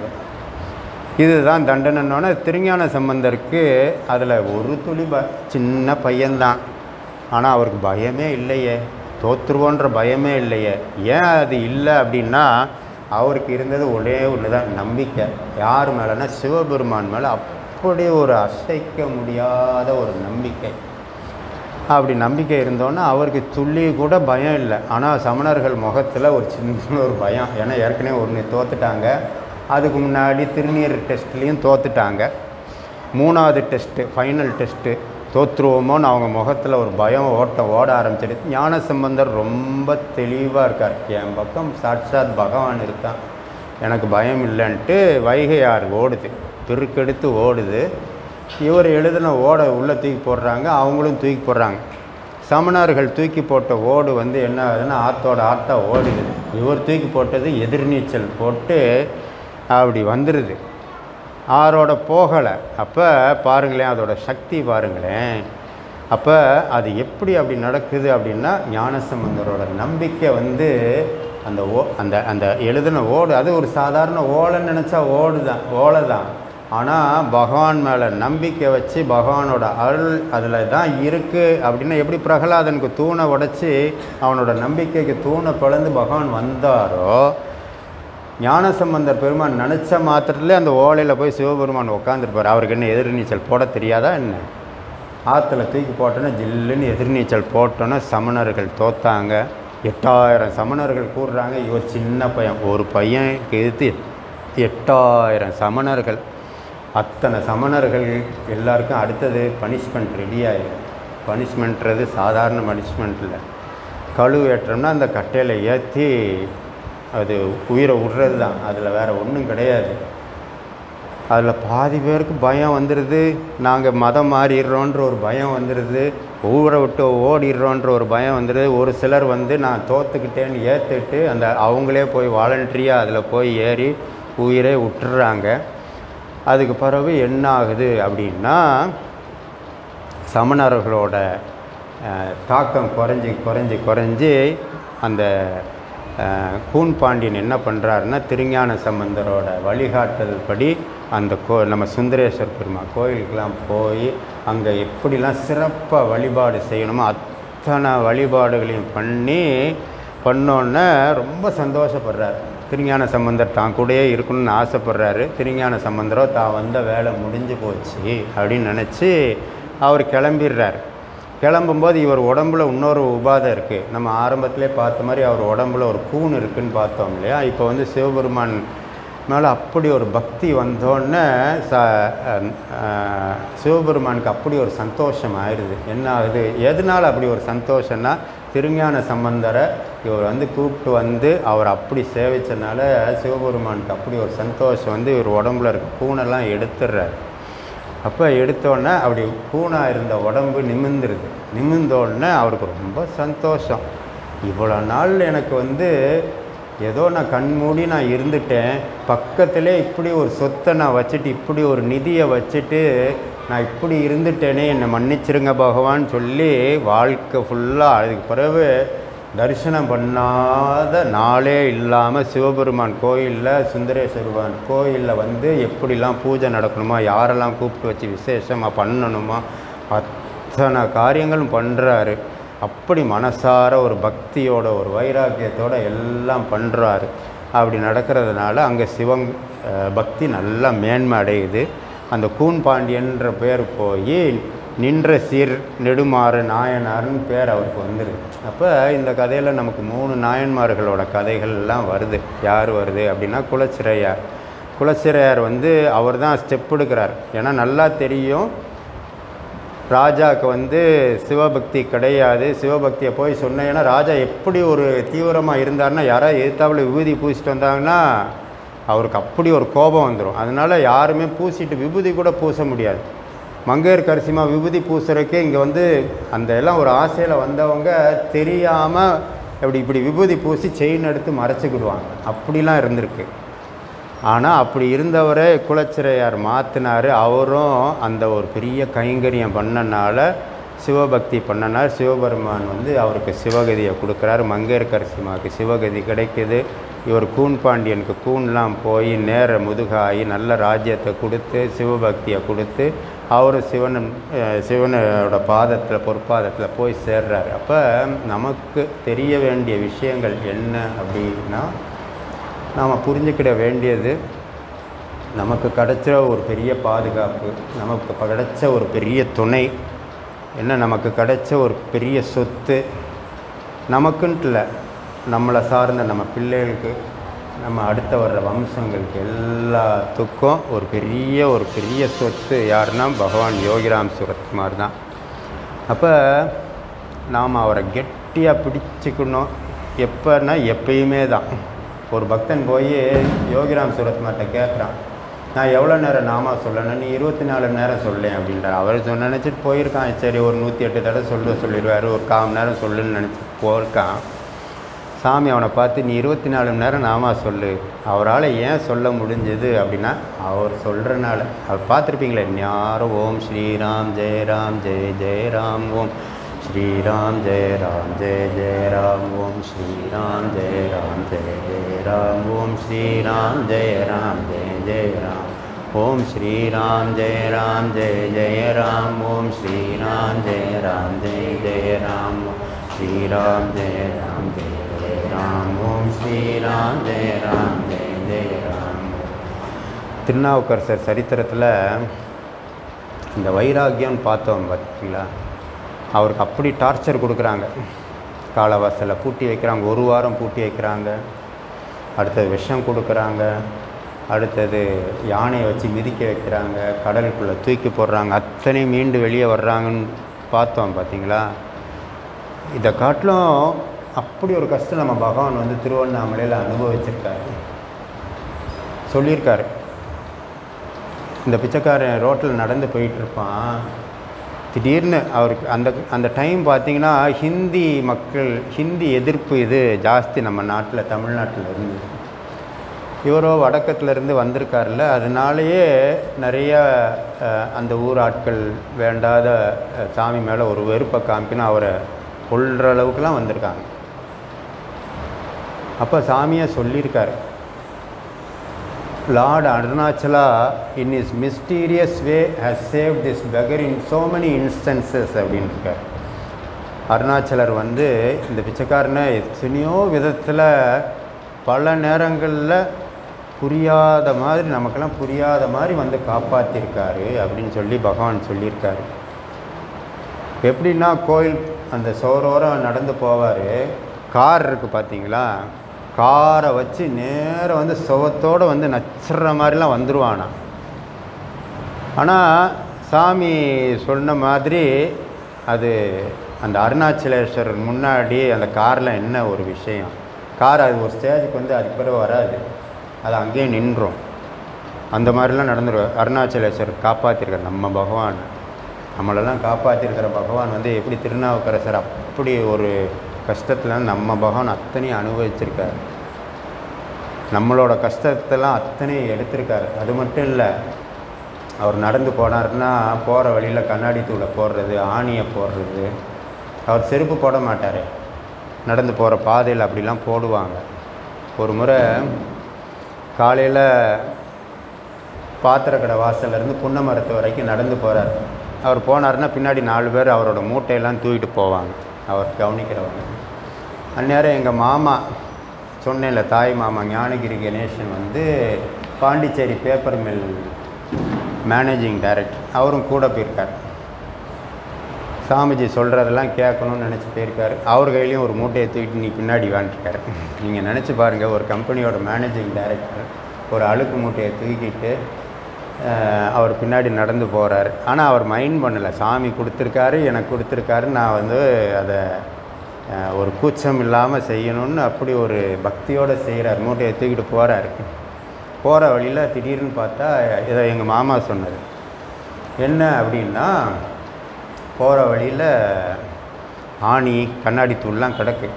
இதுதான் தண்டனைன்னொன்னே திருஞான சம்பந்தருக்கு அதில் ஒரு துளி ப சின்ன பையன்தான், ஆனால் அவருக்கு பயமே இல்லையே, தோற்றுருவோன்ற பயமே இல்லையே. ஏன் அது இல்லை அப்படின்னா அவருக்கு இருந்தது ஒரே ஒன்று தான், நம்பிக்கை. யார் மேலேனா சிவபெருமான் மேலே அப்படி ஒரு அசைக்க முடியாத ஒரு நம்பிக்கை. அப்படி நம்பிக்கை இருந்தோன்னா அவருக்கு துள்ளி கூட பயம் இல்லை. ஆனால் சமணர்கள் முகத்தில் ஒரு சின்ன ஒரு பயம். ஏன்னா ஏற்கனவே ஒன்று தோத்துட்டாங்க, அதுக்கு முன்னாடி திருநீர் டெஸ்ட்லேயும் தோத்துட்டாங்க. மூணாவது டெஸ்ட்டு ஃபைனல் டெஸ்ட்டு தோற்றுருவோமோன்னு அவங்க முகத்தில் ஒரு பயம் ஓட்டம் ஓட ஆரம்பிச்சிடுது. ஞான சம்பந்தர் ரொம்ப தெளிவாக இருக்கார், என் பக்கம் சாட்சாத் பகவான் இருக்கான், எனக்கு பயம் இல்லைன்ட்டு வைகை ஆறு ஓடுது, பெருக்கெடுத்து ஓடுது. இவர் எழுதின ஓடை உள்ளே தூக்கி போடுறாங்க, அவங்களும் தூக்கி போடுறாங்க. சமணர்கள் தூக்கி போட்ட ஓடு வந்து என்ன ஆகுதுன்னா ஆற்றோட ஆட்டாக ஓடுது. இவர் தூக்கி போட்டது எதிர்நீச்சல் போட்டு அப்படி வந்துடுது, ஆரோட போகலை. அப்போ பாருங்களேன் அதோட சக்தி பாருங்களேன். அப்போ அது எப்படி அப்படி நடக்குது அப்படின்னா ஞானசம்பந்தரோட நம்பிக்கை வந்து அந்த ஓ அந்த அந்த எழுதின ஓடு, அது ஒரு சாதாரண ஓலைன்னு நினச்சா ஓடு தான், ஓலை தான். ஆனால் பகவான் மேலே நம்பிக்கை வச்சு பகவானோட அருள் அதில் தான் இருக்குது அப்படின்னா எப்படி பிரகலாதனுக்கு தூணை உடைச்சி அவனோட நம்பிக்கைக்கு தூணை பிளந்து பகவான் வந்தாரோ, ஞானசம்பந்தர் பெருமான் நினச்ச மாத்திரத்துலேயே அந்த ஓலையில் போய் சிவபெருமான் உட்காந்துருப்பார். அவருக்கு என்ன எதிர்நீச்சல் போட தெரியாதா என்ன? ஆற்றுல தூக்கி போட்டோன்னா ஜில்லுன்னு எதிர்நீச்சல் போட்டோன்னா சமணர்கள் தோத்தாங்க. எட்டாயிரம் சமணர்கள் கூடுறாங்க, இவர் சின்ன பையன், ஒரு பையன் எதிர்த்து எட்டாயிரம் சமணர்கள். அத்தனை சமணர்கள் எல்லாருக்கும் அடுத்தது பனிஷ்மெண்ட் ரெடி ஆகிடும். பனிஷ்மெண்ட்றது சாதாரண பனிஷ்மெண்ட் இல்லை, கழு ஏற்றம்னா அந்த கட்டையில் ஏற்றி அது உயிரை விடுறது தான், அதில் வேறு ஒன்றும் கிடையாது. அதில் பாதி பேருக்கு பயம் வந்துடுது, நாங்கள் மதம் மாறிடுறோன்ற ஒரு பயம் வந்துடுது, ஊரை விட்டு ஓடிடுறோன்ற ஒரு பயம் வந்துடுது. ஒரு சிலர் வந்து நான் தோற்றுக்கிட்டேன்னு ஏற்றுட்டு அந்த அவங்களே போய் வாலண்டரியாக அதில் போய் ஏறி உயிரை விட்டுறாங்க. அதுக்கு பிறகு என்ன ஆகுது அப்படின்னா சமணர்களோட தாக்கம் குறைஞ்சி குறைஞ்சி குறைஞ்சி அந்த கூன் பாண்டியன் என்ன பண்ணுறாருன்னா திருஞான சம்பந்தரோட வழிகாட்டுதல் படி அந்த கோ நம்ம சுந்தரேஸ்வர் பெருமாள் கோயிலுக்கெலாம் போய் அங்கே எப்படிலாம் சிறப்பாக வழிபாடு செய்யணுமோ அத்தனை வழிபாடுகளையும் பண்ணி பண்ணோன்னே ரொம்ப சந்தோஷப்படுறார். திருஞான சம்பந்தர் தான் கூடயே இருக்கணும்னு ஆசைப்படுறாரு. திருஞான சம்பந்தரோ தான் வந்த வேலை முடிஞ்சு போச்சு அப்படின்னு நினச்சி அவர் கிளம்பிடுறார். கிளம்பும்போது இவர் உடம்புல இன்னொரு உபாதை இருக்குது. நம்ம ஆரம்பத்திலே பார்த்த மாதிரி அவர் உடம்புல ஒரு கூன் இருக்குதுன்னு பார்த்தோம் இல்லையா. இப்போ வந்து சிவபெருமான் மேலே அப்படி ஒரு பக்தி வந்தோடனே ச சிவபெருமானுக்கு அப்படி ஒரு சந்தோஷம் ஆயிடுது. என்ன ஆகுது, எதனால் அப்படி ஒரு சந்தோஷம்னா திருஞான சம்பந்தரை இவர் வந்து கூப்பிட்டு வந்து அவர் அப்படி சேவிச்சனால சிவபெருமானுக்கு அப்படி ஒரு சந்தோஷம் வந்து இவர் உடம்புல இருக்க கூனெல்லாம் எடுத்துடுறாரு. அப்போ எடுத்தோடனே அப்படி கூனாக இருந்த உடம்பு நிமிர்ந்துருது. நிமிர்ந்தோடனே அவருக்கு ரொம்ப சந்தோஷம். இவ்வளோ நாள் எனக்கு வந்து ஏதோ நான் கண் மூடி நான் இருந்துட்டேன், பக்கத்திலே இப்படி ஒரு சொத்தை நான் வச்சுட்டு இப்படி ஒரு நிதியை வச்சுட்டு நான் இப்படி இருந்துட்டேனே, என்னை மன்னிச்சிருங்க பகவான் சொல்லி வாழ்க்கை ஃபுல்லாக அதுக்கு பிறகு தரிசனம் பண்ணாத நாளே இல்லாமல் சிவபெருமான் கோயிலில், சுந்தரேஸ்வரன் கோயிலில் வந்து எப்படிலாம் பூஜை நடக்கணுமா, யாரெல்லாம் கூப்பிட்டு வச்சு விசேஷமாக பண்ணணுமா, அத்தனை காரியங்களும் பண்ணுறாரு. அப்படி மனசார ஒரு பக்தியோட ஒரு வைராக்கியத்தோடு எல்லாம் பண்ணுறாரு. அப்படி நடக்கிறதுனால அங்கே சிவன் பக்தி நல்லா மேன்மை அடையுது. அந்த கூன் பாண்டியன்ற பேர் போய் நின்ற சீர் நெடுமாறு நாயனார்னு பேர் அவருக்கு வந்துடுது. அப்போ இந்த கதையில் நமக்கு மூணு நாயன்மார்களோட கதைகள்லாம் வருது. யார் வருது அப்படின்னா குலச்சிறையார். குலச்சிறையார் வந்து அவர் தான் ஸ்டெப் எடுக்கிறார். ஏன்னா நல்லா தெரியும் ராஜாவுக்கு வந்து சிவபக்தி கிடையாது. சிவபக்தியை போய் சொன்னேன்னா ராஜா எப்படி ஒரு தீவிரமாக இருந்தார்னா, யாராவது எதிர்த்தாப்புல விபூதி பூசிட்டு வந்தாங்கன்னா அவருக்கு அப்படி ஒரு கோபம் வந்துடும். அதனால் யாருமே பூசிட்டு விபூதி கூட பூச முடியாது. மங்கையர்க்கரசிமா விபூதி பூசுறதுக்கே இங்கே வந்து அந்த எல்லாம் ஒரு ஆசையில் வந்தவங்க தெரியாமல் இப்படி இப்படி விபூதி பூசி செயின் எடுத்து மறைச்சிக்கிடுவாங்க. அப்படிலாம் இருந்திருக்கு. ஆனால் அப்படி இருந்தவரே குலச்சிறையார் மாற்றினார். அவரும் அந்த ஒரு பெரிய கைங்கரியம் பண்ணனால, சிவபக்தி பண்ணனால சிவபெருமான் வந்து அவருக்கு சிவகதியை கொடுக்குறாரு. மங்கையர்க்கரசிமாவுக்கு சிவகதி கிடைக்கிது. இவர் கூன் பாண்டியனுக்கு கூன்லாம் போய் நேர முதுகாகி நல்ல ராஜ்யத்தை கொடுத்து சிவபக்தியை கொடுத்து அவர் சிவன் சிவனோட பாதத்தில் பொற்பாதத்தில் போய் சேர்றாரு. அப்போ நமக்கு தெரிய வேண்டிய விஷயங்கள் என்ன அப்படின்னா, நாம் புரிஞ்சுக்கிட வேண்டியது, நமக்கு கிடைச்ச ஒரு பெரிய பாதுகாப்பு, நமக்கு கிடைச்ச ஒரு பெரிய துணை என்ன, நமக்கு கிடைச்ச ஒரு பெரிய சொத்து, நமக்குன்ட்டு இல்லை, நம்மளை சார்ந்த நம்ம பிள்ளைகளுக்கு, நம்ம அடுத்த வர்ற வம்சங்களுக்கு எல்லாத்துக்கும் ஒரு பெரிய ஒரு பெரிய சொத்து யாருன்னா பகவான் யோகிராம் சுரத்குமார் தான். அப்போ நாம் அவரை கெட்டியாக பிடிச்சிக்கணும். எப்போன்னா எப்பயுமே தான். ஒரு பக்தன் போய் யோகிராம் சுரத்குமார்கிட்ட கேட்குறான், நான் எவ்வளோ நேரம் நாமா சொல்லணும், நீ இருபத்தி நாலு நேரம் சொல்லேன் அப்படின்றார். அவர் சொன்ன நினச்சிட்டு போயிருக்கான். சரி ஒரு நூற்றி எட்டு தடவை சொல்ல சொல்லிடுவார், ஒரு கால் மணி நேரம் சொல்லுன்னு நினச்சிட்டு போயிருக்கான். சாமி அவனை பார்த்து நீ இருபத்தி நாலு மணி நேரம் நாமா சொல்லு. அவரால் ஏன் சொல்ல முடிஞ்சது அப்படின்னா, அவர் சொல்கிறனால. அவர் பார்த்துருப்பீங்களே, ஞாரம் ஓம் ஸ்ரீராம் ஜெயராம் ஜெய ஜெயராம் ஓம் ஸ்ரீராம் ஜெயராம் ஜெய ஜெயராம் ஓம் ஸ்ரீராம் ஜெயராம் ஜெய ஜெயராம் ஓம் ஸ்ரீராம் ஜெயராம் ஜெய ஜெயராம் ஓம் ஸ்ரீராம் ஜெயராம் ஜெய ஜெயராம் ஓம் ஸ்ரீராம் ஜெயராம் ஜெய ஜெயராம் ஸ்ரீராம் ஜெயராம் ஜெய ஜெயராம் ஓம் ஸ்ரீராம் ஜெயராம் ஜெய ஜெயராம். திருநாவுக்கரசர் சரித்திரத்தில் இந்த வைராக்கியம்னு பார்த்தோம் பார்த்தீங்களா, அவருக்கு அப்படி டார்ச்சர் கொடுக்குறாங்க. காலவாசலை பூட்டி வைக்கிறாங்க, ஒரு வாரம் பூட்டி வைக்கிறாங்க. அடுத்தது விஷம் கொடுக்குறாங்க. அடுத்தது யானையை வச்சு மிதிக்க வைக்கிறாங்க, கடலுக்குள்ளே தூக்கி போடுறாங்க. அத்தனை மீண்டு வெளியே வர்றாங்கன்னு பார்த்தோம் பார்த்தீங்களா. இதை காட்டிலும் அப்படி ஒரு கஷ்டம் நம்ம பகவான் வந்து திருவண்ணாமலையில் அனுபவிச்சிருக்காரு. சொல்லியிருக்காரு, இந்த பிச்சைக்காரன் ரோட்டில் நடந்து போயிட்டுருப்பான். திடீர்னு அவருக்கு அந்த அந்த டைம் பார்த்திங்கன்னா ஹிந்தி மக்கள், ஹிந்தி எதிர்ப்பு இது ஜாஸ்தி நம்ம நாட்டில், தமிழ்நாட்டில் இருந்து. இவரோ வடக்கத்துலேருந்து வந்திருக்காருல்ல, அதனாலேயே நிறைய அந்த ஊர் ஆட்கள் வேண்டாத சாமி மேலே ஒரு வெறுப்பை காமிக்கணும், அவரை கொள்கிற அளவுக்குலாம் வந்திருக்காங்க. அப்போ சாமியை சொல்லியிருக்காரு, Lord Arunachala in his mysterious way has saved this beggar in so many instances அப்படின்னு இருக்கார். அருணாச்சலர் வந்து இந்த பிச்சைக்காரனை எத்தனையோ விதத்தில் பல நேரங்களில் புரியாத மாதிரி, நமக்கெல்லாம் புரியாத மாதிரி வந்து காப்பாற்றிருக்காரு அப்படின்னு சொல்லி பகவான் சொல்லியிருக்காரு. எப்படின்னா கோயில் அந்த சோரோரம் நடந்து போவார், கார் இருக்குது பார்த்தீங்களா, காரை வச்சு நேராக வந்து சுவத்தோடு வந்து நச்சுற மாதிரிலாம் வந்துடுவானா. ஆனால் சாமி சொன்ன மாதிரி அது அந்த அருணாச்சலேஸ்வரர் முன்னாடி அந்த காரில் என்ன ஒரு விஷயம், கார் அது ஒரு ஸ்டேஜுக்கு வந்து அதுக்கு பிறகு வராது, அது அங்கேயே நின்றோம். அந்த மாதிரிலாம் நடந்துடுவார். அருணாச்சலேஸ்வரர் காப்பாற்றிருக்கார் நம்ம பகவான், நம்மளெல்லாம் காப்பாற்றிருக்கிற பகவான் வந்து எப்படி திருநாவுக்கரசர் அப்படி ஒரு கஷ்டத்தில் நம்ம பகவான் அத்தனையும் அனுபவிச்சிருக்கார். நம்மளோட கஷ்டத்தெல்லாம் அத்தனையும் எடுத்திருக்காரு. அது மட்டும் இல்லை, அவர் நடந்து போனார்னா போகிற வழியில் கண்ணாடி தூளை போடுறது, ஆணியை போடுறது, அவர் செருப்பு போட மாட்டார். நடந்து போகிற பாதையில் அப்படிலாம் போடுவாங்க. ஒரு முறை காலையில் பாத்திர கடை வாசல்லேருந்து புன்னை மரத்து வரைக்கும் நடந்து போகிறார். அவர் போனார்னா பின்னாடி நாலு பேர் அவரோட மூட்டையெல்லாம் தூக்கிட்டு போவாங்க, அவர் கவனிக்கிறவங்க. அந்நேரம் எங்கள் மாமா சொன்னேன்ல, தாய் மாமா ஞானகிரி கணேசன் வந்து Pondicherry paper mill managing director, அவரும் கூட போயிருக்கார். சாமிஜி சொல்கிறதெல்லாம் கேட்கணும்னு நினச்சி போயிருக்காரு. அவர் கையிலையும் ஒரு மூட்டையை தூக்கிட்டு நீ பின்னாடி வாங்கிட்டார். நீங்கள் நினச்சி பாருங்கள், ஒரு கம்பெனியோட மேனேஜிங் டைரக்டர் ஒரு அழுக்கு மூட்டையை தூக்கிட்டு அவர் பின்னாடி நடந்து போகிறார். ஆனால் அவர் மைண்ட் பண்ணலை, சாமி கொடுத்துருக்காரு, எனக்கு கொடுத்துருக்காரு, நான் வந்து அதை ஒரு கூச்சம் இல்லாமல் செய்யணும்னு அப்படி ஒரு பக்தியோடு செய்கிறார். மூட்டையை தூக்கிட்டு போகிறார். போகிற வழியில் திடீர்னு பார்த்தா இதை எங்கள் மாமா சொன்னார். என்ன அப்படின்னா, போகிற வழியில் ஆணி கண்ணாடி தூள்லாம் கிடக்கு.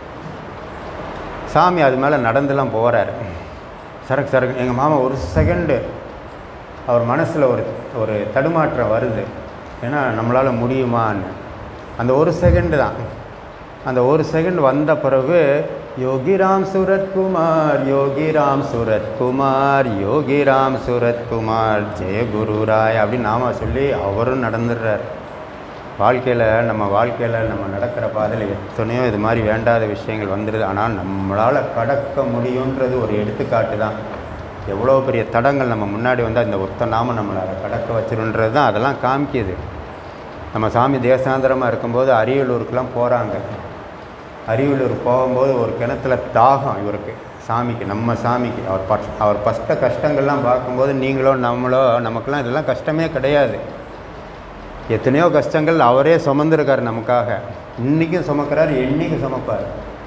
சாமி அது மேலே நடந்துலாம் போகிறார். சரக்கு சரக்கு எங்கள் மாமா ஒரு செகண்டு அவர் மனசில் ஒரு ஒரு தடுமாற்றம் வருது. ஏன்னா நம்மளால் முடியுமான்னு அந்த ஒரு செகண்டு தான். அந்த ஒரு செகண்ட் வந்த பிறகு யோகிராம் சூரத்குமார், யோகிராம் சூரத்குமார், யோகிராம் சூரத்குமார், ஜெய குருராய் அப்படின்னு நாம சொல்லி அவரும் நடந்துடுறார். வாழ்க்கையில் நம்ம வாழ்க்கையில் நம்ம நடக்கிற பாதையில் எத்தனையோ இது மாதிரி வேண்டாத விஷயங்கள் வந்துடுது. ஆனால் நம்மளால் கடக்க முடியுன்றது ஒரு எடுத்துக்காட்டு தான். எவ்வளோ பெரிய தடங்கள் நம்ம முன்னாடி வந்தால் இந்த ஒத்த நாம நம்மளை அதை கடக்க வச்சிருன்றது தான் அதெல்லாம் காமிக்கிது. நம்ம சாமி தேசாந்திரமாக இருக்கும்போது அரியலூருக்கெலாம் போகிறாங்க. அரியலூர் போகும்போது ஒரு கிணத்துல தாகம் இவருக்கு, சாமிக்கு, நம்ம சாமிக்கு. அவர் ப அவர் பஸ்ட கஷ்டங்கள்லாம் பார்க்கும்போது நீங்களோ நம்மளோ நமக்கெல்லாம் இதெல்லாம் கஷ்டமே கிடையாது. எத்தனையோ கஷ்டங்கள் அவரே சுமந்துருக்கார் நமக்காக. இன்றைக்கும் சுமக்கிறார், என்றைக்கும் சுமப்பார்.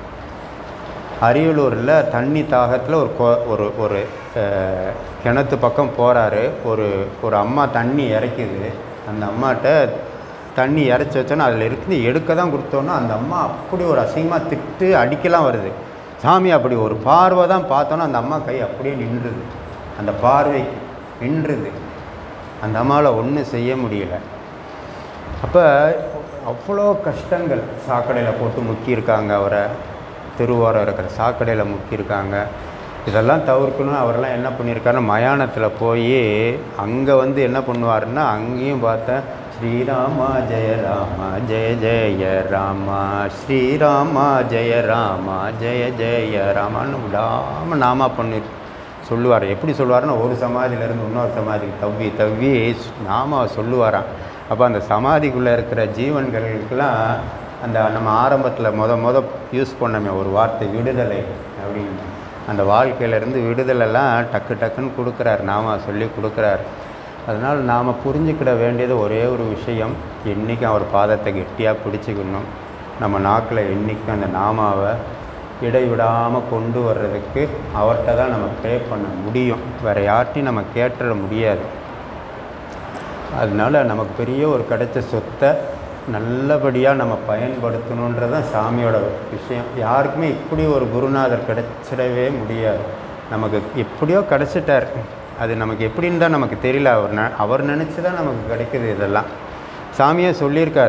அரியலூரில் தண்ணி தாகத்தில் ஒரு கோ ஒரு ஒரு கிணத்து பக்கம் போகிறாரு. ஒரு ஒரு அம்மா தண்ணி இறைக்குது. அந்த அம்மாட்ட தண்ணி இறைச்சி வச்சோன்னா அதில் இருந்து எடுக்க தான் கொடுத்தோன்னா அந்த அம்மா அப்படி ஒரு அசிங்கமாக திட்டு அடிக்கலாம் வருது. சாமி அப்படி ஒரு பார்வை தான் பார்த்தோன்னா அந்த அம்மா கை அப்படியே நின்றுது. அந்த பார்வைக்கு நின்றுது. அந்த அம்மாவில் ஒன்றும் செய்ய முடியல. அப்போ அவ்வளோ கஷ்டங்கள். சாக்கடையில் போட்டு முக்கியிருக்காங்க அவரை, திருவோரம் இருக்கிற சாக்கடையில் முக்கியிருக்காங்க. இதெல்லாம் தவிர்க்கணும். அவரெல்லாம் என்ன பண்ணியிருக்காருன்னா மயானத்தில் போய் அங்கே வந்து என்ன பண்ணுவாருன்னா, அங்கேயும் பார்த்தேன் ஸ்ரீராமா ஜெய ராமா ஜெய ஜெய ராமா, ஸ்ரீராமா ஜெய ராமா ஜெய ஜெய ராமான்னு விடாமல் நாமா பண்ணி சொல்லுவார். எப்படி சொல்லுவாருன்னா, ஒரு சமாதியிலேருந்து இன்னொரு சமாதிக்கு தவ்வி தவ்வி நாமா சொல்லுவாராம். அப்போ அந்த சமாதிக்குள்ளே இருக்கிற ஜீவன்களுக்கெல்லாம் அந்த நம்ம ஆரம்பத்தில் மொத மொத யூஸ் பண்ணமே ஒரு வார்த்தை விடுதலை அப்படின்னு, அந்த வாழ்க்கையிலேருந்து விடுதலைலாம் டக்கு டக்குன்னு கொடுக்குறார், நாம சொல்லி கொடுக்குறார். அதனால் நாம் புரிஞ்சுக்கிட வேண்டியது ஒரே ஒரு விஷயம், என்றைக்கும் அவர் பாதத்தை கெட்டியாக பிடிச்சிக்கணும். நம்ம நாக்கில் என்றைக்கும் அந்த நாமாவை இடைவிடாமல் கொண்டு வர்றதுக்கு அவர்கிட்ட தான் நம்ம ப்ரே பண்ண முடியும். வேறு யார்ட்டையும் நம்ம கேட்டுற முடியாது. அதனால் நமக்கு பெரிய ஒரு கிடைச்ச சொத்தை நல்லபடியாக நம்ம பயன்படுத்தணுன்றது தான் சாமியோட விஷயம். யாருக்குமே இப்படி ஒரு குருநாதர் கிடைச்சிடவே முடியாது. நமக்கு எப்படியோ கிடச்சிட்டார். அது நமக்கு எப்படின்னு தான் நமக்கு தெரியல. அவர் ந அவர் நினச்சி தான் நமக்கு கிடைக்குது. இதெல்லாம் சாமியே சொல்லியிருக்கார்.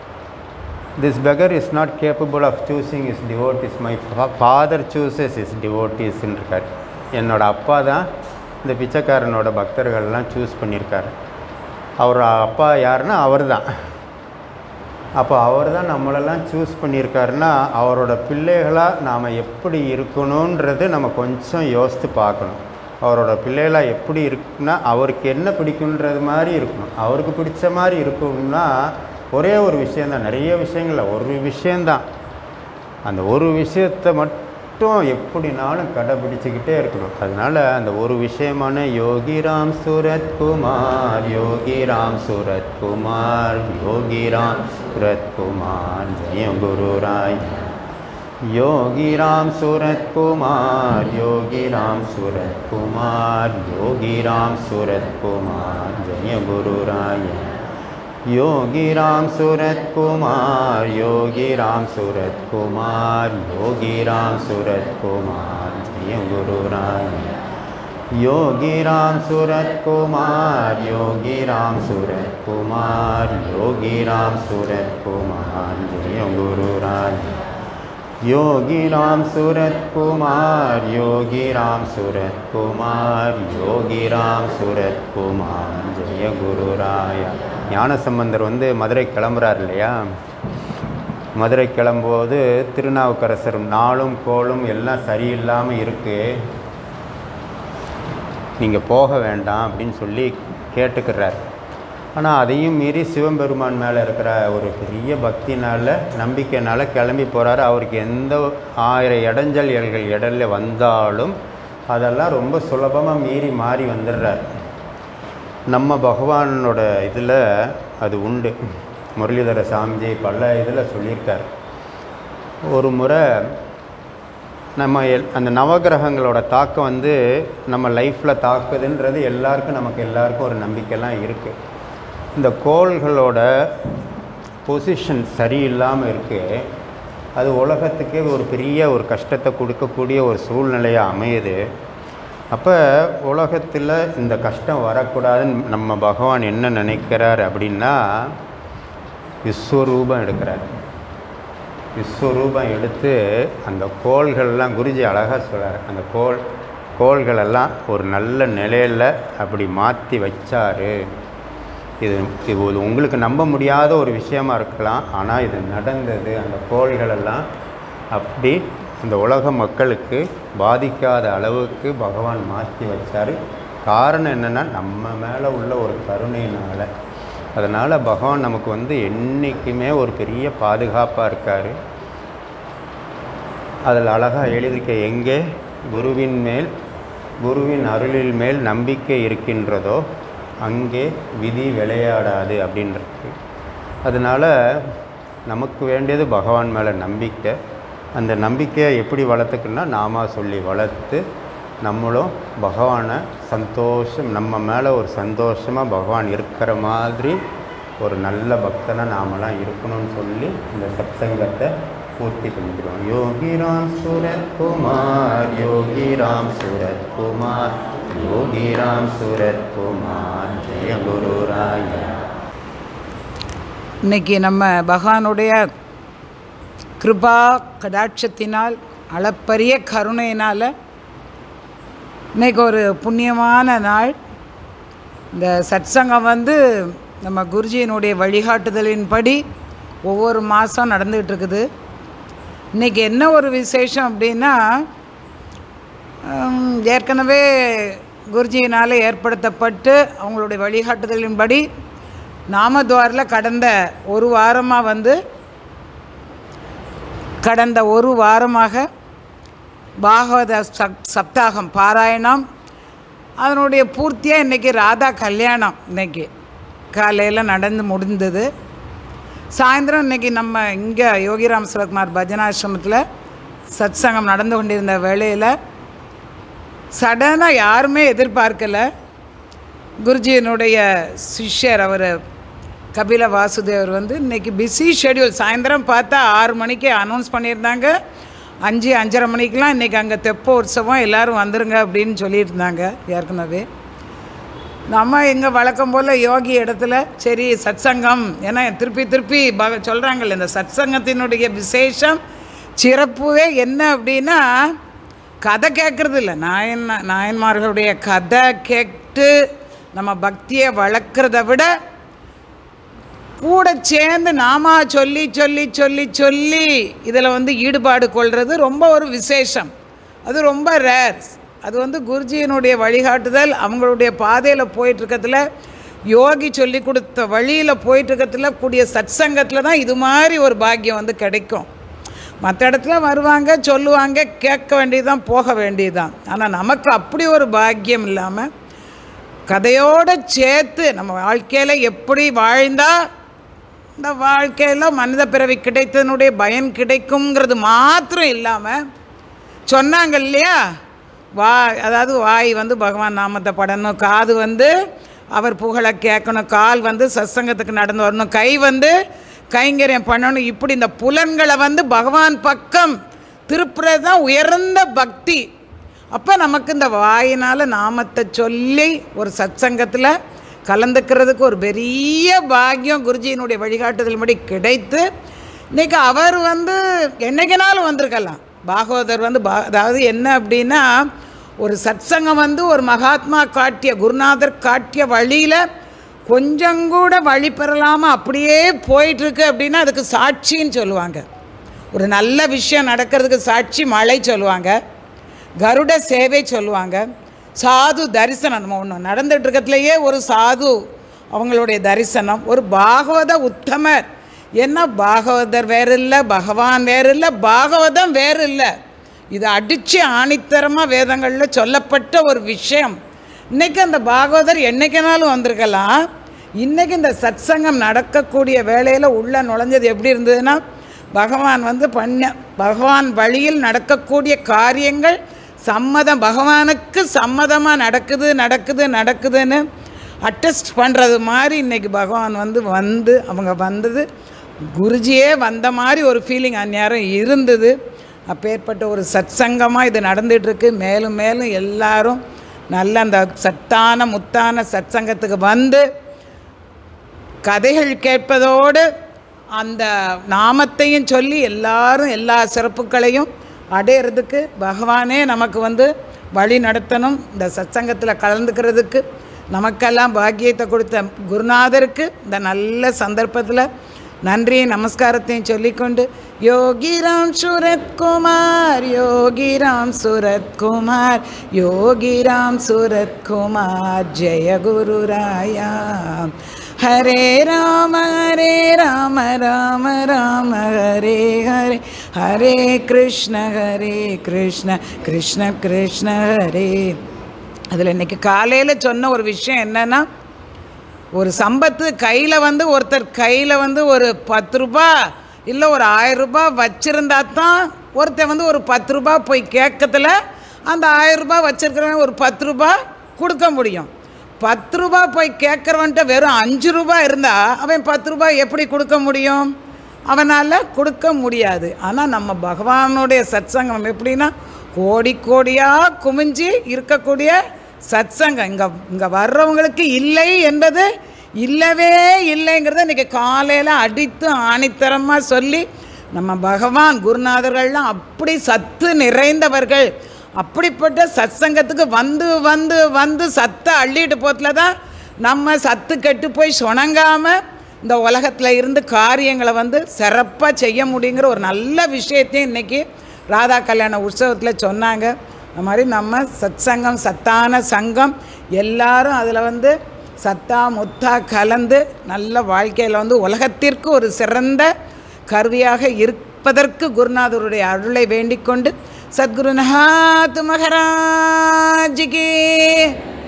This beggar is not capable of choosing is devotees, my father chooses is டிவோட்டிஸ்ன்னு இருக்கார். என்னோடய அப்பா தான் இந்த பிச்சைக்காரனோட பக்தர்கள்லாம் சூஸ் பண்ணியிருக்கார். அவர் அப்பா யாருன்னா அவர் தான். அப்போ அவர் தான் நம்மளெல்லாம் சூஸ் பண்ணியிருக்காருன்னா, அவரோட பிள்ளைகளாக நாம் எப்படி இருக்கணுன்றது நம்ம கொஞ்சம் யோசித்து பார்க்கணும். அவரோட பிள்ளைகளாக எப்படி இருக்குன்னா, அவருக்கு என்ன பிடிக்குன்றது மாதிரி இருக்கணும். அவருக்கு பிடிச்ச மாதிரி இருக்கணும்னா ஒரே ஒரு விஷயந்தான், நிறைய விஷயங்களில் ஒரு விஷயந்தான். அந்த ஒரு விஷயத்தை மட்டும் எப்படினாலும் கடைபிடிச்சிக்கிட்டே இருக்கணும். அதனால் அந்த ஒரு விஷயமான யோகிராம் சூரத்குமார், யோகிராம் சூரத்குமார், யோகிராம் சூரத்குமார், ஜெய குருராய். யோகிராம் சூரத்குமார், யோகிராம் சூரத்குமார், யோகிராம் சூரத்குமார், ஜெய குருராய். योगीराम सूरत कुमार, योगीराम सूरत कुमार, योगीराम सूरत कुमार, जय गुरुराय. योगीराम सूरत कुमार, योगीराम सूरत कुमार, योगीराम सूरत कुमार, जय गुरुराय. योगी राम सूरत कुमार, योगी राम सूरत कुमार, योगी राम सूरत कुमार, जय गुरु राया. ஞானசம்பந்தர் வந்து மதுரை கிளம்புறார் இல்லையா? மதுரை கிளம்பும்போது திருநாவுக்கரசர் நாளும் கோளும் எல்லாம் சரியில்லாமல் இருக்குது, நீங்கள் போக வேண்டாம் அப்படின்னு சொல்லி கேட்டுக்கிறார். ஆனால் அதையும் மீறி சிவபெருமான் மேலே இருக்கிற ஒரு பெரிய பக்தினால் நம்பிக்கையினால் கிளம்பி போகிறாரு. அவருக்கு எந்த ஆயிரம் இடைஞ்சல்கள் இடையில வந்தாலும் அதெல்லாம் ரொம்ப சுலபமாக மீறி மாறி வந்துடுறார். நம்ம பகவானோட இதில் அது உண்டு. முரளிதர சாமிஜி பல இதில் சொல்லியிருக்கார். ஒரு முறை நம்ம எல் அந்த நவகிரகங்களோட தாக்கம் வந்து நம்ம லைஃப்பில் தாக்குதுன்றது எல்லாருக்கும் நமக்கு எல்லாருக்கும் ஒரு நம்பிக்கைலாம் இருக்குது. இந்த கோள்களோட பொசிஷன் சரியில்லாமல் இருக்குது, அது உலகத்துக்கே ஒரு பெரிய ஒரு கஷ்டத்தை கொடுக்கக்கூடிய ஒரு சூழ்நிலையாக அமையுது. அப்போ உலகத்தில் இந்த கஷ்டம் வரக்கூடாதுன்னு நம்ம பகவான் என்ன நினைக்கிறார் அப்படின்னா விஸ்வரூபம் எடுக்கிறார். விஸ்வரூபம் எடுத்து அந்த கோள்கள்லாம் குருஜி அழகாக சொல்கிறார், அந்த கோள் கோள்களெல்லாம் ஒரு நல்ல நிலையில் அப்படி மாற்றி வச்சார். இது இது உங்களுக்கு நம்ப முடியாத ஒரு விஷயமா இருக்கலாம், ஆனால் இது நடந்தது. அந்த கோள்களெல்லாம் அப்படி அந்த உலக மக்களுக்கு பாதிக்காத அளவுக்கு பகவான் மாற்றி வச்சார். காரணம் என்னென்னா நம்ம மேலே உள்ள ஒரு கருணையினால். அதனால் பகவான் நமக்கு வந்து என்றைக்குமே ஒரு பெரிய பாதுகாப்பாக இருக்கார். அதில் அழகாக எழுதிக்க, எங்கே குருவின் மேல் குருவின் அருளில் மேல் நம்பிக்கை இருக்கின்றதோ அங்கே விதி விளையாடாது அப்படின்றது. அதனால் நமக்கு வேண்டியது பகவான் மேலே நம்பிக்கை. அந்த நம்பிக்கையை எப்படி வளர்த்துக்குன்னா நாம சொல்லி வளர்த்து நம்மளும் பகவானை சந்தோஷம், நம்ம மேலே ஒரு சந்தோஷமாக பகவான் இருக்கிற மாதிரி ஒரு நல்ல பக்தனை நாமெல்லாம் இருக்கணும்னு சொல்லி இந்த சத்சங்கத்தை பூர்த்தி பண்ணிக்கிறோம். யோகி ராம் சூரத் குமார், யோகி ராம் சூரத் குமார், யோகி ராம் சூரத் குமார், ஜெய குரு ராயா. இன்னைக்கு நம்ம பகவானுடைய கிருபா கடாட்சத்தினால் அளப்பரிய கருணையினால் இன்றைக்கி ஒரு புண்ணியமான நாள். இந்த சத்சங்கம் வந்து நம்ம குருஜியினுடைய வழிகாட்டுதலின்படி ஒவ்வொரு மாதம் நடந்துகிட்டு இருக்குது. இன்றைக்கி என்ன ஒரு விசேஷம் அப்படின்னா, ஏற்கனவே குருஜியினால் ஏற்படுத்தப்பட்டு அவங்களுடைய வழிகாட்டுதலின்படி நாமத்வாரில் கடந்த ஒரு வாரமாக வந்து கடந்த ஒரு வாரமாக பாகவத சப் சப்தாகம் பாராயணம், அதனுடைய பூர்த்தியாக இன்றைக்கி ராதா கல்யாணம் இன்றைக்கி காலையில் நடந்து முடிந்தது. சாயந்தரம் இன்றைக்கி நம்ம இங்கே யோகிராம் சுரத்குமார் பஜனாசிரமத்தில் சத்சங்கம் நடந்து கொண்டிருந்த வேளையில் சடனாக யாருமே எதிர்பார்க்கலை, குருஜியினுடைய சிஷ்யர் அவர் கபில வாசுதேவர் வந்து இன்றைக்கி பிஸி ஷெட்யூல். சாயந்தரம் பார்த்தா ஆறு மணிக்கு அனௌன்ஸ் பண்ணியிருந்தாங்க, அஞ்சு அஞ்சரை மணிக்கெலாம் இன்றைக்கி அங்கே தெப்ப உற்சவம் எல்லோரும் வந்துருங்க அப்படின்னு சொல்லிட்டு இருந்தாங்க. ஏற்கனவே நம்ம எங்கள் வழக்கம் போல் யோகி இடத்துல சரி சத்சங்கம், ஏன்னா திருப்பி திருப்பி பக சொல்கிறாங்கல்ல, இந்த சத்சங்கத்தினுடைய விசேஷம் சிறப்புவே என்ன அப்படின்னா கதை கேட்குறது இல்லை, நாயன் நாயன்மார்களுடைய கதை கேட்டு நம்ம பக்தியை வளர்க்குறத விட கூட சேர்ந்து நாம சொல்லி சொல்லி சொல்லி சொல்லி இதில் வந்து ஈடுபாடு கொள்வது ரொம்ப ஒரு விசேஷம். அது ரொம்ப ரேர். அது வந்து குருஜியினுடைய வழிகாட்டுதல், அவங்களுடைய பாதையில் போயிட்டுருக்கிறதுல, யோகி சொல்லி கொடுத்த வழியில் போயிட்டுருக்கிறதுல கூடிய சத்சங்கத்தில் தான் இது மாதிரி ஒரு பாக்கியம் வந்து கிடைக்கும். மற்ற இடத்துல வருவாங்க, சொல்லுவாங்க, கேட்க வேண்டியதுதான், போக வேண்டியதுதான். ஆனால் நமக்கு அப்படி ஒரு பாக்கியம் இல்லாமல் கதையோடு சேர்த்து நம்ம வாழ்க்கையில் எப்படி வாழ்ந்தால் இந்த வாழ்க்கையில் மனித பிறவி கிடைத்ததனுடைய பயன் கிடைக்குங்கிறது மாத்திரம் இல்லாமல் சொன்னாங்க இல்லையா, வா அதாவது வாய் வந்து பகவான் நாமத்தை படணும், காது வந்து அவர் புகழை கேட்கணும், கால் வந்து சத்சங்கத்துக்கு நடந்து வரணும், கை வந்து கைங்கரியம் பண்ணணும். இப்படி இந்த புலன்களை வந்து பகவான் பக்கம் திருப்புறது தான் உயர்ந்த பக்தி. அப்போ நமக்கு இந்த வாயினால் நாமத்தை சொல்லி ஒரு சத்சங்கத்தில் கலந்துக்கிறதுக்கு ஒரு பெரிய பாக்கியம் குருஜியினுடைய வழிகாட்டுதல் படி கிடைத்து இன்றைக்கி அவர் வந்து என்னைக்குனாலும் வந்திருக்கலாம். பாகவதர் வந்து பா அதாவது என்ன அப்படின்னா, ஒரு சத்சங்கம் வந்து ஒரு மகாத்மா காட்டிய குருநாதர் காட்டிய வழியில் கொஞ்சம் கூட வழி பெறலாமல் அப்படியே போயிட்டுருக்கு அப்படின்னா அதுக்கு சாட்சின்னு சொல்லுவாங்க. ஒரு நல்ல விஷயம் நடக்கிறதுக்கு சாட்சி மழை சொல்லுவாங்க, கருட சேவை சொல்லுவாங்க, சாது தரிசனம். நம்ம ஒன்று நடந்துகிட்ருக்கிறதுலையே ஒரு சாது அவங்களுடைய தரிசனம், ஒரு பாகவத உத்தமர். என்ன பாகவதர் வேறு இல்லை, பகவான் வேறு இல்லை, பாகவதம் வேறு இல்லை. இது அடித்து ஆணித்தரமாக வேதங்களில் சொல்லப்பட்ட ஒரு விஷயம். இன்றைக்கி அந்த பாகவதர் என்றைக்குனாலும் வந்திருக்கலாம். இன்றைக்கி இந்த சத்சங்கம் நடக்கக்கூடிய வேளையில் உள்ளே நுழைஞ்சது எப்படி இருந்ததுன்னா, பகவான் வந்து பண்ண பகவான் வழியில் நடக்கக்கூடிய காரியங்கள் சம்மதம், பகவானுக்கு சம்மதமாக நடக்குது நடக்குது நடக்குதுன்னு அட்டஸ்ட் பண்ணுறது மாதிரி இன்றைக்கி பகவான் வந்து வந்து அவங்க வந்தது குருஜியே வந்த மாதிரி ஒரு ஃபீலிங் அந்நேரம் இருந்தது. அப்பேற்பட்ட ஒரு சத்சங்கமாக இது நடந்துகிட்ருக்கு. மேலும் மேலும் எல்லாரும் நல்ல அந்த சத்தான முத்தான சத்சங்கத்துக்கு வந்து கதைகள் கேட்பதோடு அந்த நாமத்தையும் சொல்லி எல்லாரும் எல்லா சிறப்புகளையும் அடையிறதுக்கு பகவானே நமக்கு வந்து வழி நடத்தணும். இந்த சத்சங்கத்தில் கலந்துக்கிறதுக்கு நமக்கெல்லாம் பாக்கியத்தை கொடுத்த குருநாதருக்கு இந்த நல்ல சந்தர்ப்பத்தில் நன்றியும் நமஸ்காரத்தையும் சொல்லிக்கொண்டு, யோகிராம் சுரத்குமார் யோகிராம் சுரத்குமார் யோகிராம் சுரத்குமார் ஜெய குருராயா. ஹரே ராம ஹரே ராம ராம ராம ஹரே ஹரே ஹரே கிருஷ்ண ஹரே கிருஷ்ண கிருஷ்ண கிருஷ்ண ஹரே. அதில் இன்றைக்கி காலையில் சொன்ன ஒரு விஷயம் என்னென்னா, ஒரு சம்பத்து கையில் வந்து ஒருத்தர் கையில் வந்து ஒரு பத்து ரூபா இல்லை ஒரு ஆயிரம் ரூபாய் வச்சுருந்தா தான் ஒருத்தர் வந்து ஒரு பத்து ரூபா போய் கேட்கறதுல அந்த ஆயிரம் ரூபாய் வச்சுருக்கிறவன் ஒரு பத்து ரூபா கொடுக்க முடியும். பத்து ரூபா போய் கேட்குறவன்ட்ட வெறும் அஞ்சு ரூபா இருந்தால் அவன் பத்து ரூபாய் எப்படி கொடுக்க முடியும்? அவனால் கொடுக்க முடியாது. ஆனால் நம்ம பகவானுடைய சத்சங்கம் எப்படின்னா, கோடி கோடியாக குமிஞ்சு இருக்கக்கூடிய சத்சங்கம். இங்கே இங்கே வர்றவங்களுக்கு இல்லை என்பது இல்லவே இல்லைங்கிறத இன்றைக்கி காலையில் அடித்து ஆணித்தரமாக சொல்லி, நம்ம பகவான் குருநாதர்கள்லாம் அப்படி சத்து நிறைந்தவர்கள். அப்படிப்பட்ட சத்சங்கத்துக்கு வந்து வந்து வந்து சத்தை அள்ளிட்டு போத்தில் தான் நம்ம சத்து கெட்டு போய் சுணங்காமல் இந்த உலகத்தில் இருந்து காரியங்களை வந்து சிறப்பாக செய்ய முடியுங்கிற ஒரு நல்ல விஷயத்தையும் இன்றைக்கி ராதா கல்யாண உற்சவத்தில் சொன்னாங்க. அது மாதிரி நம்ம சத்சங்கம் சத்தான சங்கம் எல்லாரும் அதில் வந்து சத்தா முத்தா கலந்து நல்ல வாழ்க்கையில் வந்து உலகத்திற்கு ஒரு சிறந்த கருவியாக இருப்பதற்கு குருநாதருடைய அருளை வேண்டிக் கொண்டு, சத்குருநாத் மகாராஜ் கி